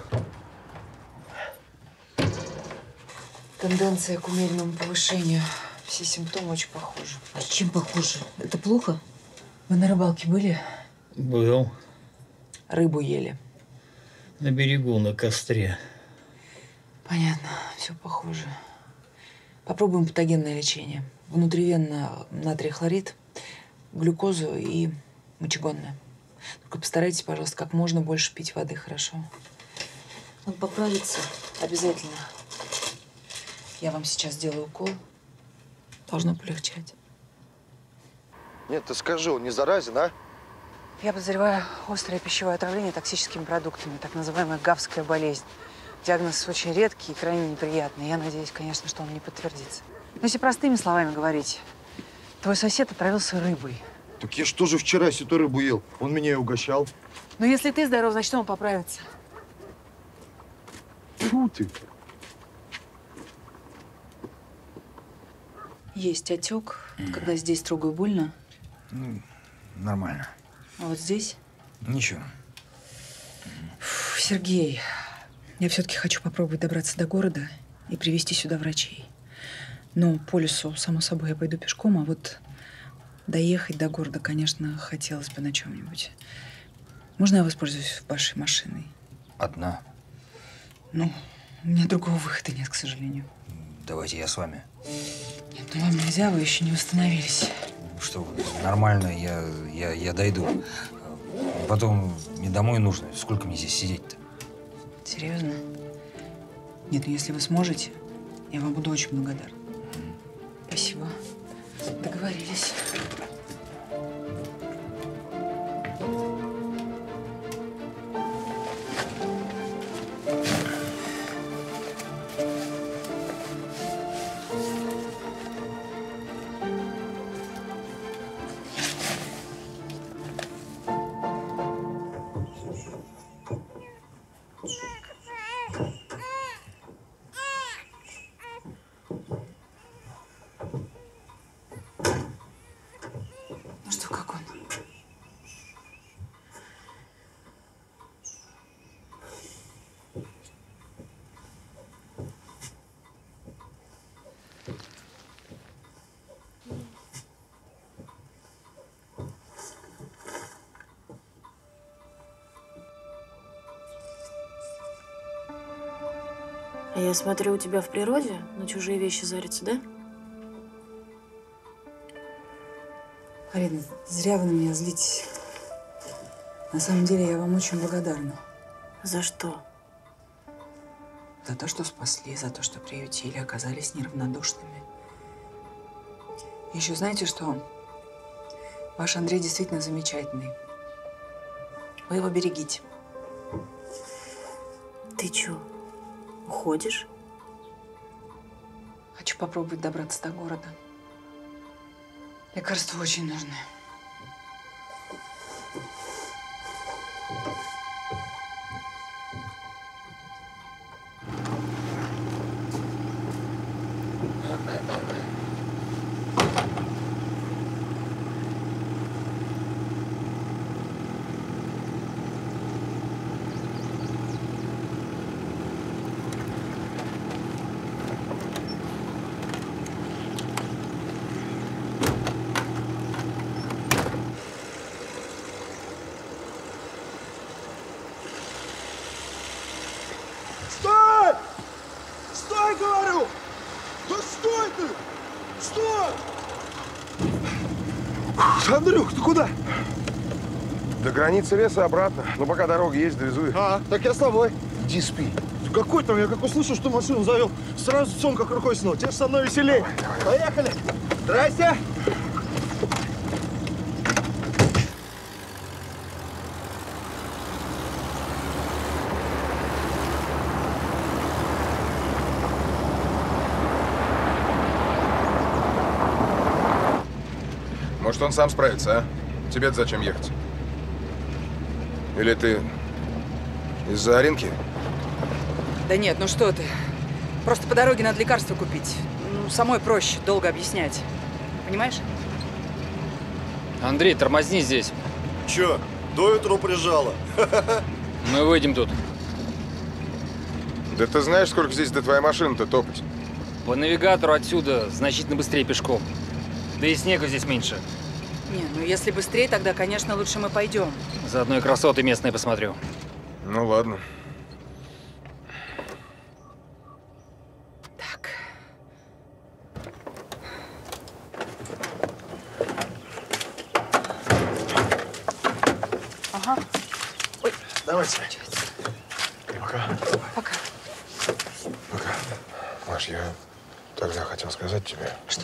Speaker 1: Тенденция к умеренному повышению. Все симптомы очень похожи.
Speaker 13: А чем похоже? Это плохо?
Speaker 1: Вы на рыбалке были?
Speaker 22: Был.
Speaker 1: Рыбу ели.
Speaker 22: На берегу, на костре.
Speaker 1: Понятно. Все похоже. Попробуем патогенное лечение. Внутривенно натрий хлорид, глюкозу и мочегонное. Только постарайтесь, пожалуйста, как можно больше пить воды, хорошо?
Speaker 13: Он поправится?
Speaker 1: Обязательно. Я вам сейчас сделаю укол. Должно полегчать.
Speaker 9: Нет, ты скажи, он не заразен, а?
Speaker 10: Я подозреваю острое пищевое отравление токсическими продуктами, так называемая гавская болезнь. Диагноз очень редкий и крайне неприятный. Я надеюсь, конечно, что он не подтвердится. Но если простыми словами говорить, твой сосед отравился рыбой.
Speaker 9: Так я ж тоже вчера эту рыбу ел. Он меня и угощал.
Speaker 10: Но если ты здоров, значит, он поправится.
Speaker 9: Фу ты.
Speaker 1: Есть отек, когда здесь трогаю, больно.
Speaker 11: Ну, нормально.
Speaker 1: А вот здесь?
Speaker 11: Ничего.
Speaker 1: Фу, Сергей, я все-таки хочу попробовать добраться до города и привезти сюда врачей. Но по лесу, само собой, я пойду пешком, а вот доехать до города, конечно, хотелось бы на чем-нибудь. Можно я воспользуюсь вашей машиной?
Speaker 11: Одна?
Speaker 1: Ну, у меня другого выхода нет, к сожалению.
Speaker 11: Давайте я с вами.
Speaker 1: Нет, ну вам нельзя, вы еще не восстановились.
Speaker 11: Что вы, нормально, я дойду. Потом мне домой нужно. Сколько мне здесь сидеть-то?
Speaker 1: Серьезно? Нет, ну если вы сможете, я вам буду очень благодарна. Спасибо. Договорились.
Speaker 14: А я смотрю, у тебя в природе на чужие вещи зарится, да?
Speaker 10: Арина, зря вы на меня злитесь. На самом деле я вам очень благодарна.
Speaker 14: За что?
Speaker 10: За то, что спасли, за то, что приютили, оказались неравнодушными. Еще знаете что? Ваш Андрей действительно замечательный. Вы его берегите.
Speaker 14: Ты чё, уходишь?
Speaker 10: Хочу попробовать добраться до города. Лекарства очень нужны.
Speaker 7: Стой! Стой, говорю! Да стой ты! Стой! Андрюх, ты куда? До границы леса обратно. Но пока дорога есть, довезу их.
Speaker 17: А, так я с тобой.
Speaker 7: Иди спи.
Speaker 17: Какой там? Я как услышу, что машину завел, сразу сон как рукой снул. Тебе же со мной веселей. Поехали. Здрасте.
Speaker 7: Может, он сам справится, а? Тебе-то зачем ехать? Или ты из-за Аринки?
Speaker 10: Да нет, ну что ты. Просто по дороге надо лекарства купить. Ну, самой проще, долго объяснять. Понимаешь?
Speaker 15: Андрей, тормозни здесь.
Speaker 17: Чё, до ветру прижало?
Speaker 15: Мы выйдем тут.
Speaker 7: Да ты знаешь, сколько здесь до твоей машины-то топать?
Speaker 15: По навигатору отсюда значительно быстрее пешком. Да и снега здесь меньше.
Speaker 10: Не, ну если быстрее, тогда, конечно, лучше мы пойдем.
Speaker 15: Заодно и красоты местные посмотрю.
Speaker 7: Ну ладно.
Speaker 10: Так. Ага. Ой.
Speaker 7: Давайте. Пока.
Speaker 10: Пока.
Speaker 7: Пока. Маш, я тогда хотел сказать тебе.
Speaker 10: Что?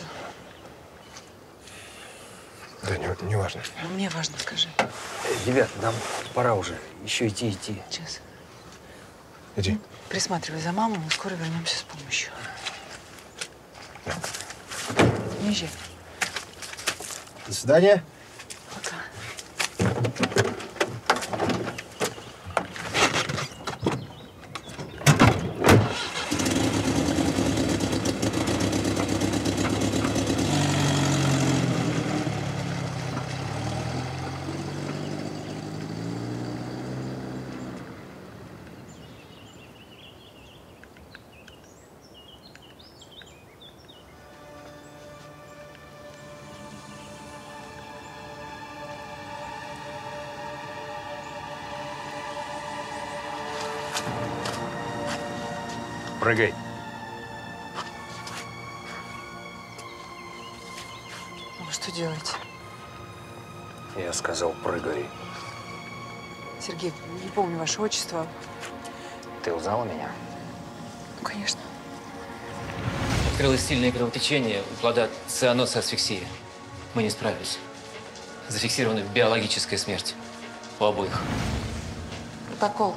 Speaker 7: Да не важно.
Speaker 10: Ну, мне важно, скажи.
Speaker 11: Ребят, нам пора уже. Еще идти.
Speaker 10: Сейчас.
Speaker 7: Иди.
Speaker 10: Присматривай за мамой, мы скоро вернемся с помощью. Не езжай.
Speaker 17: До свидания.
Speaker 11: Прыгай.
Speaker 10: Ну, что делать?
Speaker 11: Я сказал, прыгай.
Speaker 10: Сергей, не помню ваше отчество.
Speaker 11: Ты узнала меня?
Speaker 10: Ну, конечно.
Speaker 15: Открылось сильное кровотечение у плода цианоз асфиксии. Мы не справились. Зафиксирована биологическая смерть у обоих.
Speaker 10: Протокол.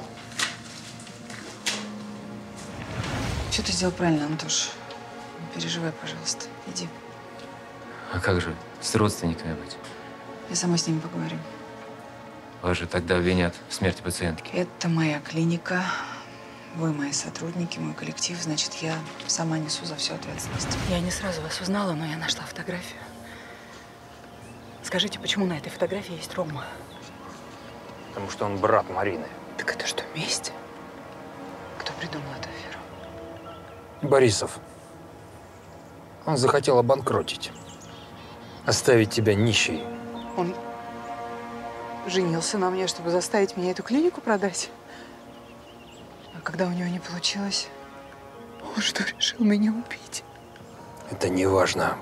Speaker 10: Все ты сделал правильно, Антош. Не переживай, пожалуйста. Иди.
Speaker 15: А как же с родственниками быть?
Speaker 10: Я сама с ними поговорю.
Speaker 15: Вас же тогда обвинят в смерти пациентки.
Speaker 10: Это моя клиника. Вы мои сотрудники, мой коллектив. Значит, я сама несу за всю ответственность. Я не сразу вас узнала, но я нашла фотографию. Скажите, почему на этой фотографии есть Рома?
Speaker 11: Потому что он брат Марины.
Speaker 10: Так это что, месть? Кто придумал эту аферу?
Speaker 11: Борисов. Он захотел обанкротить. Оставить тебя нищей.
Speaker 10: Он женился на мне, чтобы заставить меня эту клинику продать. А когда у него не получилось,
Speaker 7: Он что, решил меня убить?
Speaker 11: Это не важно.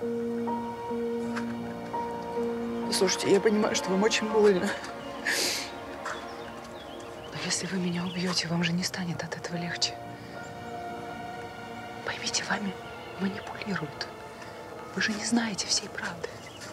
Speaker 1: Слушайте, я понимаю, что вам очень больно. Но если вы меня убьете, вам же не станет от этого легче. Поймите, вами манипулируют. Вы же не знаете всей правды.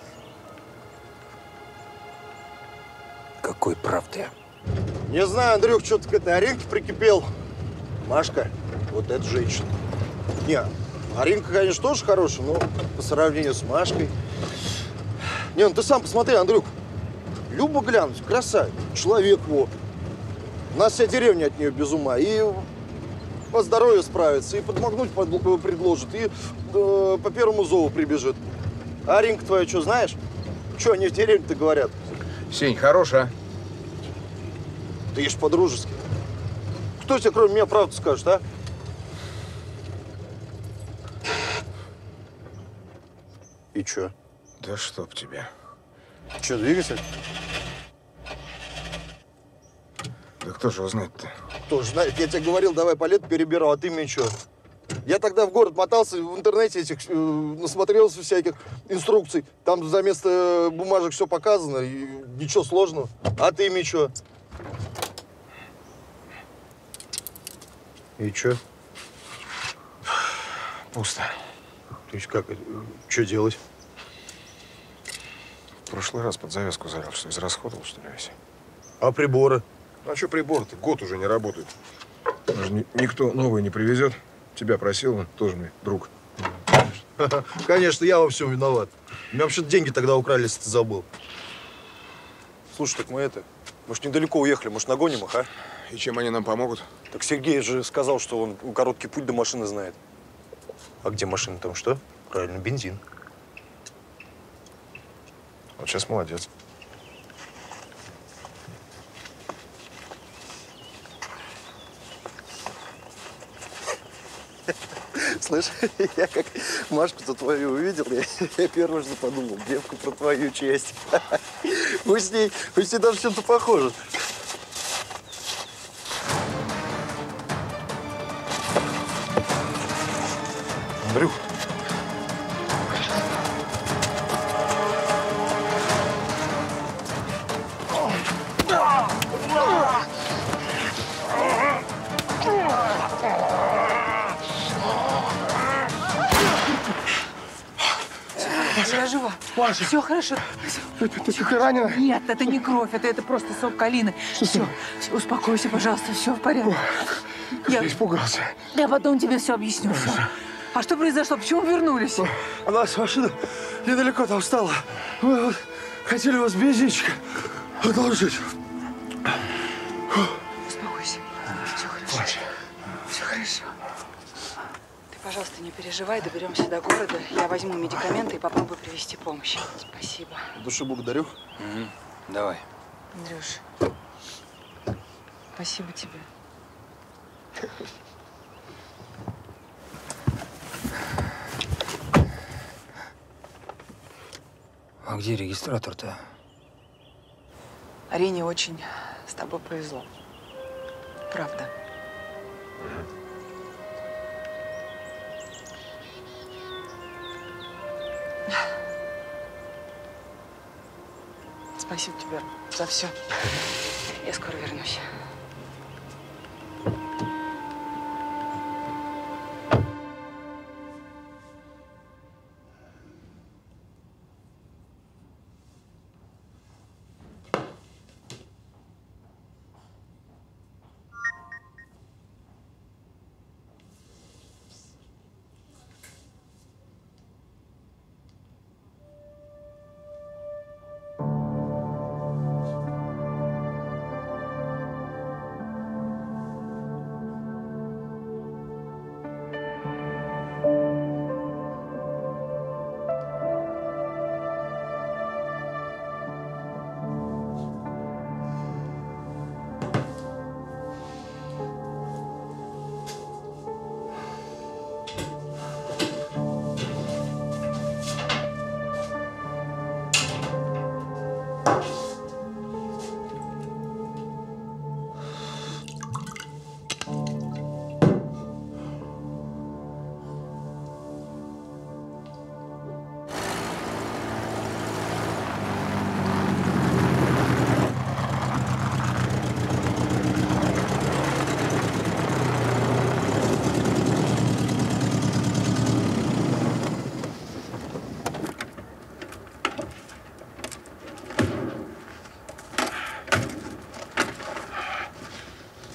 Speaker 11: Какой правды?
Speaker 17: Не знаю, Андрюх, что ты к этой Аринке прикипел. Машка, вот эта женщина. Не, Аринка, конечно, тоже хорошая, но по сравнению с Машкой. Не, ну ты сам посмотри, Андрюх. Люба глянуть, красавица, человек во. У нас вся деревня от нее без ума. И по здоровью справится, и подмогнуть предложит, и по первому зову прибежит. А Аринка твоя что, знаешь? Что они в деревне-то говорят?
Speaker 7: Сень, хорош, а?
Speaker 17: Ты ешь по-дружески. Кто тебе, кроме меня, правду скажет, а? И чё?
Speaker 7: Да чтоб тебя.
Speaker 17: Чё, двигатель?
Speaker 7: Да кто же его знает-то?
Speaker 17: Кто же знает? Я тебе говорил, давай по лету перебирал, а ты мне чё? Я тогда в город мотался, в интернете этих насмотрелся всяких инструкций. Там за место бумажек все показано, и ничего сложного. А ты мне чё? И чё?
Speaker 7: Пусто.
Speaker 17: То есть как? Что делать?
Speaker 7: В прошлый раз под завязку зарял, что израсходовал, что ли, весь.
Speaker 17: А приборы?
Speaker 7: А что приборы-то? Год уже не работают. Даже никто новый не привезет. Тебя просил, он тоже мне друг.
Speaker 17: Конечно, я во всем виноват. У меня вообще деньги тогда украли, если ты забыл. Слушай, так мы может, недалеко уехали, может, нагоним их, а?
Speaker 7: И чем они нам помогут?
Speaker 17: Так Сергей же сказал, что он короткий путь до машины знает. А где машина, там что? Правильно, бензин.
Speaker 7: Вот сейчас молодец.
Speaker 17: Слышь, я как Машку-то твою увидел, я первый же подумал, девку про твою честь. Мы с ней даже чем-то похожи.
Speaker 7: Андрюх.
Speaker 10: Я жива.
Speaker 7: Маша.
Speaker 10: Все хорошо.
Speaker 7: Ты ранена?
Speaker 10: Нет, это не кровь, это просто сок калины. Все, успокойся, пожалуйста, все в порядке.
Speaker 7: Я испугался.
Speaker 10: Я потом тебе все объясню. Все. А что произошло? Почему вернулись?
Speaker 17: У нас машина недалеко там встала. Мы вот хотели вас бензинчика одолжить.
Speaker 10: Успокойся. Все хорошо. Все хорошо. Ты, пожалуйста, не переживай, доберемся до города. Я возьму медикаменты и попробую привезти помощь. Спасибо.
Speaker 17: От души благодарю.
Speaker 11: Давай.
Speaker 10: Андрюш, спасибо тебе.
Speaker 11: А где регистратор-то?
Speaker 10: Арине очень с тобой повезло. Правда. Спасибо тебе за все. Я скоро вернусь.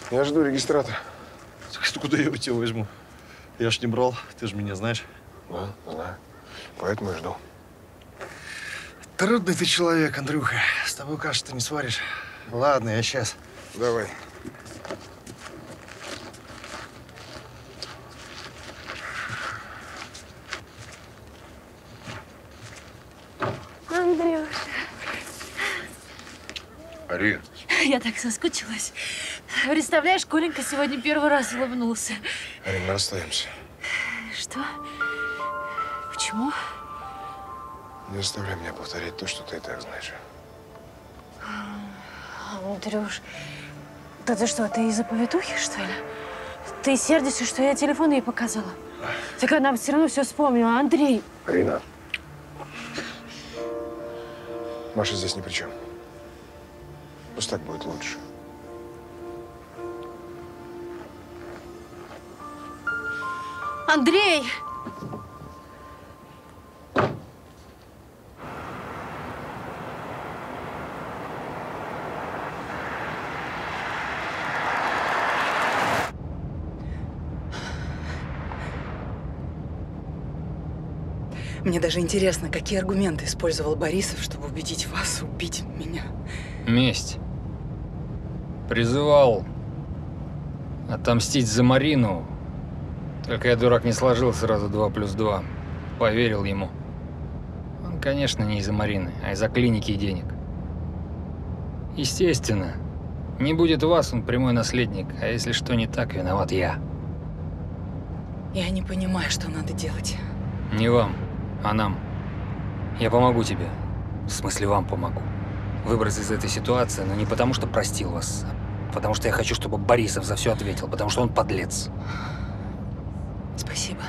Speaker 7: Я жду регистратора.
Speaker 16: Так куда я у тебя возьму? Я ж не брал, ты же меня знаешь.
Speaker 7: Да, знаю. Поэтому и жду.
Speaker 16: Трудный ты человек, Андрюха. С тобой кашу-то не сваришь. Ладно, я сейчас.
Speaker 7: Давай.
Speaker 14: Андрюш,
Speaker 7: Ария.
Speaker 13: Я так соскучилась. Представляешь, Коленька сегодня первый раз улыбнулся.
Speaker 7: Ария, мы расстаемся.
Speaker 13: Что? Почему?
Speaker 7: Не заставляй меня повторять то, что ты и так знаешь.
Speaker 14: Андрюш, да ты что, ты из-за повитухи, что ли? Ты сердишься, что я телефон ей показала? Так она все равно все вспомнила. Андрей.
Speaker 7: Арина. Маша здесь ни при чем. Пусть так будет лучше.
Speaker 14: Андрей!
Speaker 10: Мне даже интересно, какие аргументы использовал Борисов, чтобы убедить вас убить меня.
Speaker 15: Месть. Призывал отомстить за Марину. Только я, дурак, не сложил сразу 2 + 2. Поверил ему. Он, конечно, не из-за Марины, а из-за клиники и денег. Естественно. Не будет вас, он прямой наследник. А если что не так, виноват я.
Speaker 10: Я не понимаю, что надо делать.
Speaker 15: Не вам, а нам. Я помогу тебе. В смысле, вам помогу. Выбраться из этой ситуации, но не потому, что простил вас, а потому что я хочу, чтобы Борисов за все ответил, потому что он подлец.
Speaker 10: Спасибо.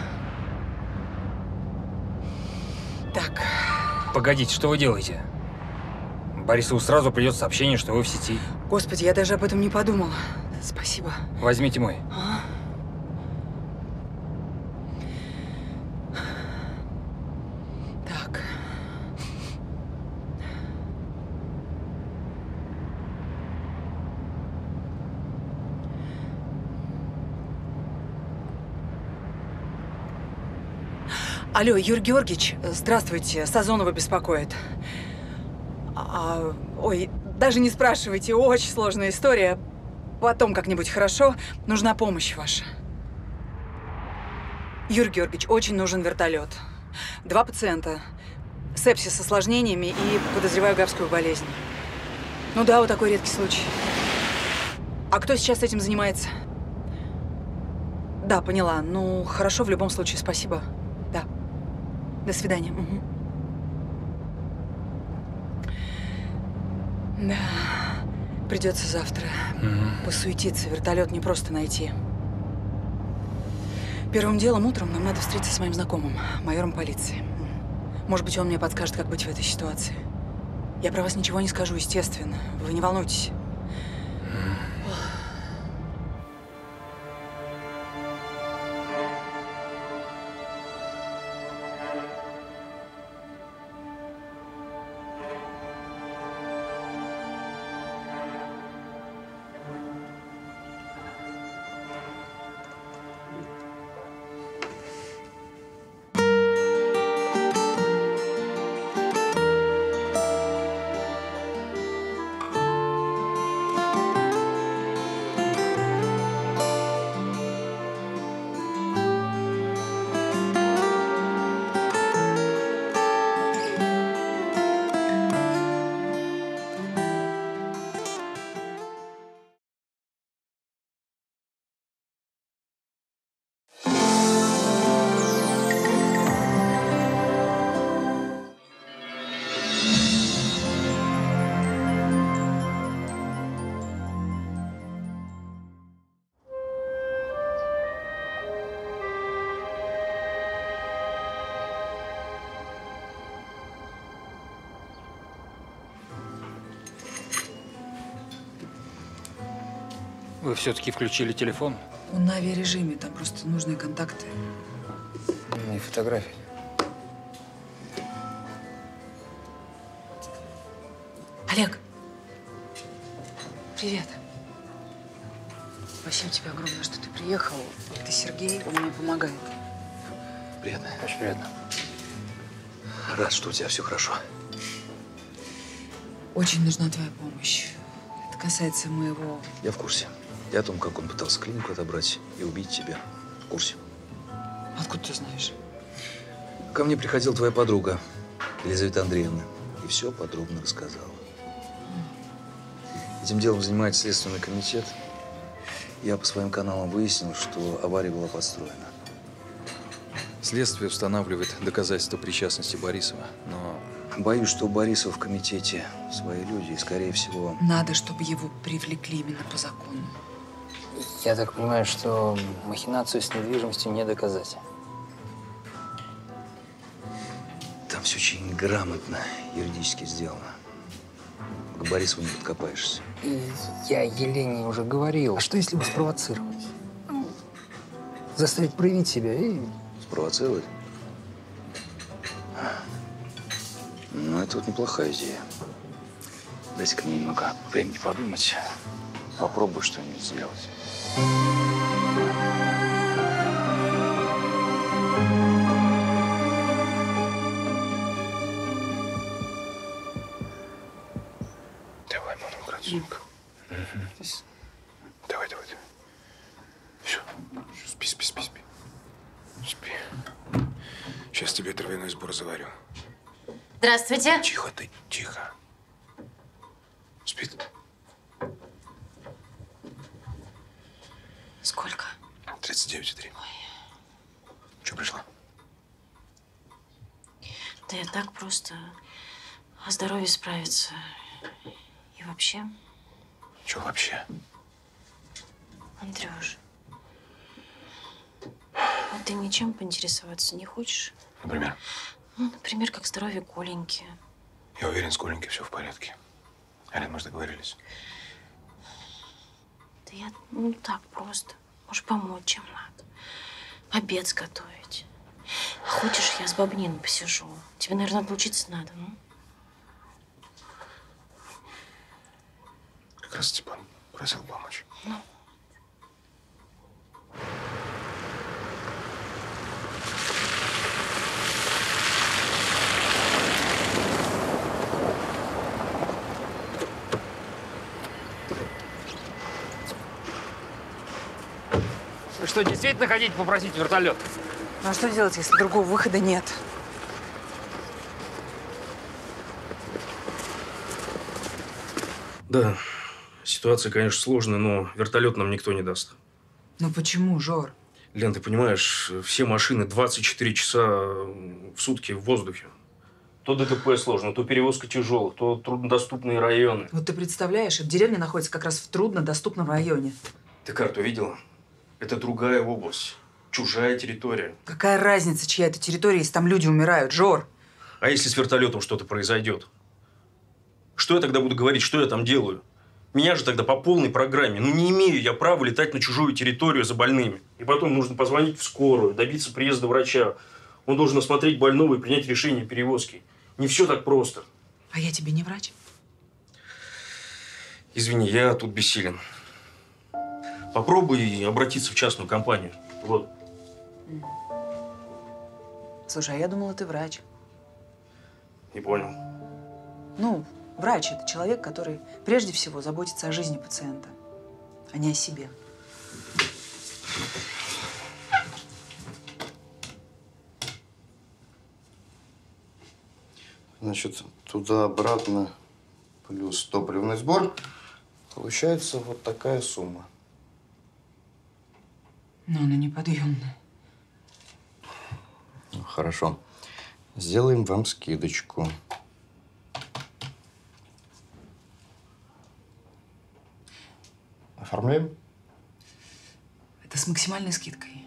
Speaker 10: Так.
Speaker 15: Погодите, что вы делаете? Борисову сразу придет сообщение, что вы в сети.
Speaker 10: Господи, я даже об этом не подумала. Спасибо.
Speaker 15: Возьмите мой.
Speaker 10: Так. Алло, Юрий Георгиевич, здравствуйте. Сазонова беспокоит. Ой, даже не спрашивайте, очень сложная история. Потом как-нибудь, хорошо? Нужна помощь ваша. Юрий Георгиевич, очень нужен вертолет. 2 пациента. Сепсис с осложнениями и, подозреваю, гавскую болезнь. Ну да, вот такой редкий случай. А кто сейчас этим занимается? Да, поняла. Ну, хорошо, в любом случае, спасибо. Да. До свидания. Угу. Да. Придется завтра посуетиться. Вертолет не просто найти. Первым делом утром нам надо встретиться с моим знакомым, майором полиции. Может быть, он мне подскажет, как быть в этой ситуации. Я про вас ничего не скажу, естественно. Вы не волнуйтесь.
Speaker 15: Вы все-таки включили телефон?
Speaker 10: Он на авиарежиме, там просто нужные контакты.
Speaker 15: Не фотографии.
Speaker 10: Олег. Привет. Спасибо тебе огромное, что ты приехал. Ты Сергей, он мне помогает.
Speaker 11: Приятно, очень приятно. Рад, что у тебя все хорошо.
Speaker 10: Очень нужна твоя помощь. Это касается моего…
Speaker 11: Я в курсе. Я о том, как он пытался клинику отобрать и убить тебя. В курсе.
Speaker 10: Откуда ты знаешь?
Speaker 11: Ко мне приходила твоя подруга, Елизавета Андреевна, и все подробно рассказала. Этим делом занимается Следственный комитет. Я по своим каналам выяснил, что авария была подстроена. Следствие устанавливает доказательства причастности Борисова, но боюсь, что у Борисова в комитете свои люди, и, скорее всего…
Speaker 10: Надо, чтобы его привлекли именно по закону.
Speaker 15: Я так понимаю, что махинацию с недвижимостью не доказать.
Speaker 11: Там все очень грамотно юридически сделано. К Борисову не подкопаешься.
Speaker 15: Я Елене уже говорил. А что, если его спровоцировать? Заставить проявить себя и…
Speaker 11: Спровоцировать? Ну, это вот неплохая идея. Дайте-ка мне немного времени подумать. Попробую что-нибудь сделать.
Speaker 7: Давай, мама, братчик. Давай. Все. Спи. Спи. Сейчас тебе травяной сбор заварю.
Speaker 14: Здравствуйте.
Speaker 7: Тихо ты, тихо. Спит?
Speaker 10: Сколько?
Speaker 7: 39,3. Че пришла?
Speaker 14: Да я так просто о здоровье справиться. И вообще,
Speaker 7: Че вообще?
Speaker 14: Андрюш, а ты ничем поинтересоваться не хочешь?
Speaker 7: Например?
Speaker 14: Ну, например, как здоровье Коленьки.
Speaker 7: Я уверен, с Коленькой все в порядке. Ален, мы же договорились.
Speaker 14: Да я, так просто. Может, помочь чем надо. Обед сготовить. А хочешь, я с Бабниной посижу? Тебе, наверное, отлучиться надо, ну?
Speaker 7: Как раз Степан просил помочь.
Speaker 14: Ну.
Speaker 15: Вы что, действительно хотите попросить вертолет?
Speaker 10: Ну а что делать, если другого выхода нет?
Speaker 18: Да, ситуация, конечно, сложная, но вертолет нам никто не даст.
Speaker 10: Ну почему, Жор?
Speaker 18: Лен, ты понимаешь, все машины 24 часа в сутки в воздухе. То ДТП сложно, то перевозка тяжелых, то труднодоступные районы.
Speaker 10: Вот ты представляешь, деревня находится как раз в труднодоступном районе.
Speaker 18: Ты карту видела? Это другая область, чужая территория.
Speaker 10: Какая разница, чья это территория, если там люди умирают, Жор?
Speaker 18: А если с вертолетом что-то произойдет? Что я тогда буду говорить, что я там делаю? Меня же тогда по полной программе. Ну, не имею я права летать на чужую территорию за больными. И потом нужно позвонить в скорую, добиться приезда врача. Он должен осмотреть больного и принять решение о перевозке. Не все так просто.
Speaker 10: А я тебе не врач?
Speaker 18: Извини, я тут бессилен. Попробуй обратиться в частную компанию. Вот.
Speaker 10: Слушай, а я думала, ты врач.
Speaker 18: Не понял.
Speaker 10: Ну, врач – это человек, который прежде всего заботится о жизни пациента, а не о себе.
Speaker 9: Значит, туда-обратно плюс топливный сбор. Получается вот такая сумма.
Speaker 10: Но она неподъемная.
Speaker 9: Ну, хорошо. Сделаем вам скидочку. Оформляем?
Speaker 10: Это с максимальной скидкой.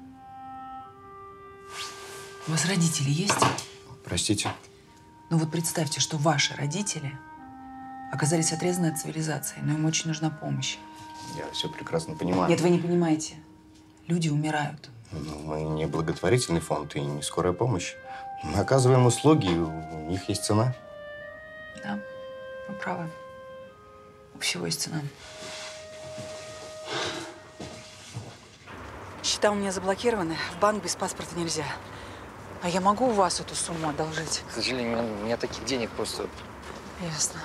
Speaker 10: У вас родители есть?
Speaker 9: Простите.
Speaker 10: Ну вот представьте, что ваши родители оказались отрезаны от цивилизации, но им очень нужна помощь.
Speaker 9: Я все прекрасно понимаю.
Speaker 10: Нет, вы не понимаете. Люди умирают.
Speaker 9: Ну, мы не благотворительный фонд и не скорая помощь. Мы оказываем услуги, у них есть цена.
Speaker 10: Да, вы правы. У всего есть цена. Счета у меня заблокированы, в банк без паспорта нельзя. А я могу у вас эту сумму одолжить?
Speaker 11: К сожалению, у меня таких денег просто…
Speaker 10: Ясно.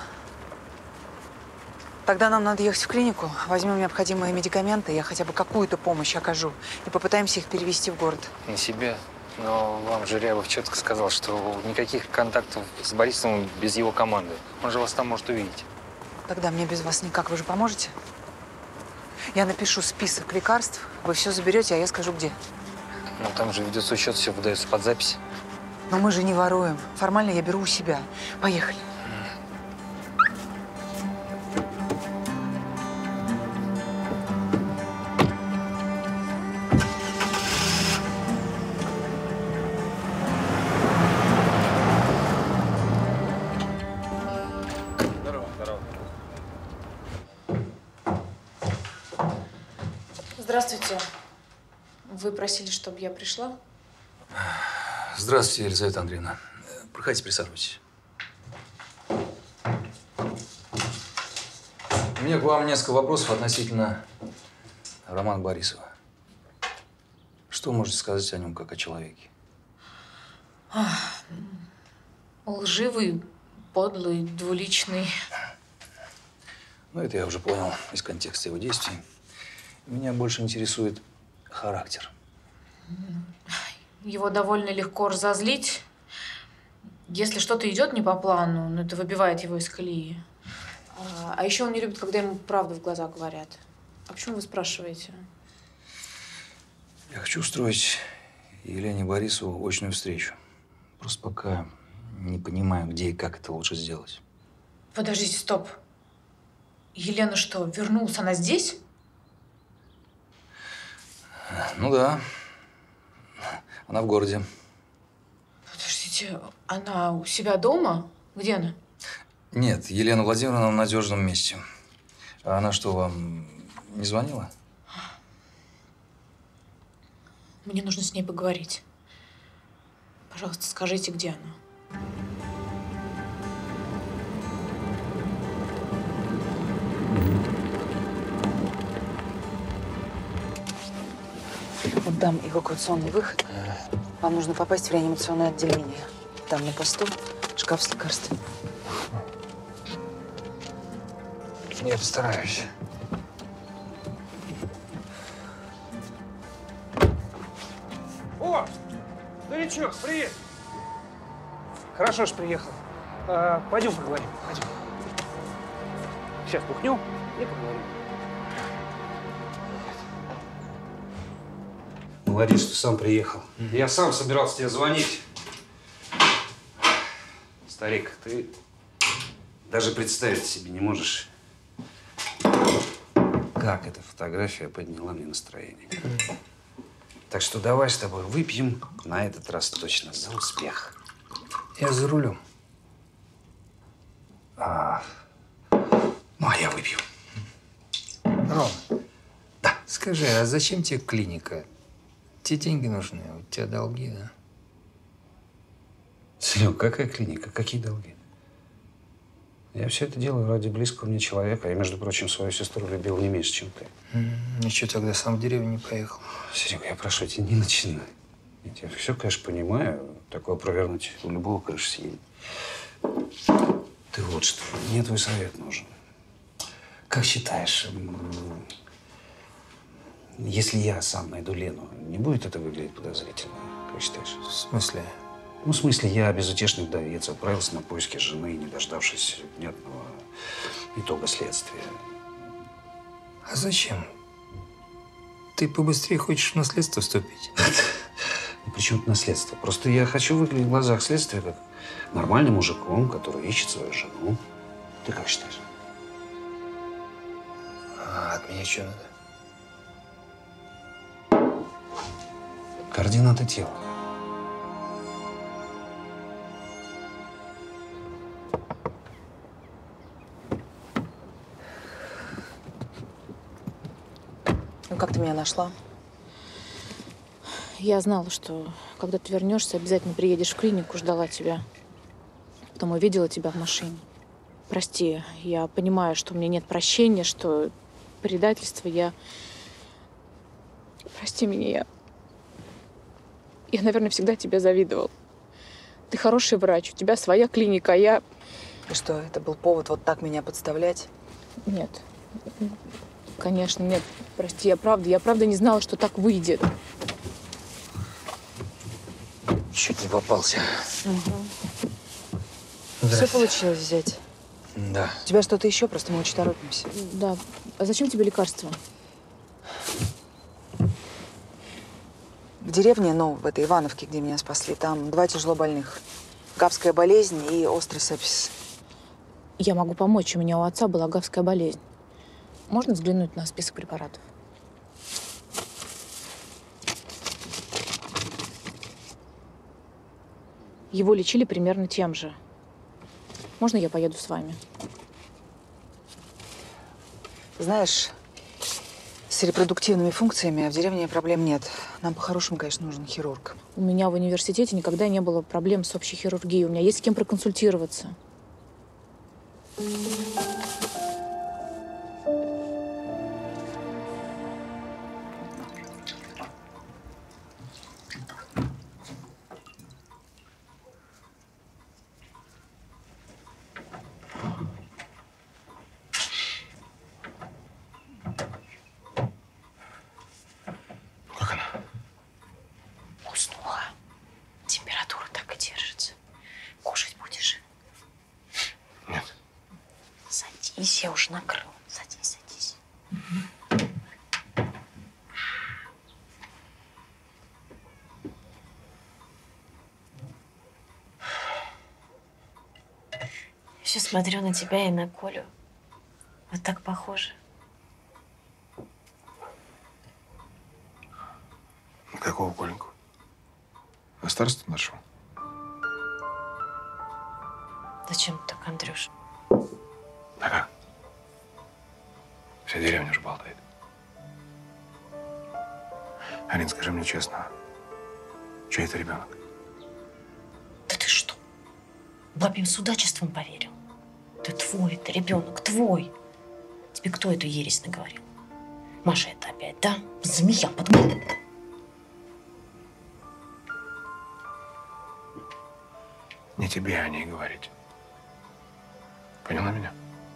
Speaker 10: Тогда нам надо ехать в клинику, возьмем необходимые медикаменты, я хотя бы какую-то помощь окажу и попытаемся их перевести в город.
Speaker 11: На себя. Но вам же Рябов четко сказал, что никаких контактов с Борисовым без его команды. Он же вас там может увидеть.
Speaker 10: Тогда мне без вас никак. Вы же поможете? Я напишу список лекарств, вы все заберете, а я скажу, где.
Speaker 11: Ну, там же ведется учет, все выдается под запись.
Speaker 10: Но мы же не воруем. Формально я беру у себя. Поехали.
Speaker 8: Здравствуйте. Вы просили, чтобы я пришла?
Speaker 11: Здравствуйте, Елизавета Андреевна. Проходите, присаживайтесь. У меня к вам несколько вопросов относительно Романа Борисова. Что вы можете сказать о нем как о человеке?
Speaker 8: Лживый, подлый, двуличный.
Speaker 11: Ну, это я уже понял из контекста его действий. Меня больше интересует характер.
Speaker 8: Его довольно легко разозлить. Если что-то идет не по плану, ну, это выбивает его из колеи. А еще он не любит, когда ему правду в глаза говорят. А почему вы спрашиваете?
Speaker 11: Я хочу устроить Елене Борисову очную встречу. Просто пока не понимаю, где и как это лучше сделать.
Speaker 8: Подождите, стоп. Елена что, вернулась? Она здесь?
Speaker 11: Ну да. Она в городе.
Speaker 8: Подождите, она у себя дома? Где она?
Speaker 11: Нет, Елена Владимировна в надежном месте. А она что, вам не звонила?
Speaker 8: Мне нужно с ней поговорить. Пожалуйста, скажите, где она.
Speaker 10: Вот там эвакуационный выход. Вам нужно попасть в реанимационное отделение. Там на посту шкаф с лекарствами.
Speaker 11: Я постараюсь.
Speaker 2: О, старичок, привет. Хорошо, что приехал. Пойдем поговорим. Пойдем. Сейчас бухнем и поговорим. Молодец, что сам приехал. Я сам собирался тебе звонить. Старик, ты даже представить себе не можешь, как эта фотография подняла мне настроение. Так что давай с тобой выпьем на этот раз точно за успех.
Speaker 11: Я за рулем.
Speaker 2: Ну, а я выпью.
Speaker 11: Ром, да. Скажи, а зачем тебе клиника? Тебе деньги нужны, у тебя долги, да?
Speaker 2: Серег, какая клиника? Какие долги? Я все это делаю ради близкого мне человека. Я, между прочим, свою сестру любил не меньше, чем ты.
Speaker 11: Ничего, тогда сам в деревню не поехал.
Speaker 2: Серега, я прошу тебя, не начинай. Я все, конечно, понимаю. Такое провернуть у любого, конечно, съедет. Ты вот что, мне твой совет нужен. Как считаешь, если я сам найду Лену, не будет это выглядеть подозрительно? Как считаешь?
Speaker 11: В смысле?
Speaker 2: Ну, в смысле, я безутешный вдовец, отправился на поиски жены, не дождавшись внятного итога следствия.
Speaker 11: А зачем? Ты побыстрее хочешь в наследство вступить?
Speaker 2: При чем тут наследство? Просто я хочу выглядеть в глазах следствия как нормальный мужиком, который ищет свою жену. Ты как считаешь?
Speaker 11: А от меня что надо?
Speaker 2: Координаты тела.
Speaker 10: Ну, как ты меня нашла?
Speaker 8: Я знала, что когда ты вернешься, обязательно приедешь в клинику, ждала тебя. Потом увидела тебя в машине. Прости, я понимаю, что у меня нет прощения, что предательство я… Прости меня, я, наверное, всегда тебе завидовал. Ты хороший врач, у тебя своя клиника, а я…
Speaker 10: И что, это был повод вот так меня подставлять?
Speaker 8: Нет. Конечно, нет. Прости, я правда не знала, что так выйдет.
Speaker 11: Чуть не попался.
Speaker 10: Все получилось взять.
Speaker 11: Да.
Speaker 10: У тебя что-то еще? Просто мы очень торопимся.
Speaker 8: Да. А зачем тебе лекарства?
Speaker 10: В деревне, ну, в этой Ивановке, где меня спасли, там 2 тяжело больных. Гавская болезнь и острый сепсис.
Speaker 8: Я могу помочь. У меня у отца была гавская болезнь. Можно взглянуть на список препаратов? Его лечили примерно тем же. Можно я поеду с вами?
Speaker 10: Знаешь, с репродуктивными функциями в деревне проблем нет. Нам по-хорошему, конечно, нужен хирург.
Speaker 8: У меня в университете никогда не было проблем с общей хирургией. У меня есть с кем проконсультироваться.
Speaker 14: Уснула. Температура так и держится. Кушать будешь?
Speaker 7: Нет.
Speaker 14: Садись, я уже накрыл. Садись, садись. Все смотрю на тебя и на Колю. Вот так похоже.
Speaker 7: Какого Коленьку? А староста нашел?
Speaker 14: Зачем ты так, Андрюш?
Speaker 7: А как? Вся деревня уже болтает. Алин, скажи мне честно, чей это ребенок?
Speaker 14: Да ты что? Бабьим судачеством поверил? Да твой это ребенок, твой. Тебе кто эту ересь наговорил? Маша это опять, да? Змея под голову.
Speaker 7: Не тебе о ней говорить. Поняла меня?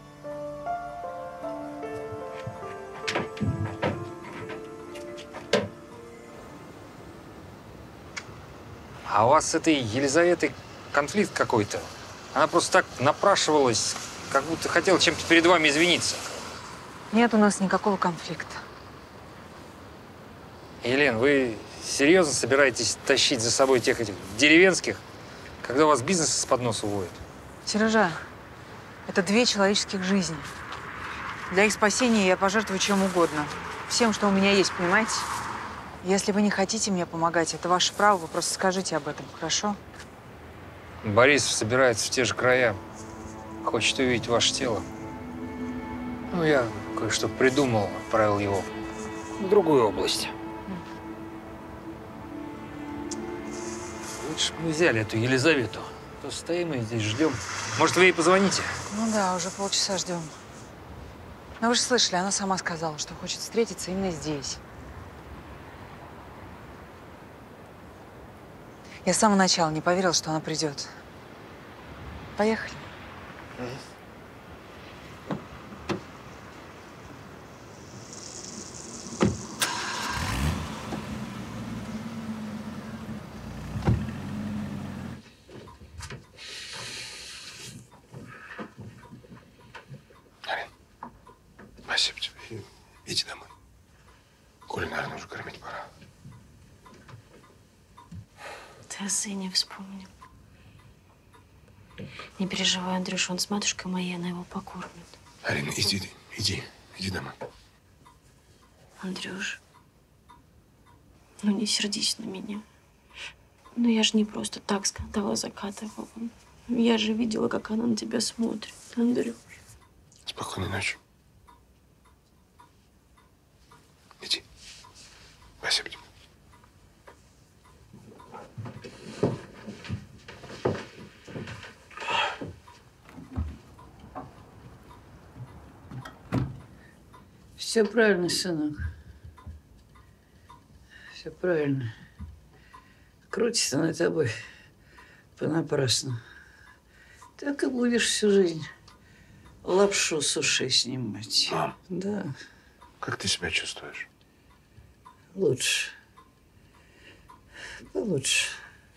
Speaker 15: А у вас с этой Елизаветой конфликт какой-то? Она просто так напрашивалась, как будто хотела чем-то перед вами извиниться.
Speaker 10: Нет у нас никакого конфликта.
Speaker 15: Елен, вы серьезно собираетесь тащить за собой тех этих деревенских, когда у вас бизнес из-под носа уводит?
Speaker 10: Сережа, это 2 человеческих жизни. Для их спасения я пожертвую чем угодно. Всем, что у меня есть, понимаете? Если вы не хотите мне помогать, это ваше право, вы просто скажите об этом, хорошо?
Speaker 15: Борисов собирается в те же края. Хочет увидеть ваше тело. Ну, я кое-что придумал, отправил его в другую область. Лучше бы мы взяли эту Елизавету. То стоим и здесь ждем. Может, вы ей позвоните?
Speaker 10: Ну да, уже полчаса ждем. Но вы же слышали, она сама сказала, что хочет встретиться именно здесь. Я с самого начала не поверила, что она придет. Поехали.
Speaker 7: Алин, спасибо тебе. Иди домой. Колю, наверное, уже кормить пора.
Speaker 14: Ты о сыне вспомнил. Не переживай, Андрюш, он с матушкой моей, она его покормит.
Speaker 7: Алина, иди домой.
Speaker 14: Андрюш, ну не сердись на меня. Ну я же не просто так скандалы закатывала. Я же видела, как она на тебя смотрит, Андрюш.
Speaker 7: Спокойной ночи. Иди. Спасибо тебе.
Speaker 20: Все правильно, сынок. Все правильно. Крутится над тобой понапрасну. Так и будешь всю жизнь лапшу с ушей снимать.
Speaker 7: Мам,
Speaker 20: да.
Speaker 7: Как ты себя чувствуешь?
Speaker 20: Лучше. Получше.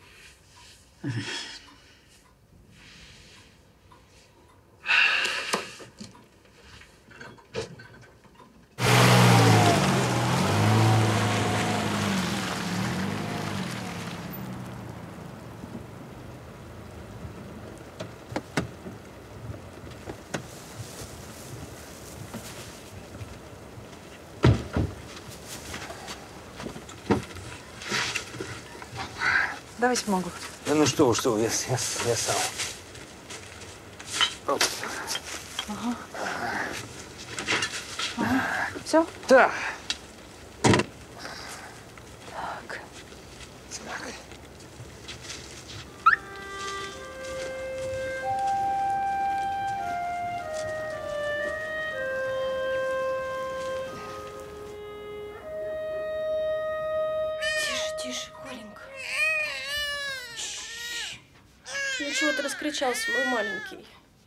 Speaker 1: Давайте помогу.
Speaker 11: Да ну что вы, я сам. Оп.
Speaker 1: Ага. Все?
Speaker 11: Да.
Speaker 1: Так.
Speaker 14: Тише, Коленька. Ну чего ты раскричался, мой маленький?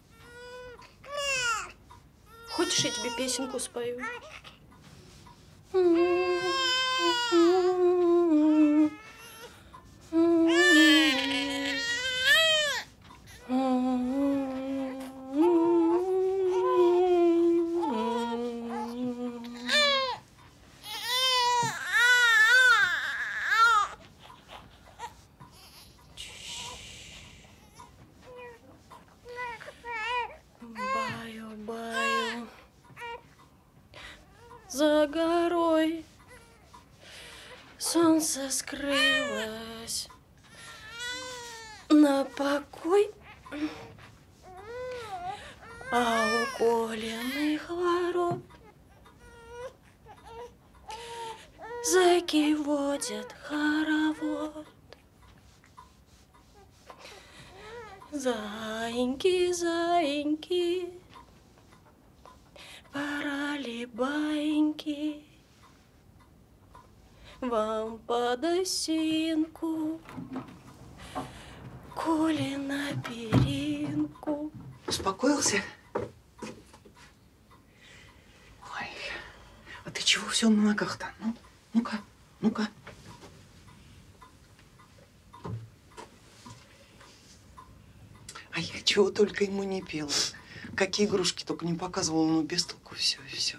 Speaker 14: Хочешь, я тебе песенку спою? Баю-баю за горой солнце скрылось на покой, а у Колиных ворот зайки водят хоровод. Заиньки, заиньки, пора ли баиньки вам под осинку, коли на перинку?
Speaker 10: Успокоился? Ой, а ты чего все на ногах-то? Ну, ну-ка, ну-ка. А я чего только ему не пела. Какие игрушки только не показывала, но без толку все и все.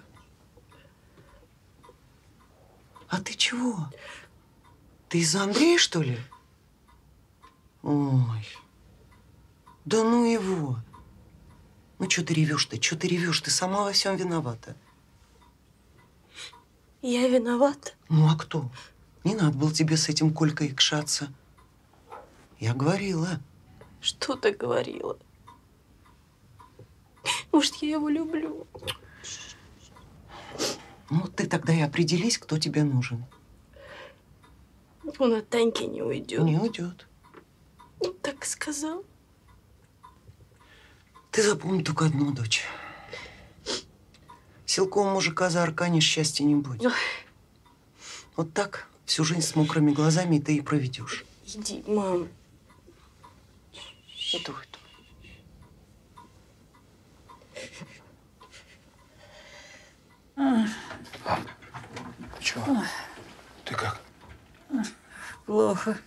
Speaker 10: А ты чего? Ты из-за Андрея, что ли? Ой. Да ну его. Ну, что ты ревешь-то? Что ты ревешь? Ты сама во всем виновата.
Speaker 14: Я виновата?
Speaker 10: Ну, а кто? Не надо было тебе с этим Колькой икшаться. Я говорила.
Speaker 14: Что ты говорила? Может, я его люблю?
Speaker 10: Ну, ты тогда и определись, кто тебе нужен.
Speaker 14: Он от Таньки не уйдет.
Speaker 10: Не уйдет.
Speaker 14: Ну, так и сказал.
Speaker 10: Ты запомни только одну, дочь. Силкового мужика за Аркане счастья не будет. Вот так всю жизнь с мокрыми глазами ты и проведешь.
Speaker 14: Иди, мам.
Speaker 10: Иду.
Speaker 7: Мам, чего? Ты как?
Speaker 20: Плохо.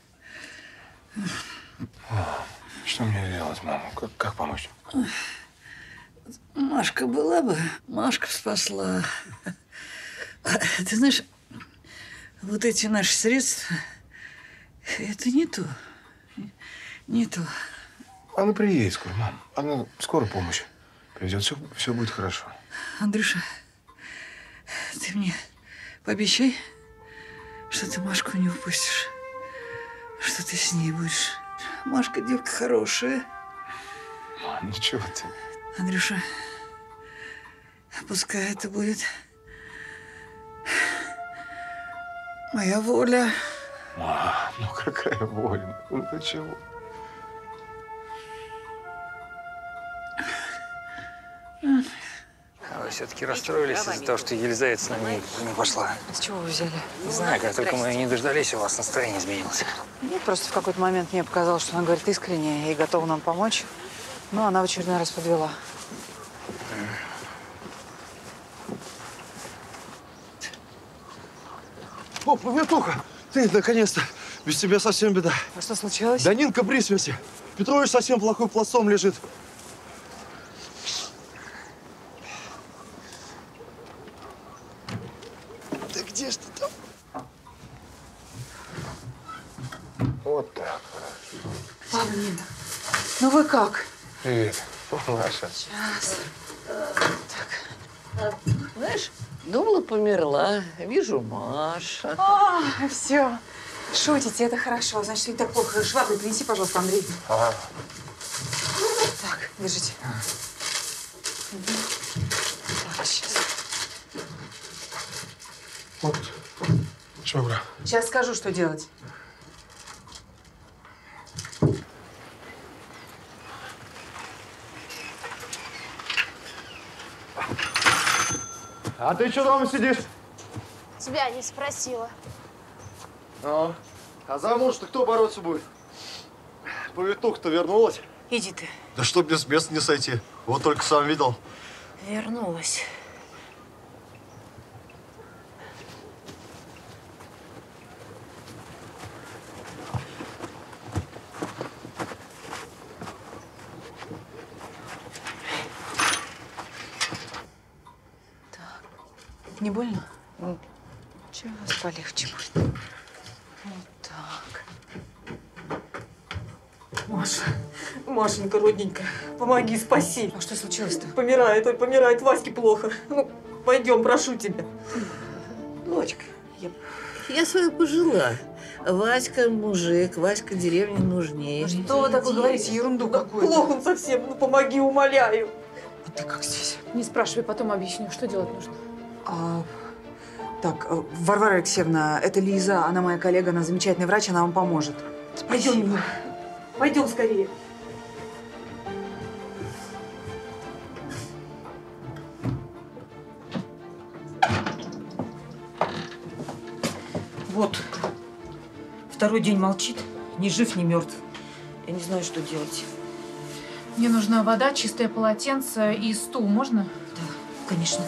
Speaker 7: Что мне делать, мама? Как помочь?
Speaker 20: Машка была бы, Машка спасла. Ты знаешь, вот эти наши средства, это не то. Не то.
Speaker 7: Она приедет скоро, мам. Она скоро помощь приведет. Все будет хорошо.
Speaker 20: Андрюша, ты мне пообещай, что ты Машку не упустишь, что ты с ней будешь. Машка девка хорошая.
Speaker 7: Мам, ничего ты.
Speaker 20: Андрюша, пускай это будет моя воля.
Speaker 7: Мам, ну какая воля? Ну ты чего?
Speaker 15: все-таки расстроились из-за того, что Елизавета с нами не пошла.
Speaker 10: С чего вы взяли?
Speaker 15: Не знаю, как только мы ее не дождались, у вас настроение изменилось.
Speaker 10: Нет, просто в какой-то момент мне показалось, что она говорит искренне и готова нам помочь. Но она в очередной раз подвела.
Speaker 17: О, повитуха! Ты, наконец-то! Без тебя совсем беда.
Speaker 10: А что случилось?
Speaker 17: Да Нинка при смерти. Петрович совсем плохой пластом лежит. Да где ж ты там?
Speaker 7: Вот так.
Speaker 10: Папа, Нина, ну вы как?
Speaker 7: Привет, Маша.
Speaker 10: Сейчас.
Speaker 13: Знаешь, думала, померла. Вижу, Маша.
Speaker 10: Все. Шутите, это хорошо. Значит, не так плохо. Швабру принеси, пожалуйста, Андрей.
Speaker 7: Ага.
Speaker 10: Так, держите. Так, сейчас.
Speaker 7: Вот. Швабра.
Speaker 10: Сейчас скажу, что делать.
Speaker 17: А ты что дома сидишь?
Speaker 14: Тебя не спросила.
Speaker 17: А за муж-то кто бороться будет? Повитуха-то вернулась.
Speaker 10: Иди ты.
Speaker 17: Да что мне с места не сойти. Вот только сам видел.
Speaker 14: Вернулась.
Speaker 10: Не больно? Сейчас полегче будет. Вот так.
Speaker 5: Маша, Машенька, родненькая, помоги, спаси.
Speaker 10: А что случилось-то?
Speaker 5: Помирает, ой, помирает, Ваське плохо. Ну, пойдем, прошу тебя.
Speaker 13: Дочка, я свою пожила. Васька мужик, Васька деревне нужнее.
Speaker 10: Что вы такое говорите? Ерунду какую-то.
Speaker 5: Плохо он совсем, ну помоги, умоляю.
Speaker 10: А ты как здесь?
Speaker 8: Не спрашивай, потом объясню, что делать нужно.
Speaker 10: Так, Варвара Алексеевна, это Лиза, она моя коллега, она замечательный врач, она вам поможет.
Speaker 5: Пойдем, Нина. Пойдем скорее.
Speaker 10: Вот. Второй день молчит, ни жив, ни мертв. Я не знаю, что делать.
Speaker 8: Мне нужна вода, чистое полотенце и стул. Можно?
Speaker 10: Да, конечно.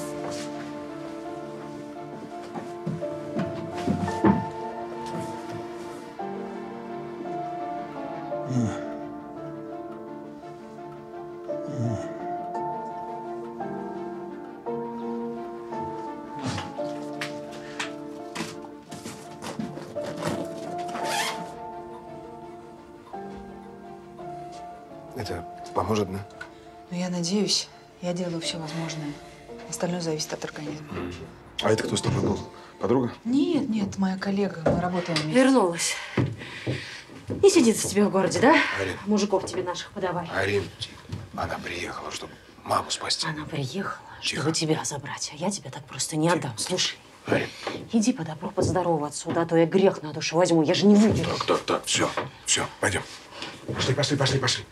Speaker 7: Это поможет, да?
Speaker 10: Ну, я надеюсь, я делаю все возможное. Остальное зависит от организма.
Speaker 7: А это кто с тобой был? Подруга?
Speaker 10: Нет, нет, моя коллега. Мы работаем вместе.
Speaker 14: Вернулась. Не сидится тебе в городе, да?
Speaker 7: Арин.
Speaker 14: Мужиков тебе наших подавай.
Speaker 7: Арин, она приехала, чтобы маму спасти.
Speaker 14: Она приехала,
Speaker 7: Тихо.
Speaker 14: чтобы тебя забрать. А я тебя так просто не отдам. Слушай,
Speaker 7: Арин.
Speaker 14: иди по добру, по здорову отсюда, а то я грех на душу возьму. Я же не выдержу.
Speaker 7: Так, все, пойдем. Пошли.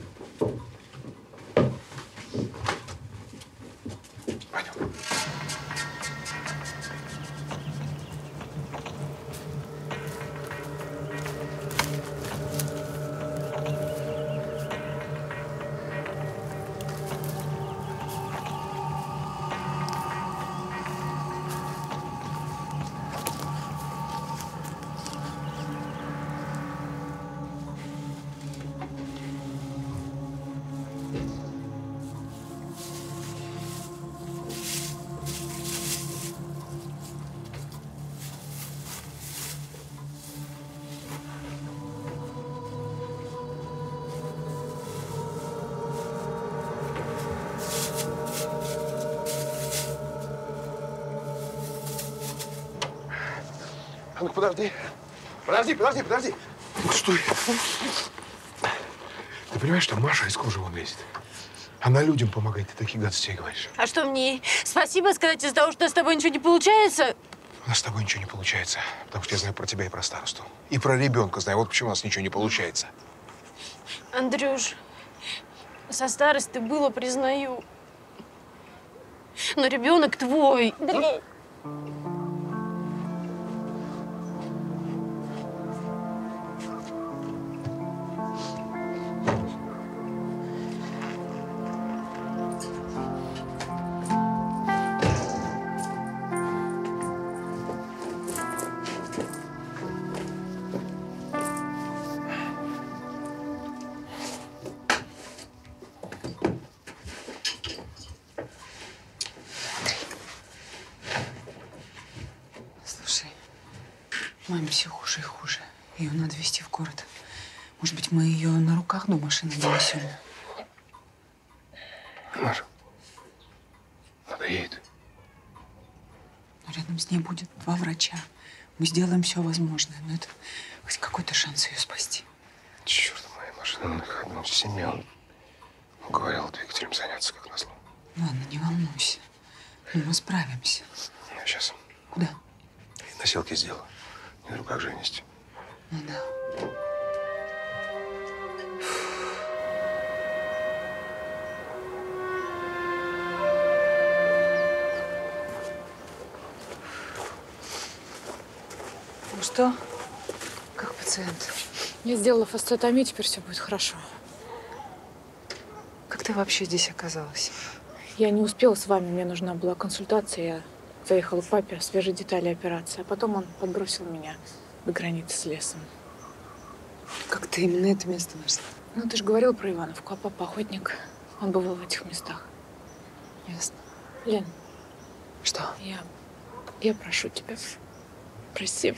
Speaker 7: А ну-ка, подожди. Подожди. Стой. Ты понимаешь, что Маша из кожи вон лезет? Она людям помогает, ты такие гадости ей говоришь.
Speaker 14: А что мне, спасибо сказать из-за того, что с тобой ничего не получается?
Speaker 7: У нас с тобой ничего не получается, потому что я знаю про тебя и про старосту. И про ребенка знаю. Вот почему у нас ничего не получается.
Speaker 14: Андрюш, со старостой было, признаю. Но ребенок твой.
Speaker 1: Слушай, маме все хуже и хуже. Ее надо везти в город. Может быть, мы ее на руках до машины донесем?
Speaker 7: Маша, надоеет.
Speaker 1: Но рядом с ней будет 2 врача. Мы сделаем все возможное, но это хоть какой-то шанс ее спасти.
Speaker 7: Черт, моя машина на ходу семья. Говорил двигателем заняться, как назло.
Speaker 1: Ладно, не волнуйся. Ну, мы справимся.
Speaker 7: Я сейчас.
Speaker 1: Куда?
Speaker 7: Носилки сделаю. Не на руках же нести.
Speaker 1: Ну да. Ну что? Как пациент?
Speaker 6: Я сделала фасциотомию, теперь все будет хорошо.
Speaker 1: Как ты вообще здесь оказалась?
Speaker 6: Я не успела с вами, мне нужна была консультация. Я заехала к папе, свежие детали операции. А потом он подбросил меня до границы с лесом.
Speaker 1: Как ты именно это место нашла?
Speaker 6: Ну, ты же говорил про Ивановку, а папа охотник. Он бывал в этих местах.
Speaker 1: Ясно.
Speaker 6: Лен.
Speaker 1: Что?
Speaker 6: Я прошу тебя, прости.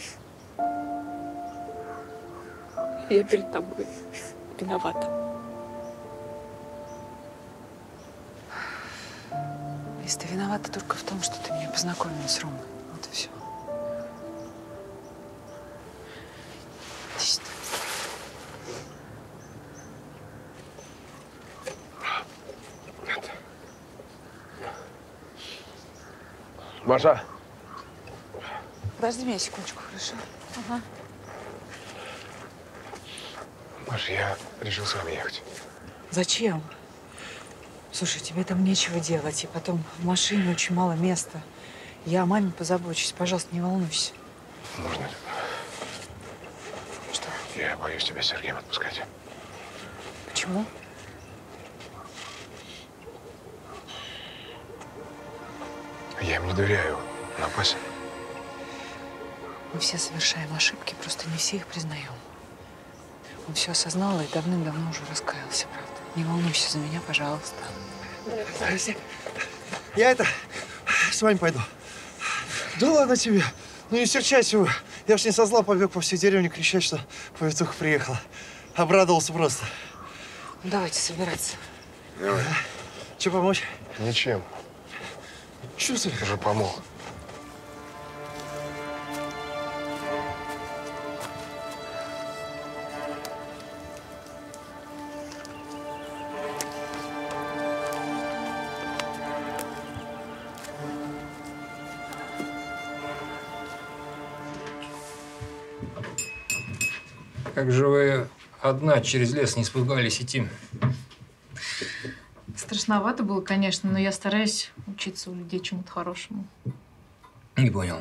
Speaker 6: Я перед тобой виновата.
Speaker 1: Если ты виновата только в том, что ты меня познакомила с Ромой. Вот и все. Иди сюда.
Speaker 7: Маша,
Speaker 1: Подожди меня секундочку, хорошо? Ага.
Speaker 7: Маша, я решил с вами ехать.
Speaker 1: Зачем? Слушай, тебе там нечего делать. И потом в машине очень мало места. Я о маме позабочусь. Пожалуйста, не волнуйся.
Speaker 7: Можно?
Speaker 1: Что?
Speaker 7: Я боюсь тебя с Сергеем отпускать.
Speaker 1: Почему?
Speaker 7: Я им не доверяю. Он опасен.
Speaker 1: Мы все совершаем ошибки, просто не все их признаем. Он все осознал и давным-давно уже раскаялся, правда. Не волнуйся за меня, пожалуйста.
Speaker 17: Я с вами пойду. Да ладно тебе. Ну не серчайся вы. Я ж не со зла побег по всей деревне кричать, что повитуха приехала. Обрадовался просто.
Speaker 1: Ну, давайте собираться.
Speaker 7: Давай.
Speaker 17: Че помочь?
Speaker 7: Ничем.
Speaker 17: Что ты?
Speaker 7: Уже помог.
Speaker 15: Как же вы одна через лес не испугались идти?
Speaker 6: Страшновато было, конечно, но я стараюсь учиться у людей чему-то хорошему.
Speaker 15: Не понял.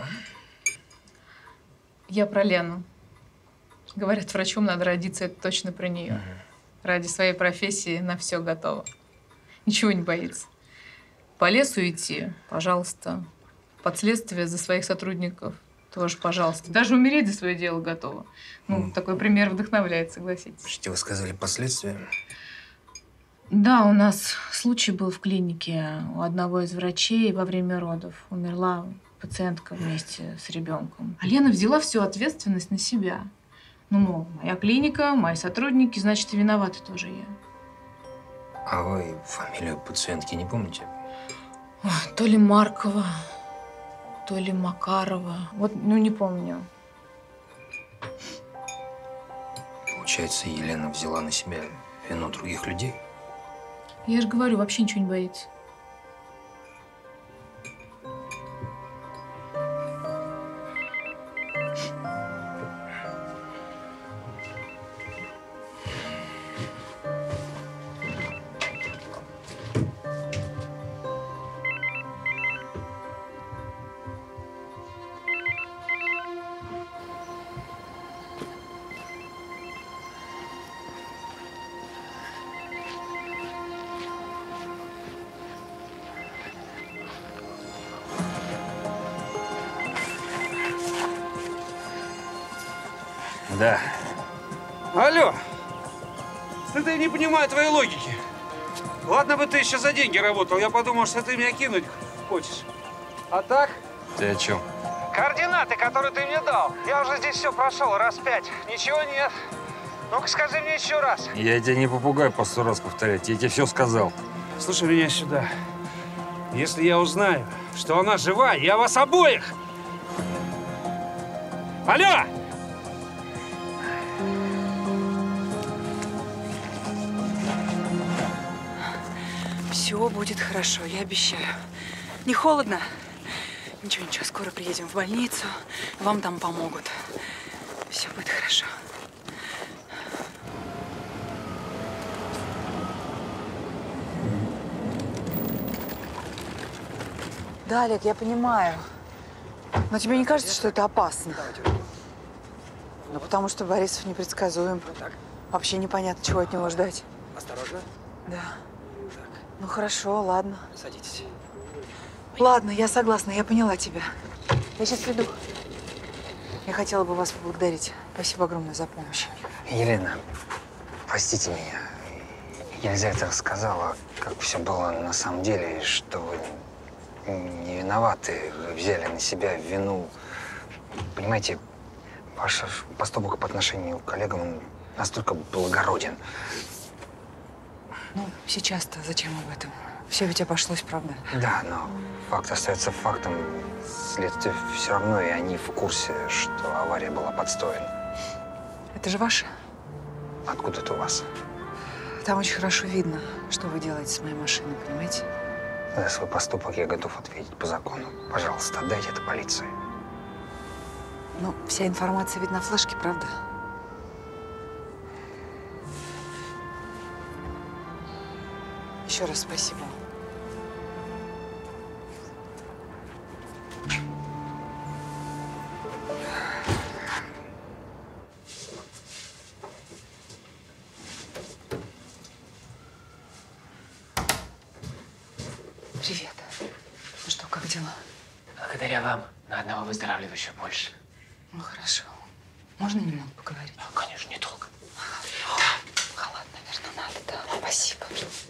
Speaker 6: Я про Лену. Говорят, врачом надо родиться, это точно про нее. Ради своей профессии на все готова. Ничего не боится. По лесу идти, пожалуйста. Под следствие за своих сотрудников тоже, пожалуйста. Даже умереть за свое дело готова. Ну, такой пример вдохновляет, согласитесь.
Speaker 11: Что вы сказали, последствия?
Speaker 6: Да, у нас случай был в клинике у одного из врачей во время родов. Умерла пациентка вместе с ребенком. А Лена взяла всю ответственность на себя. Ну, мол, моя клиника, мои сотрудники, значит, и виновата тоже я.
Speaker 11: А вы фамилию пациентки не помните?
Speaker 6: Ой, то ли Маркова, то ли Макарова. Вот, ну, не помню.
Speaker 11: Получается, Елена взяла на себя вину других людей?
Speaker 6: Я же говорю, вообще ничего не боится.
Speaker 15: Да.
Speaker 2: Алло! Да я не понимаю твоей логики. Ладно бы ты еще за деньги работал, я подумал, что ты меня кинуть хочешь. А так?
Speaker 15: Ты о чем?
Speaker 2: Координаты, которые ты мне дал. Я уже здесь все прошел раз 5. Ничего нет. Ну-ка скажи мне еще раз.
Speaker 15: Я тебя не попугай по 100 раз повторять. Я тебе все сказал.
Speaker 2: Слушай меня сюда. Если я узнаю, что она жива, я вас обоих. Алло!
Speaker 10: Все будет хорошо, я обещаю. Не холодно? Ничего, ничего, скоро приедем в больницу. Вам там помогут. Все будет хорошо. Да, Олег, я понимаю. Но тебе не кажется, что это опасно? Ну, потому что Борисов непредсказуем. Вообще непонятно, чего от него ждать.
Speaker 11: Осторожно.
Speaker 10: Да. Ну, хорошо, ладно.
Speaker 11: Садитесь.
Speaker 10: Ладно, я согласна, я поняла тебя. Я сейчас приду. Я хотела бы вас поблагодарить. Спасибо огромное за помощь.
Speaker 15: Елена, простите меня. Елизавета рассказала, как все было на самом деле, и что вы не виноваты. Вы взяли на себя вину. Понимаете, ваш поступок по отношению к коллегам он настолько благороден.
Speaker 10: Ну, сейчас-то зачем об этом? Все ведь обошлось, правда?
Speaker 15: Да, но факт остается фактом. Следствие все равно, и они в курсе, что авария была подстроена.
Speaker 10: Это же ваше?
Speaker 15: Откуда это у вас?
Speaker 10: Там очень хорошо видно, что вы делаете с моей машиной, понимаете?
Speaker 15: За свой поступок я готов ответить по закону. Пожалуйста, отдайте это полиции.
Speaker 10: Ну, вся информация ведь на флешке, правда? Еще раз спасибо. Привет. Ну что, как дела?
Speaker 11: Благодаря вам на одного выздоравливающего больше.
Speaker 10: Ну, хорошо. Можно немного поговорить?
Speaker 11: Конечно, недолго.
Speaker 10: Халат, наверное, надо, да. Спасибо.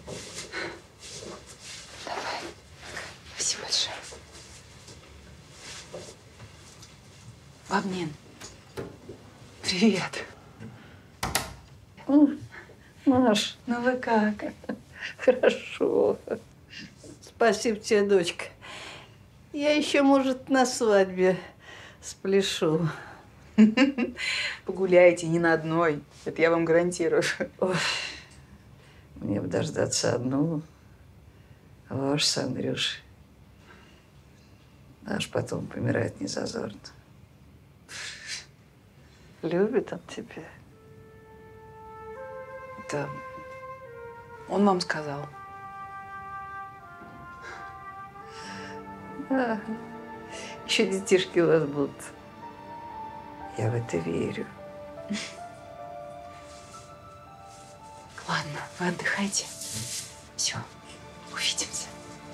Speaker 10: Давай. Спасибо большое. Обмен. Привет.
Speaker 20: Маш,
Speaker 10: ну вы как?
Speaker 20: Хорошо. Спасибо тебе, дочка. Я еще, может, на свадьбе спляшу.
Speaker 10: Погуляйте не на одной. Это я вам гарантирую.
Speaker 20: Ой, мне бы дождаться одну. А ваш с Андрюшей. Аж потом помирает незазорно. Любит он тебя.
Speaker 10: Да. Он вам сказал.
Speaker 20: Да. Еще детишки у вас будут. Я в это верю.
Speaker 10: Ладно, вы отдыхайте. Все, увидимся.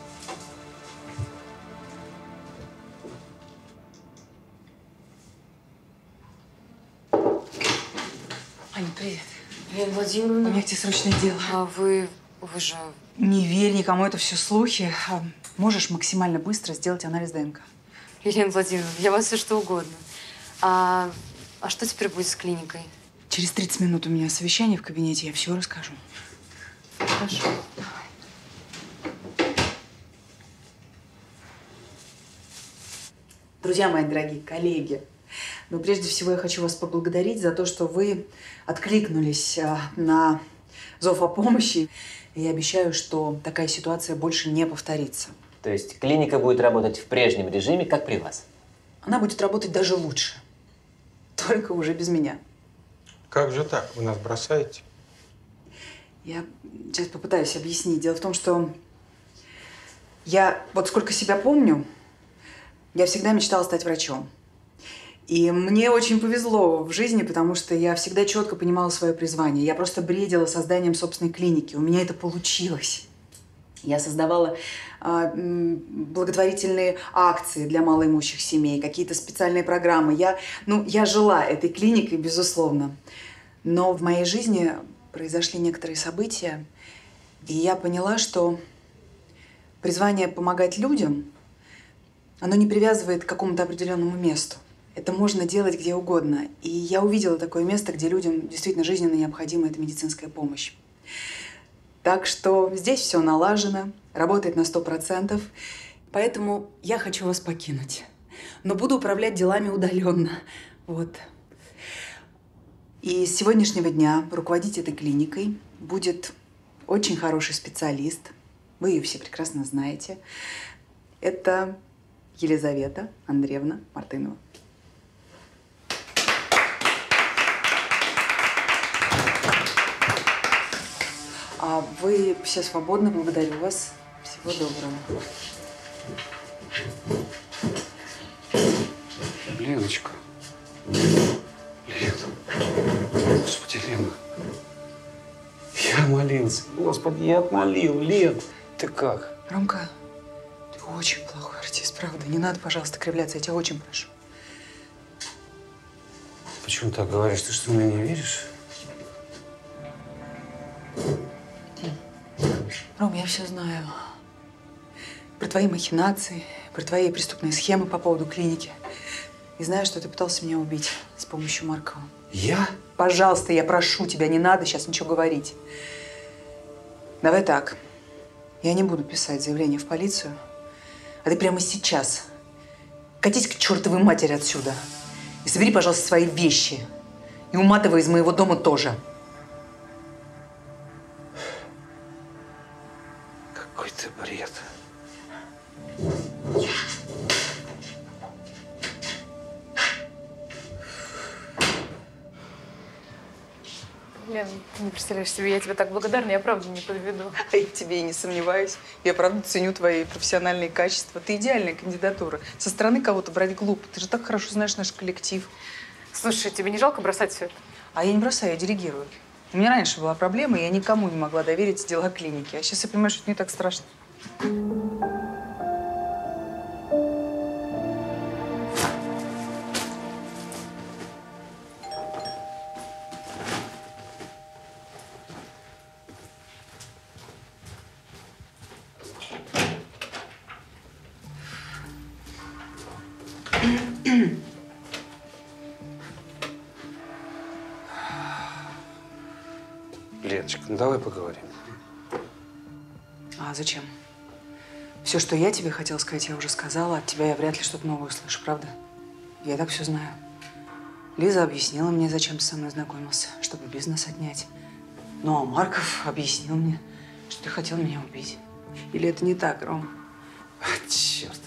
Speaker 10: Аня, привет.
Speaker 1: Елена Владимировна.
Speaker 10: У меня к тебе срочное дело.
Speaker 1: А вы же…
Speaker 10: Не верь никому, это все слухи. Можешь максимально быстро сделать анализ ДНК?
Speaker 1: Елена Владимировна, для вас все что угодно. А что теперь будет с клиникой?
Speaker 10: Через 30 минут у меня совещание в кабинете, я все расскажу.
Speaker 1: Хорошо.
Speaker 10: Друзья мои дорогие, коллеги, но прежде всего я хочу вас поблагодарить за то, что вы откликнулись на зов о помощи. И я обещаю, что такая ситуация больше не повторится.
Speaker 11: То есть клиника будет работать в прежнем режиме, как при вас?
Speaker 10: Она будет работать даже лучше. Только уже без меня.
Speaker 7: Как же так? Вы нас бросаете?
Speaker 10: Я сейчас попытаюсь объяснить. Дело в том, что я, вот сколько себя помню, я всегда мечтала стать врачом. И мне очень повезло в жизни, потому что я всегда четко понимала свое призвание. Я просто бредила созданием собственной клиники. У меня это получилось. Я создавала благотворительные акции для малоимущих семей, какие-то специальные программы. Я жила этой клиникой, безусловно. Но в моей жизни произошли некоторые события, и я поняла, что призвание помогать людям, оно не привязывает к какому-то определенному месту. Это можно делать где угодно. И я увидела такое место, где людям действительно жизненно необходима эта медицинская помощь. Так что здесь все налажено, работает на 100%. Поэтому я хочу вас покинуть. Но буду управлять делами удаленно. Вот. И с сегодняшнего дня руководить этой клиникой будет очень хороший специалист. Вы ее все прекрасно знаете. Это Елизавета Андреевна Мартынова. А вы все свободны, благодарю вас. Всего доброго.
Speaker 2: Леночка. Лен. Господи, Лена. Я молился. Господи, я отмолил. Лен, ты как?
Speaker 10: Ромка, ты очень плохой артист, правда. Не надо, пожалуйста, кривляться. Я тебя очень прошу.
Speaker 2: Почему так говоришь? Ты что, мне не веришь?
Speaker 10: Ром, я все знаю. Про твои махинации, про твои преступные схемы по поводу клиники. И знаю, что ты пытался меня убить с помощью Маркова.
Speaker 2: Я?
Speaker 10: Пожалуйста, я прошу тебя, не надо сейчас ничего говорить. Давай так. Я не буду писать заявление в полицию, а ты прямо сейчас катись к чертовой матери отсюда. И собери, пожалуйста, свои вещи. И уматывай из моего дома тоже.
Speaker 2: Какой ты бред.
Speaker 6: Лен, ты не представляешь себе, я тебе так благодарна, я правда не подведу.
Speaker 10: А я тебе и не сомневаюсь. Я правда ценю твои профессиональные качества. Ты идеальная кандидатура. Со стороны кого-то брать глупо. Ты же так хорошо знаешь наш коллектив.
Speaker 6: Слушай, тебе не жалко бросать все это?
Speaker 10: А я не бросаю, я делегирую. У меня раньше была проблема, и я никому не могла доверить дела клиники. А сейчас я понимаю, что это не так страшно.
Speaker 2: Леночка, ну давай поговорим.
Speaker 10: А зачем? Все, что я тебе хотела сказать, я уже сказала. От тебя я вряд ли что-то новое услышу, правда? Я и так все знаю. Лиза объяснила мне, зачем ты со мной знакомился, чтобы бизнес отнять. Ну, а Марков объяснил мне, что ты хотел меня убить. Или это не так, Ром?
Speaker 2: Черт.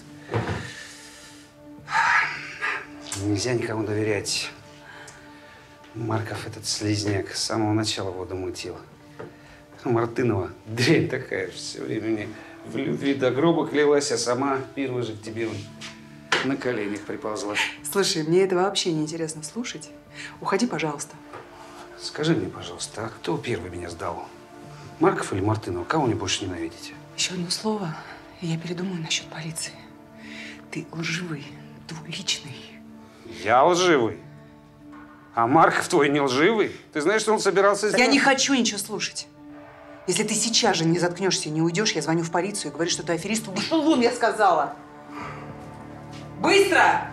Speaker 2: Нельзя никому доверять. Марков этот слизняк с самого начала воду мутил. Мартынова дрянь такая, все время мне в любви до гроба клялась, а сама первый же к тебе на коленях приползла.
Speaker 10: Слушай, мне это вообще не интересно слушать. Уходи, пожалуйста.
Speaker 2: Скажи мне, пожалуйста, а кто первый меня сдал? Марков или Мартынова? Кого вы больше ненавидите?
Speaker 10: Еще одно слово, и я передумаю насчет полиции. Ты лживый, двуличный.
Speaker 2: Я лживый? А Марков твой не лживый? Ты знаешь, что он собирался сделать?
Speaker 10: Я не хочу ничего слушать. Если ты сейчас же не заткнешься и не уйдешь, я звоню в полицию и говорю, что ты аферист. Ушел вон, я сказала. Быстро!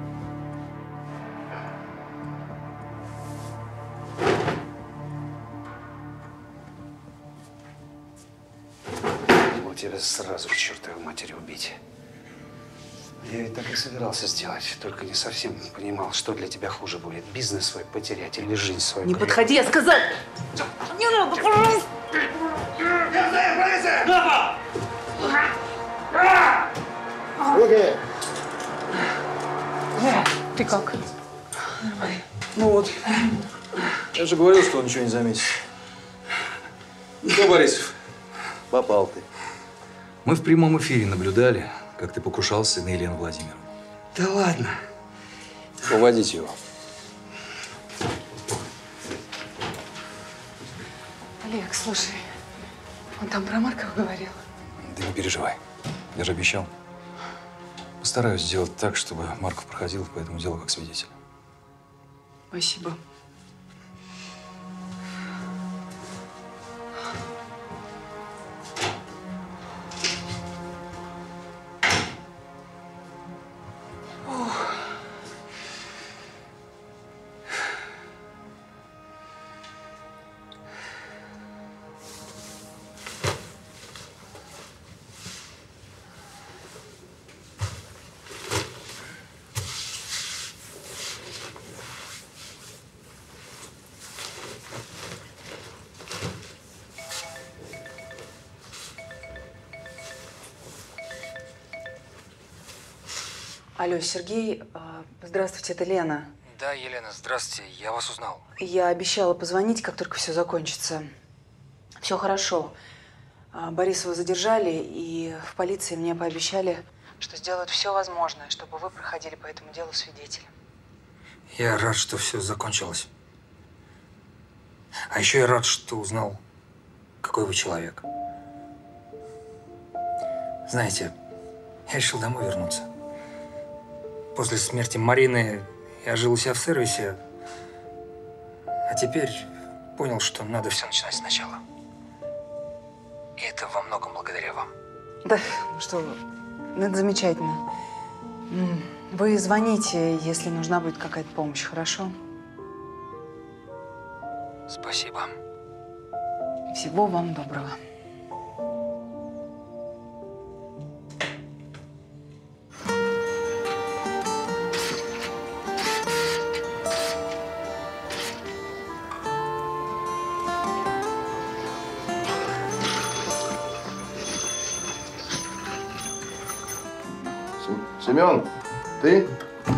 Speaker 2: Вот тебя сразу к чертовой матери убить. Я ведь так и собирался сделать, только не совсем понимал, что для тебя хуже будет. Бизнес свой потерять или жизнь свою.
Speaker 10: Не подходи, я сказала! Не надо, пожалуйста!
Speaker 7: Руки!
Speaker 10: Ты как?
Speaker 16: Ну вот. Я же говорил, что он ничего не заметит. Что, Борисов? Попал ты. Мы в прямом эфире наблюдали, как ты покушался на Елену Владимировну.
Speaker 2: Да ладно.
Speaker 16: Уводите его.
Speaker 10: Олег, слушай, он там про Маркова говорил?
Speaker 11: Да не переживай. Я же обещал. Постараюсь сделать так, чтобы Марков проходил по этому делу как свидетель.
Speaker 1: Спасибо. Алло, Сергей, здравствуйте, это Лена.
Speaker 15: Да, Елена, здравствуйте, я вас узнал.
Speaker 1: Я обещала позвонить, как только все закончится. Все хорошо. Борисова задержали, и в полиции мне пообещали, что сделают все возможное, чтобы вы проходили по этому делу свидетелем.
Speaker 15: Я рад, что все закончилось. А еще я рад, что узнал, какой вы человек. Знаете, я решил домой вернуться. После смерти Марины я жил у себя в сервисе, а теперь понял, что надо все начинать сначала. И это во многом благодаря вам.
Speaker 1: Да, ну что вы, ну это замечательно. Вы звоните, если нужна будет какая-то помощь, хорошо?
Speaker 15: Спасибо.
Speaker 1: Всего вам доброго.
Speaker 7: Семен, ты?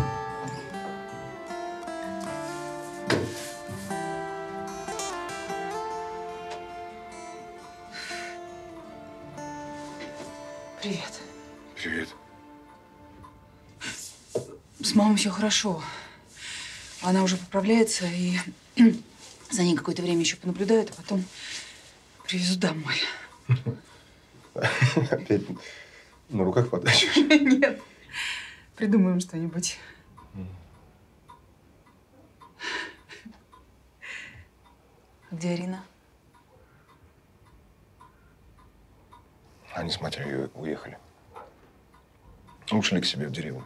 Speaker 1: Привет.
Speaker 7: Привет.
Speaker 1: С мамой все хорошо. Она уже поправляется, и за ней какое-то время еще понаблюдают, а потом привезу домой.
Speaker 7: Опять на руках потащишь?
Speaker 1: Нет. Придумаем что-нибудь. Где Арина?
Speaker 7: Они с матерью уехали. Ушли к себе в деревню.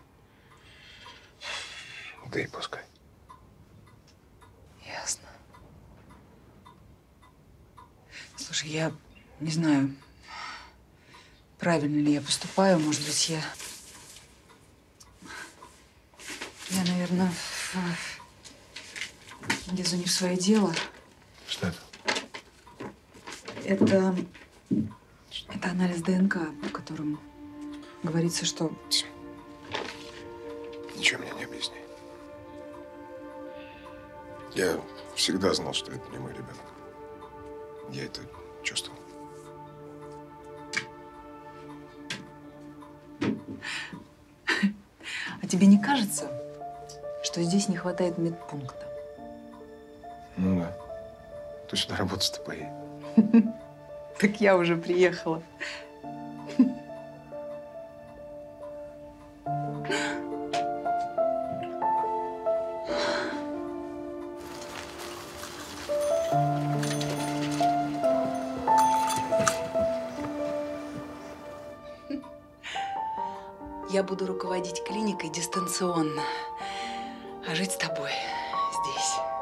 Speaker 7: Да и пускай.
Speaker 1: Ясно. Слушай, я не знаю, правильно ли я поступаю. Может быть, я, наверное, лезу не в свое дело.
Speaker 7: Что это?
Speaker 1: Это анализ ДНК, по которому говорится, что…
Speaker 7: Ничего мне не объясни. Я всегда знал, что это не мой ребенок. Я это чувствовал.
Speaker 1: А тебе не кажется, что здесь не хватает медпункта?
Speaker 7: Ну да. Ты сюда работать-то поедешь.
Speaker 1: Так я уже приехала. Я буду руководить клиникой дистанционно, а жить с тобой здесь.